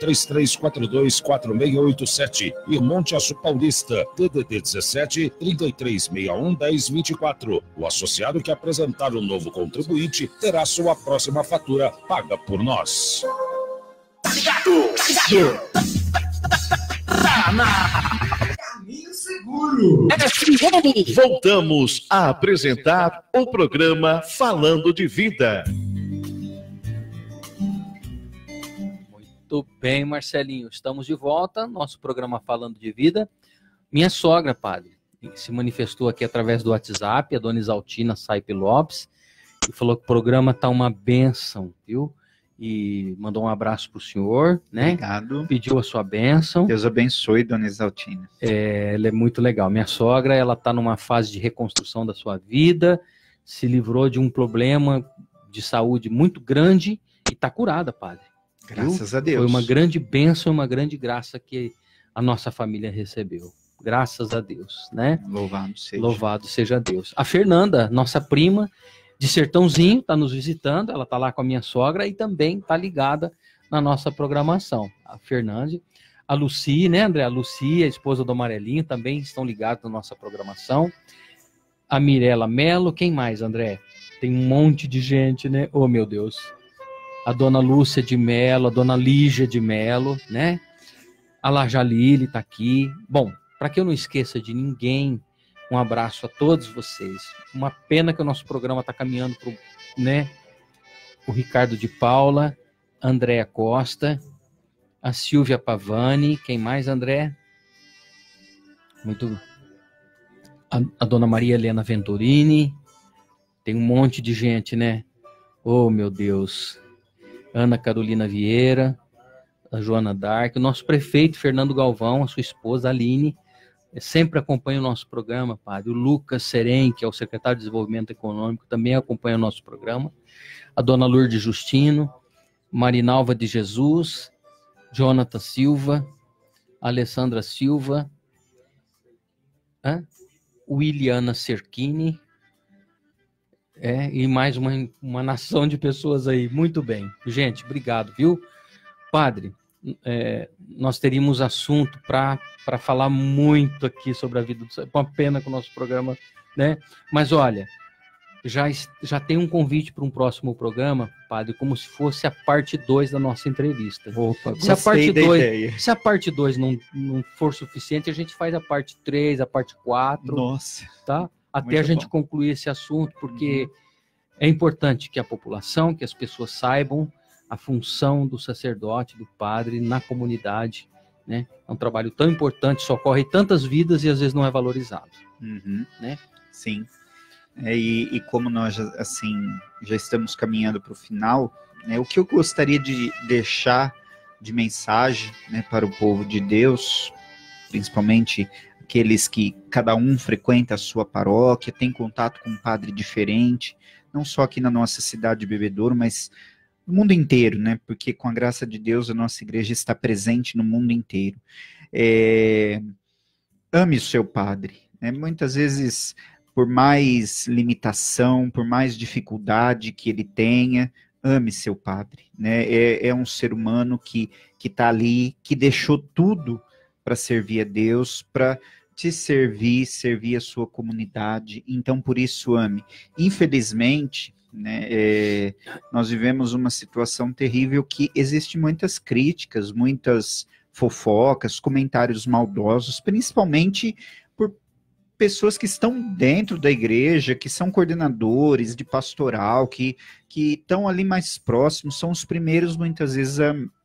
3342-4687 e Monte Açu Paulista, DDD 17 3361 1024. O associado que apresentar o novo contribuinte terá sua próxima fatura paga por nós. Caminho Seguro. Voltamos a apresentar o programa Falando de Vida. Muito bem, Marcelinho. Estamos de volta. Nosso programa Falando de Vida. Minha sogra, padre, se manifestou aqui através do WhatsApp, a dona Isaltina Saipe Lopes, e falou que o programa tá uma bênção, viu? E mandou um abraço pro senhor, né? Obrigado. Pediu a sua bênção. Deus abençoe, dona Isaltina. Ela é muito legal. Minha sogra, ela tá numa fase de reconstrução da sua vida, se livrou de um problema de saúde muito grande e está curada, padre. Graças a Deus. Foi uma grande bênção, uma grande graça que a nossa família recebeu. Graças a Deus, né? Louvado seja. Louvado seja Deus. A Fernanda, nossa prima de Sertãozinho, está nos visitando, ela está lá com a minha sogra e também está ligada na nossa programação. A Fernanda, a Lucy, né, André? A Lucy, a esposa do Amarelinho, também estão ligados na nossa programação. A Mirela Melo, quem mais, André? Tem um monte de gente, né? Oh, meu Deus. A dona Lúcia de Melo, a dona Lígia de Melo, né? A Lajalile está aqui. Bom, para que eu não esqueça de ninguém, um abraço a todos vocês. Uma pena que o nosso programa está caminhando para né, o Ricardo de Paula, a Andréa Costa, a Silvia Pavani, quem mais, André? Muito... A dona Maria Helena Venturini, tem um monte de gente, né? Oh, meu Deus. Ana Carolina Vieira, a Joana Dark, o nosso prefeito Fernando Galvão, a sua esposa Aline, sempre acompanha o nosso programa, padre. O Lucas Seren, que é o secretário de Desenvolvimento Econômico, também acompanha o nosso programa. A dona Lourdes Justino, Marinalva de Jesus, Jonathan Silva, Alessandra Silva, Williana Cerchini, e mais uma nação de pessoas aí. Muito bem. Gente, obrigado, viu? Padre, nós teríamos assunto para falar muito aqui sobre a vida do Senhor. Uma pena com o nosso programa, né? Mas olha, já tem um convite para um próximo programa, padre, como se fosse a parte 2 da nossa entrevista. Opa, se a parte 2 não for suficiente, a gente faz a parte 3, a parte 4. Nossa. Tá? Até a gente concluir esse assunto, porque é importante que a população, que as pessoas saibam a função do sacerdote, do padre na comunidade, né? É um trabalho tão importante, socorre tantas vidas e às vezes não é valorizado. Né? Sim. E como nós assim já estamos caminhando para o final, né, o que eu gostaria de deixar de mensagem, né, para o povo de Deus, principalmente aqueles que cada um frequenta a sua paróquia, tem contato com um padre diferente, não só aqui na nossa cidade de Bebedouro, mas no mundo inteiro, né? Porque com a graça de Deus a nossa igreja está presente no mundo inteiro. Ame o seu padre, né? Muitas vezes, por mais limitação, por mais dificuldade que ele tenha, ame seu padre, né? É um ser humano que está ali, que deixou tudo para servir a Deus, para te servir a sua comunidade. Então, por isso, ame. Infelizmente, né, nós vivemos uma situação terrível que existe muitas críticas, muitas fofocas, comentários maldosos, principalmente por pessoas que estão dentro da igreja, que são coordenadores de pastoral, que estão ali mais próximos, são os primeiros, muitas vezes,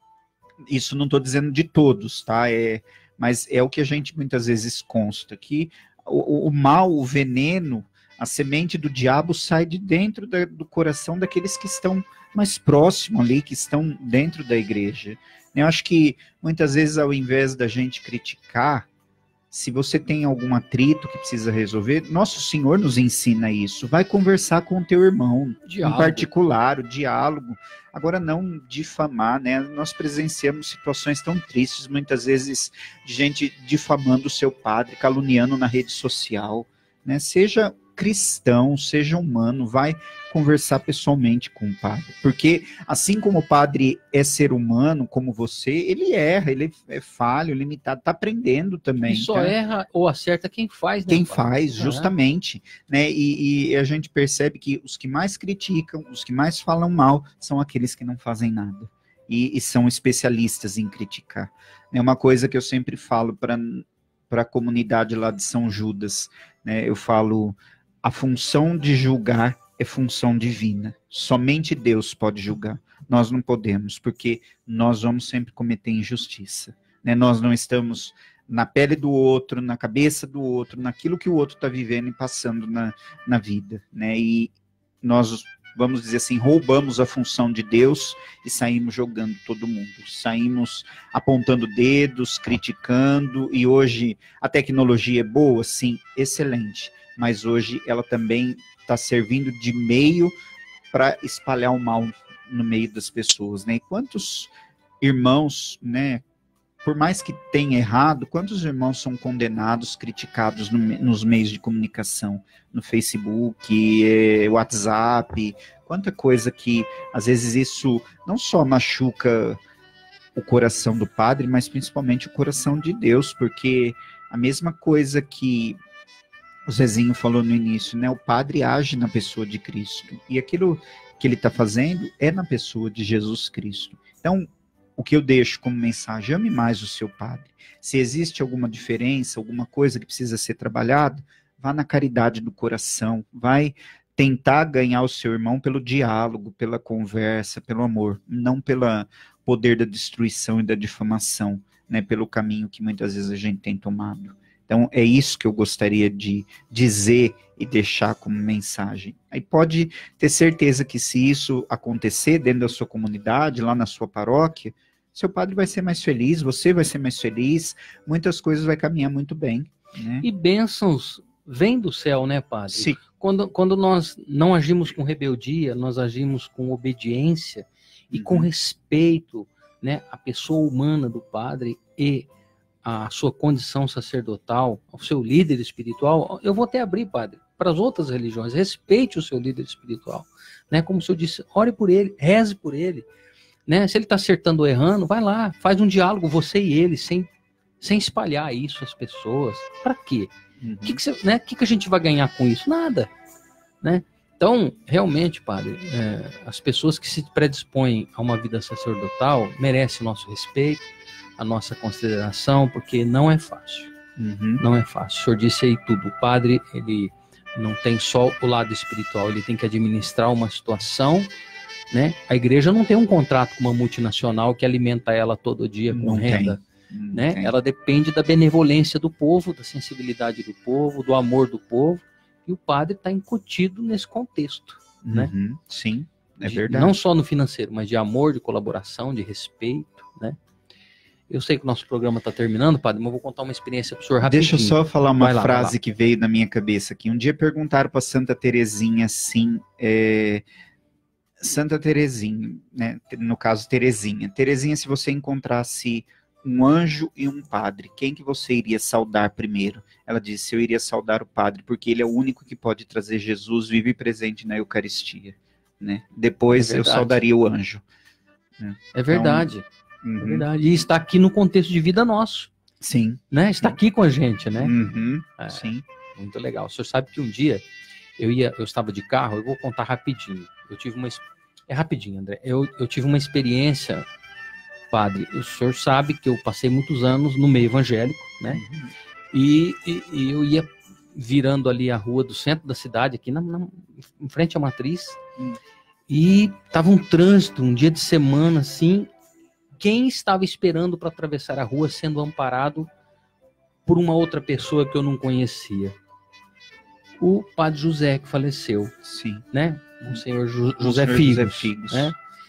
isso não estou dizendo de todos, tá? Mas é o que a gente muitas vezes consta, que o mal, o veneno, a semente do diabo sai de dentro do coração daqueles que estão mais próximos ali, que estão dentro da igreja. Eu acho que muitas vezes, ao invés da gente criticar, se você tem algum atrito que precisa resolver, Nosso Senhor nos ensina isso. Vai conversar com o teu irmão, em particular, o diálogo. Agora, não difamar, né? Nós presenciamos situações tão tristes, muitas vezes, de gente difamando o seu padre, caluniando na rede social, né? Seja cristão, seja humano, vai conversar pessoalmente com o padre, porque assim como o padre é ser humano, como você, ele erra, ele é falho, limitado, está aprendendo também. E só erra ou acerta quem faz, né? Quem faz, justamente, né? E a gente percebe que os que mais criticam, os que mais falam mal, são aqueles que não fazem nada, e são especialistas em criticar. É uma coisa que eu sempre falo para a comunidade lá de São Judas, né? Eu falo, a função de julgar é função divina. Somente Deus pode julgar. Nós não podemos, porque nós vamos sempre cometer injustiça, né? Nós não estamos na pele do outro, na cabeça do outro, naquilo que o outro está vivendo e passando na vida, né? E nós, vamos dizer assim, roubamos a função de Deus e saímos jogando todo mundo. Saímos apontando dedos, criticando, e hoje a tecnologia é boa? Sim, excelente. mas hoje ela também está servindo de meio para espalhar o mal no meio das pessoas, né? E quantos irmãos, né, por mais que tenha errado, quantos irmãos são condenados, criticados nos meios de comunicação, no Facebook, WhatsApp, quanta coisa que, às vezes, isso não só machuca o coração do padre, mas principalmente o coração de Deus, porque a mesma coisa que o Zezinho falou no início, né? O padre age na pessoa de Cristo, e aquilo que ele está fazendo é na pessoa de Jesus Cristo. Então, o que eu deixo como mensagem, ame mais o seu padre. Se existe alguma diferença, alguma coisa que precisa ser trabalhada, vá na caridade do coração, vai tentar ganhar o seu irmão pelo diálogo, pela conversa, pelo amor, não pelo poder da destruição e da difamação, né, pelo caminho que muitas vezes a gente tem tomado. Então, é isso que eu gostaria de dizer e deixar como mensagem. Aí pode ter certeza que se isso acontecer dentro da sua comunidade, lá na sua paróquia, seu padre vai ser mais feliz, você vai ser mais feliz, muitas coisas vai caminhar muito bem. Né? E bênçãos vêm do céu, né, padre? Sim. Quando nós não agimos com rebeldia, nós agimos com obediência e com respeito, né, à pessoa humana do padre e a sua condição sacerdotal, ao seu líder espiritual. Eu vou até abrir, padre, para as outras religiões. Respeite o seu líder espiritual, né? Como o senhor disse, ore por ele, reze por ele, né? Se ele está acertando ou errando, vai lá, faz um diálogo, você e ele, sem espalhar isso às pessoas. Para quê? O que a gente vai ganhar com isso? Nada, né? Então, realmente, padre, as pessoas que se predispõem a uma vida sacerdotal merecem o nosso respeito, a nossa consideração, porque não é fácil. Não é fácil. O senhor disse aí tudo. O padre, ele não tem só o lado espiritual, ele tem que administrar uma situação, né? A igreja não tem um contrato com uma multinacional que alimenta ela todo dia com Não renda. tem. Né? Ela depende da benevolência do povo, da sensibilidade do povo, do amor do povo, e o padre está incutido nesse contexto. Né? Sim, é verdade. Não só no financeiro, mas de amor, de colaboração, de respeito, né? Eu sei que o nosso programa está terminando, padre, mas eu vou contar uma experiência para o senhor rapidinho. Deixa eu só falar uma frase que veio na minha cabeça aqui. Um dia perguntaram para Santa Teresinha assim, Santa Teresinha, né? No caso Teresinha. Teresinha, se você encontrasse um anjo e um padre, quem que você iria saudar primeiro? Ela disse, eu iria saudar o padre, porque ele é o único que pode trazer Jesus vivo e presente na Eucaristia. Né? Depois eu saudaria o anjo. Né? É verdade. Então, é verdade. E está aqui no contexto de vida nosso. Sim. Né? Está aqui com a gente, né? Sim. Muito legal. O senhor sabe que um dia eu estava de carro, eu vou contar rapidinho. Eu tive uma... É rapidinho, André. Eu tive uma experiência, padre. O senhor sabe que eu passei muitos anos no meio evangélico, né? E eu ia virando ali a rua do centro da cidade, aqui em frente à matriz, e tava um trânsito, um dia de semana, assim. Quem estava esperando para atravessar a rua sendo amparado por uma outra pessoa que eu não conhecia? O padre José, que faleceu. Sim. Né? O senhor José Figos. Né?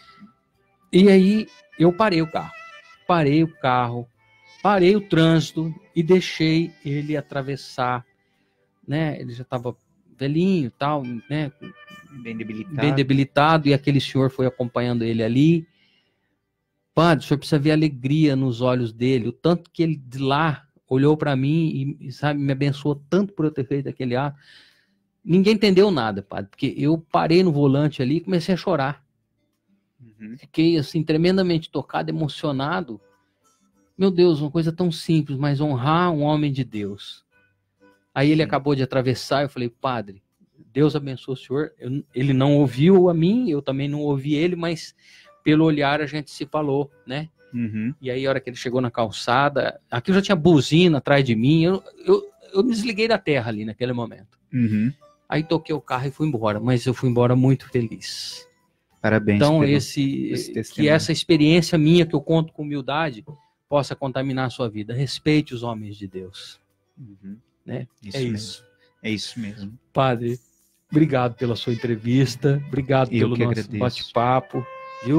E aí eu parei o carro, parei o trânsito e deixei ele atravessar. Né? Ele já estava velhinho, tal, né? Bem debilitado, e aquele senhor foi acompanhando ele ali. Padre, o senhor precisa ver a alegria nos olhos dele, o tanto que ele de lá olhou para mim e, sabe, me abençoou tanto por eu ter feito aquele ato. Ninguém entendeu nada, padre, porque eu parei no volante ali e comecei a chorar. Fiquei, assim, tremendamente tocado, emocionado. Meu Deus, uma coisa tão simples, mas honrar um homem de Deus. Aí ele acabou de atravessar, eu falei, padre, Deus abençoe o senhor. Ele não ouviu a mim, eu também não ouvi ele, mas pelo olhar a gente se falou, né? E aí a hora que ele chegou na calçada, aqui já tinha buzina atrás de mim, eu me desliguei da terra ali naquele momento. Aí toquei o carro e fui embora, mas eu fui embora muito feliz. Parabéns. Então esse que essa experiência minha que eu conto com humildade possa contaminar a sua vida. Respeite os homens de Deus. Né? É isso mesmo. Padre, obrigado pela sua entrevista, obrigado pelo nosso bate-papo, viu?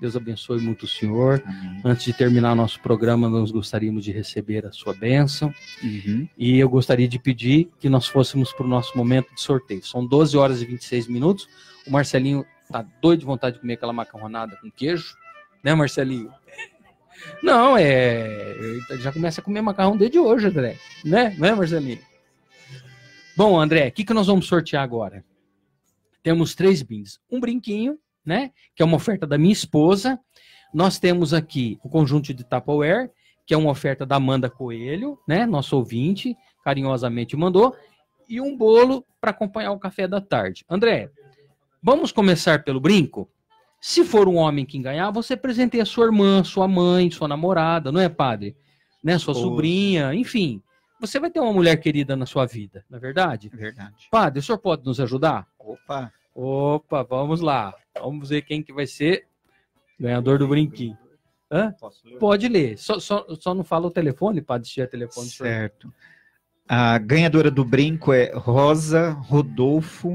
Deus abençoe muito o senhor. Antes de terminar nosso programa, nós gostaríamos de receber a sua bênção. E eu gostaria de pedir que nós fôssemos para o nosso momento de sorteio. São 12 horas e 26 minutos. O Marcelinho tá doido de vontade de comer aquela macarronada com queijo. Né, Marcelinho? Não, ele já começa a comer macarrão desde hoje, André. Né, Marcelinho? Bom, André, o que nós vamos sortear agora? Temos 3 brindes. Um brinquinho, né? Que é uma oferta da minha esposa. Nós temos aqui o conjunto de Tupperware, que é uma oferta da Amanda Coelho, né? Nosso ouvinte, carinhosamente mandou. E um bolo para acompanhar o café da tarde. André, vamos começar pelo brinco? Se for um homem que ganhar, você presenteia sua irmã, sua mãe, sua namorada, não é, padre? Né? Sua sobrinha, enfim. Você vai ter uma mulher querida na sua vida, não é verdade? É verdade. Padre, o senhor pode nos ajudar? Opa, vamos lá. Vamos ver quem que vai ser ganhador do brinquinho. Hã? Pode ler. Só não fala o telefone, padre, se tiver telefone. Certo. A ganhadora do brinco é Rosa Rodolfo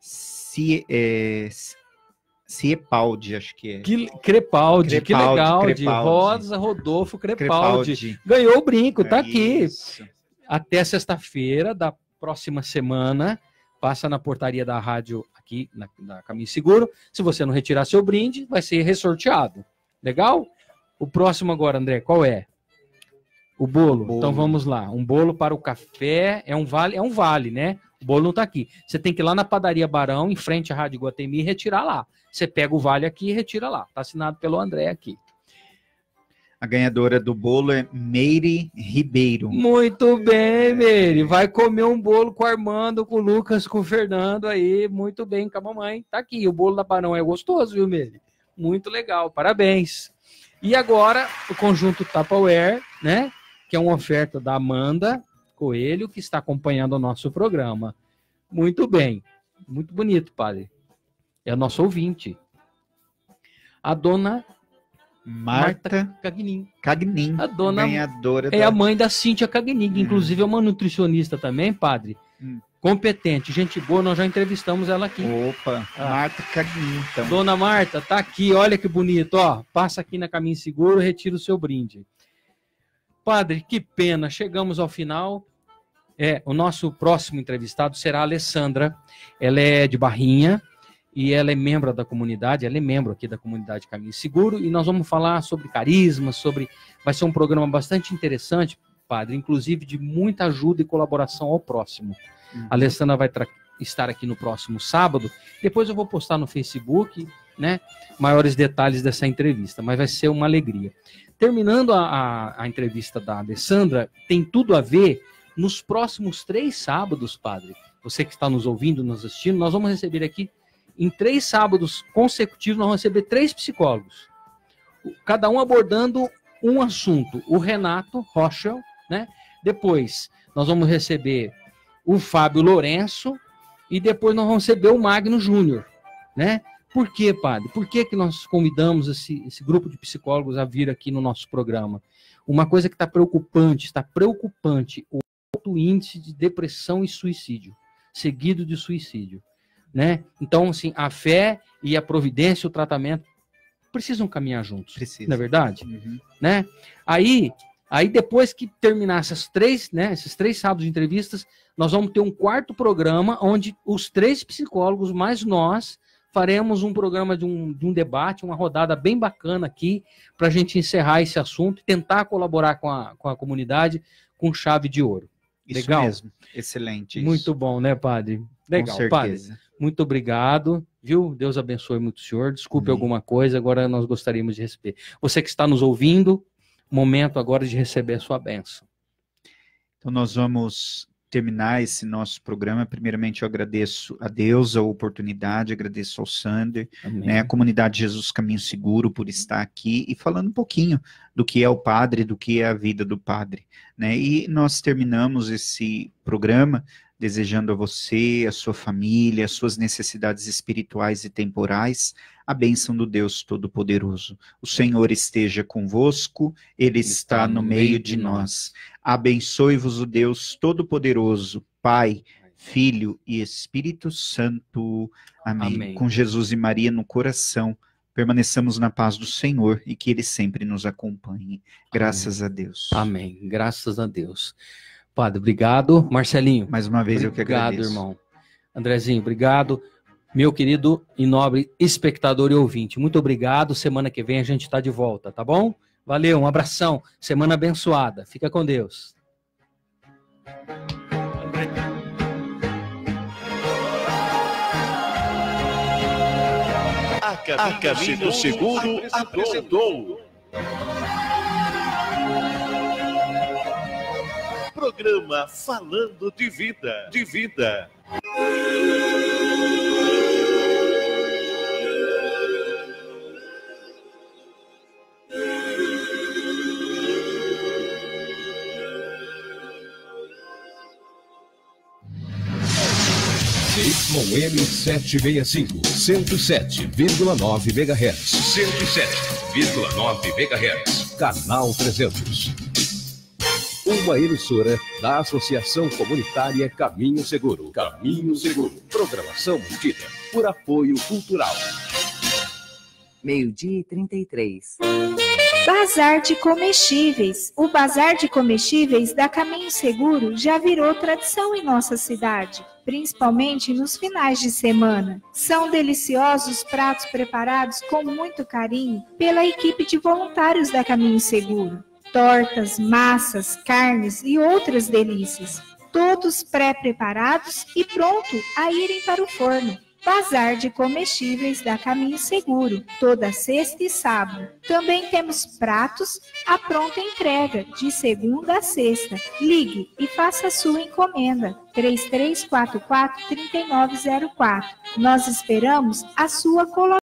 Ciepaldi, acho que é. Crepaldi, que legal. Rosa Rodolfo Crepaldi. Ganhou o brinco, tá aqui. Até sexta-feira da próxima semana, passa na portaria da rádio aqui, na Caminho Seguro. Se você não retirar seu brinde, vai ser ressorteado. Legal? O próximo agora, André, qual é? O bolo. Então vamos lá. Um bolo para o café, é um vale, né? O bolo não tá aqui. Você tem que ir lá na padaria Barão, em frente à Rádio Guatemi, e retirar lá. Você pega o vale aqui e retira lá. Tá assinado pelo André aqui. A ganhadora do bolo é Meire Ribeiro. Muito bem, Meire. Vai comer um bolo com o Armando, com o Lucas, com o Fernando aí. Muito bem com a mamãe. Tá aqui. O bolo da Barão é gostoso, viu, Meire? Muito legal. Parabéns. E agora, o conjunto Tupperware, né? Que é uma oferta da Amanda Coelho, que está acompanhando o nosso programa. Muito bem. Muito bonito, padre. É o nosso ouvinte. A dona Marta Cagnin. A dona ganhadora é a mãe da Cíntia Cagnin, que inclusive é uma nutricionista também, padre. Competente, gente boa, nós já entrevistamos ela aqui. Opa, Marta Cagnin. Então. Dona Marta, tá aqui, olha que bonito, ó. Passa aqui na Caminho Seguro, retira o seu brinde. Padre, que pena, chegamos ao final. O nosso próximo entrevistado será a Alessandra. Ela é de Barrinha e ela é membro da comunidade, ela é membro aqui da comunidade Caminho Seguro, e nós vamos falar sobre carisma, vai ser um programa bastante interessante, padre, inclusive de muita ajuda e colaboração ao próximo. A Alessandra vai estar aqui no próximo sábado, depois eu vou postar no Facebook, né, maiores detalhes dessa entrevista, mas vai ser uma alegria. Terminando a entrevista da Alessandra, tem tudo a ver nos próximos 3 sábados, padre, você que está nos ouvindo, nos assistindo, nós vamos receber aqui, em 3 sábados consecutivos, nós vamos receber 3 psicólogos, cada um abordando um assunto. O Renato Rochel, né? Depois nós vamos receber o Fábio Lourenço e depois nós vamos receber o Magno Júnior, né? Por quê, padre? Por que nós convidamos esse grupo de psicólogos a vir aqui no nosso programa? Uma coisa que está preocupante, o alto índice de depressão e suicídio, seguido de suicídio, né? Então, assim, a fé e a providência, o tratamento, precisam caminhar juntos, não é verdade? Né? Aí depois que terminar esses 3 sábados de entrevistas, nós vamos ter um 4º programa, onde os 3 psicólogos, mais nós, faremos um programa de um debate, uma rodada bem bacana aqui, para a gente encerrar esse assunto e tentar colaborar com a comunidade com chave de ouro. Legal? Isso mesmo, excelente. Muito bom, né, padre? Legal, padre. Muito obrigado, viu? Deus abençoe muito o senhor. Desculpe alguma coisa, agora nós gostaríamos de receber. Você que está nos ouvindo, momento agora de receber a sua bênção. Então nós vamos terminar esse nosso programa. Primeiramente eu agradeço a Deus a oportunidade, agradeço ao Sander, né, a comunidade Jesus Caminho Seguro por estar aqui e falando um pouquinho do que é o padre, do que é a vida do padre, né? E nós terminamos esse programa desejando a você, a sua família, as suas necessidades espirituais e temporais, a bênção do Deus Todo-Poderoso. O Senhor esteja convosco, Ele está no meio de nós. Abençoe-vos o Deus Todo-Poderoso, Pai, Filho e Espírito Santo. Amém. Com Jesus e Maria no coração, permaneçamos na paz do Senhor e que Ele sempre nos acompanhe. Graças a Deus. Amém. Graças a Deus. Padre, obrigado. Marcelinho. Mais uma vez eu que agradeço. Obrigado, irmão. Andrezinho, obrigado. Meu querido e nobre espectador e ouvinte, muito obrigado. Semana que vem a gente está de volta, tá bom? Valeu, um abração. Semana abençoada. Fica com Deus. A Caminho Seguro apresentou programa Falando de Vida, de Vida. YM 765, 107,9 MHz. 107,9 MHz. Canal 300. Uma emissora da Associação Comunitária Caminho Seguro. Caminho Seguro. Programação mantida por apoio cultural. 12h33. Bazar de comestíveis. O Bazar de Comestíveis da Caminho Seguro já virou tradição em nossa cidade, principalmente nos finais de semana. São deliciosos pratos preparados com muito carinho pela equipe de voluntários da Caminho Seguro. Tortas, massas, carnes e outras delícias, todos pré-preparados e pronto a irem para o forno. Bazar de Comestíveis da Caminho Seguro, toda sexta e sábado. Também temos pratos à pronta entrega, de segunda a sexta. Ligue e faça a sua encomenda. 3344-3904. Nós esperamos a sua colaboração.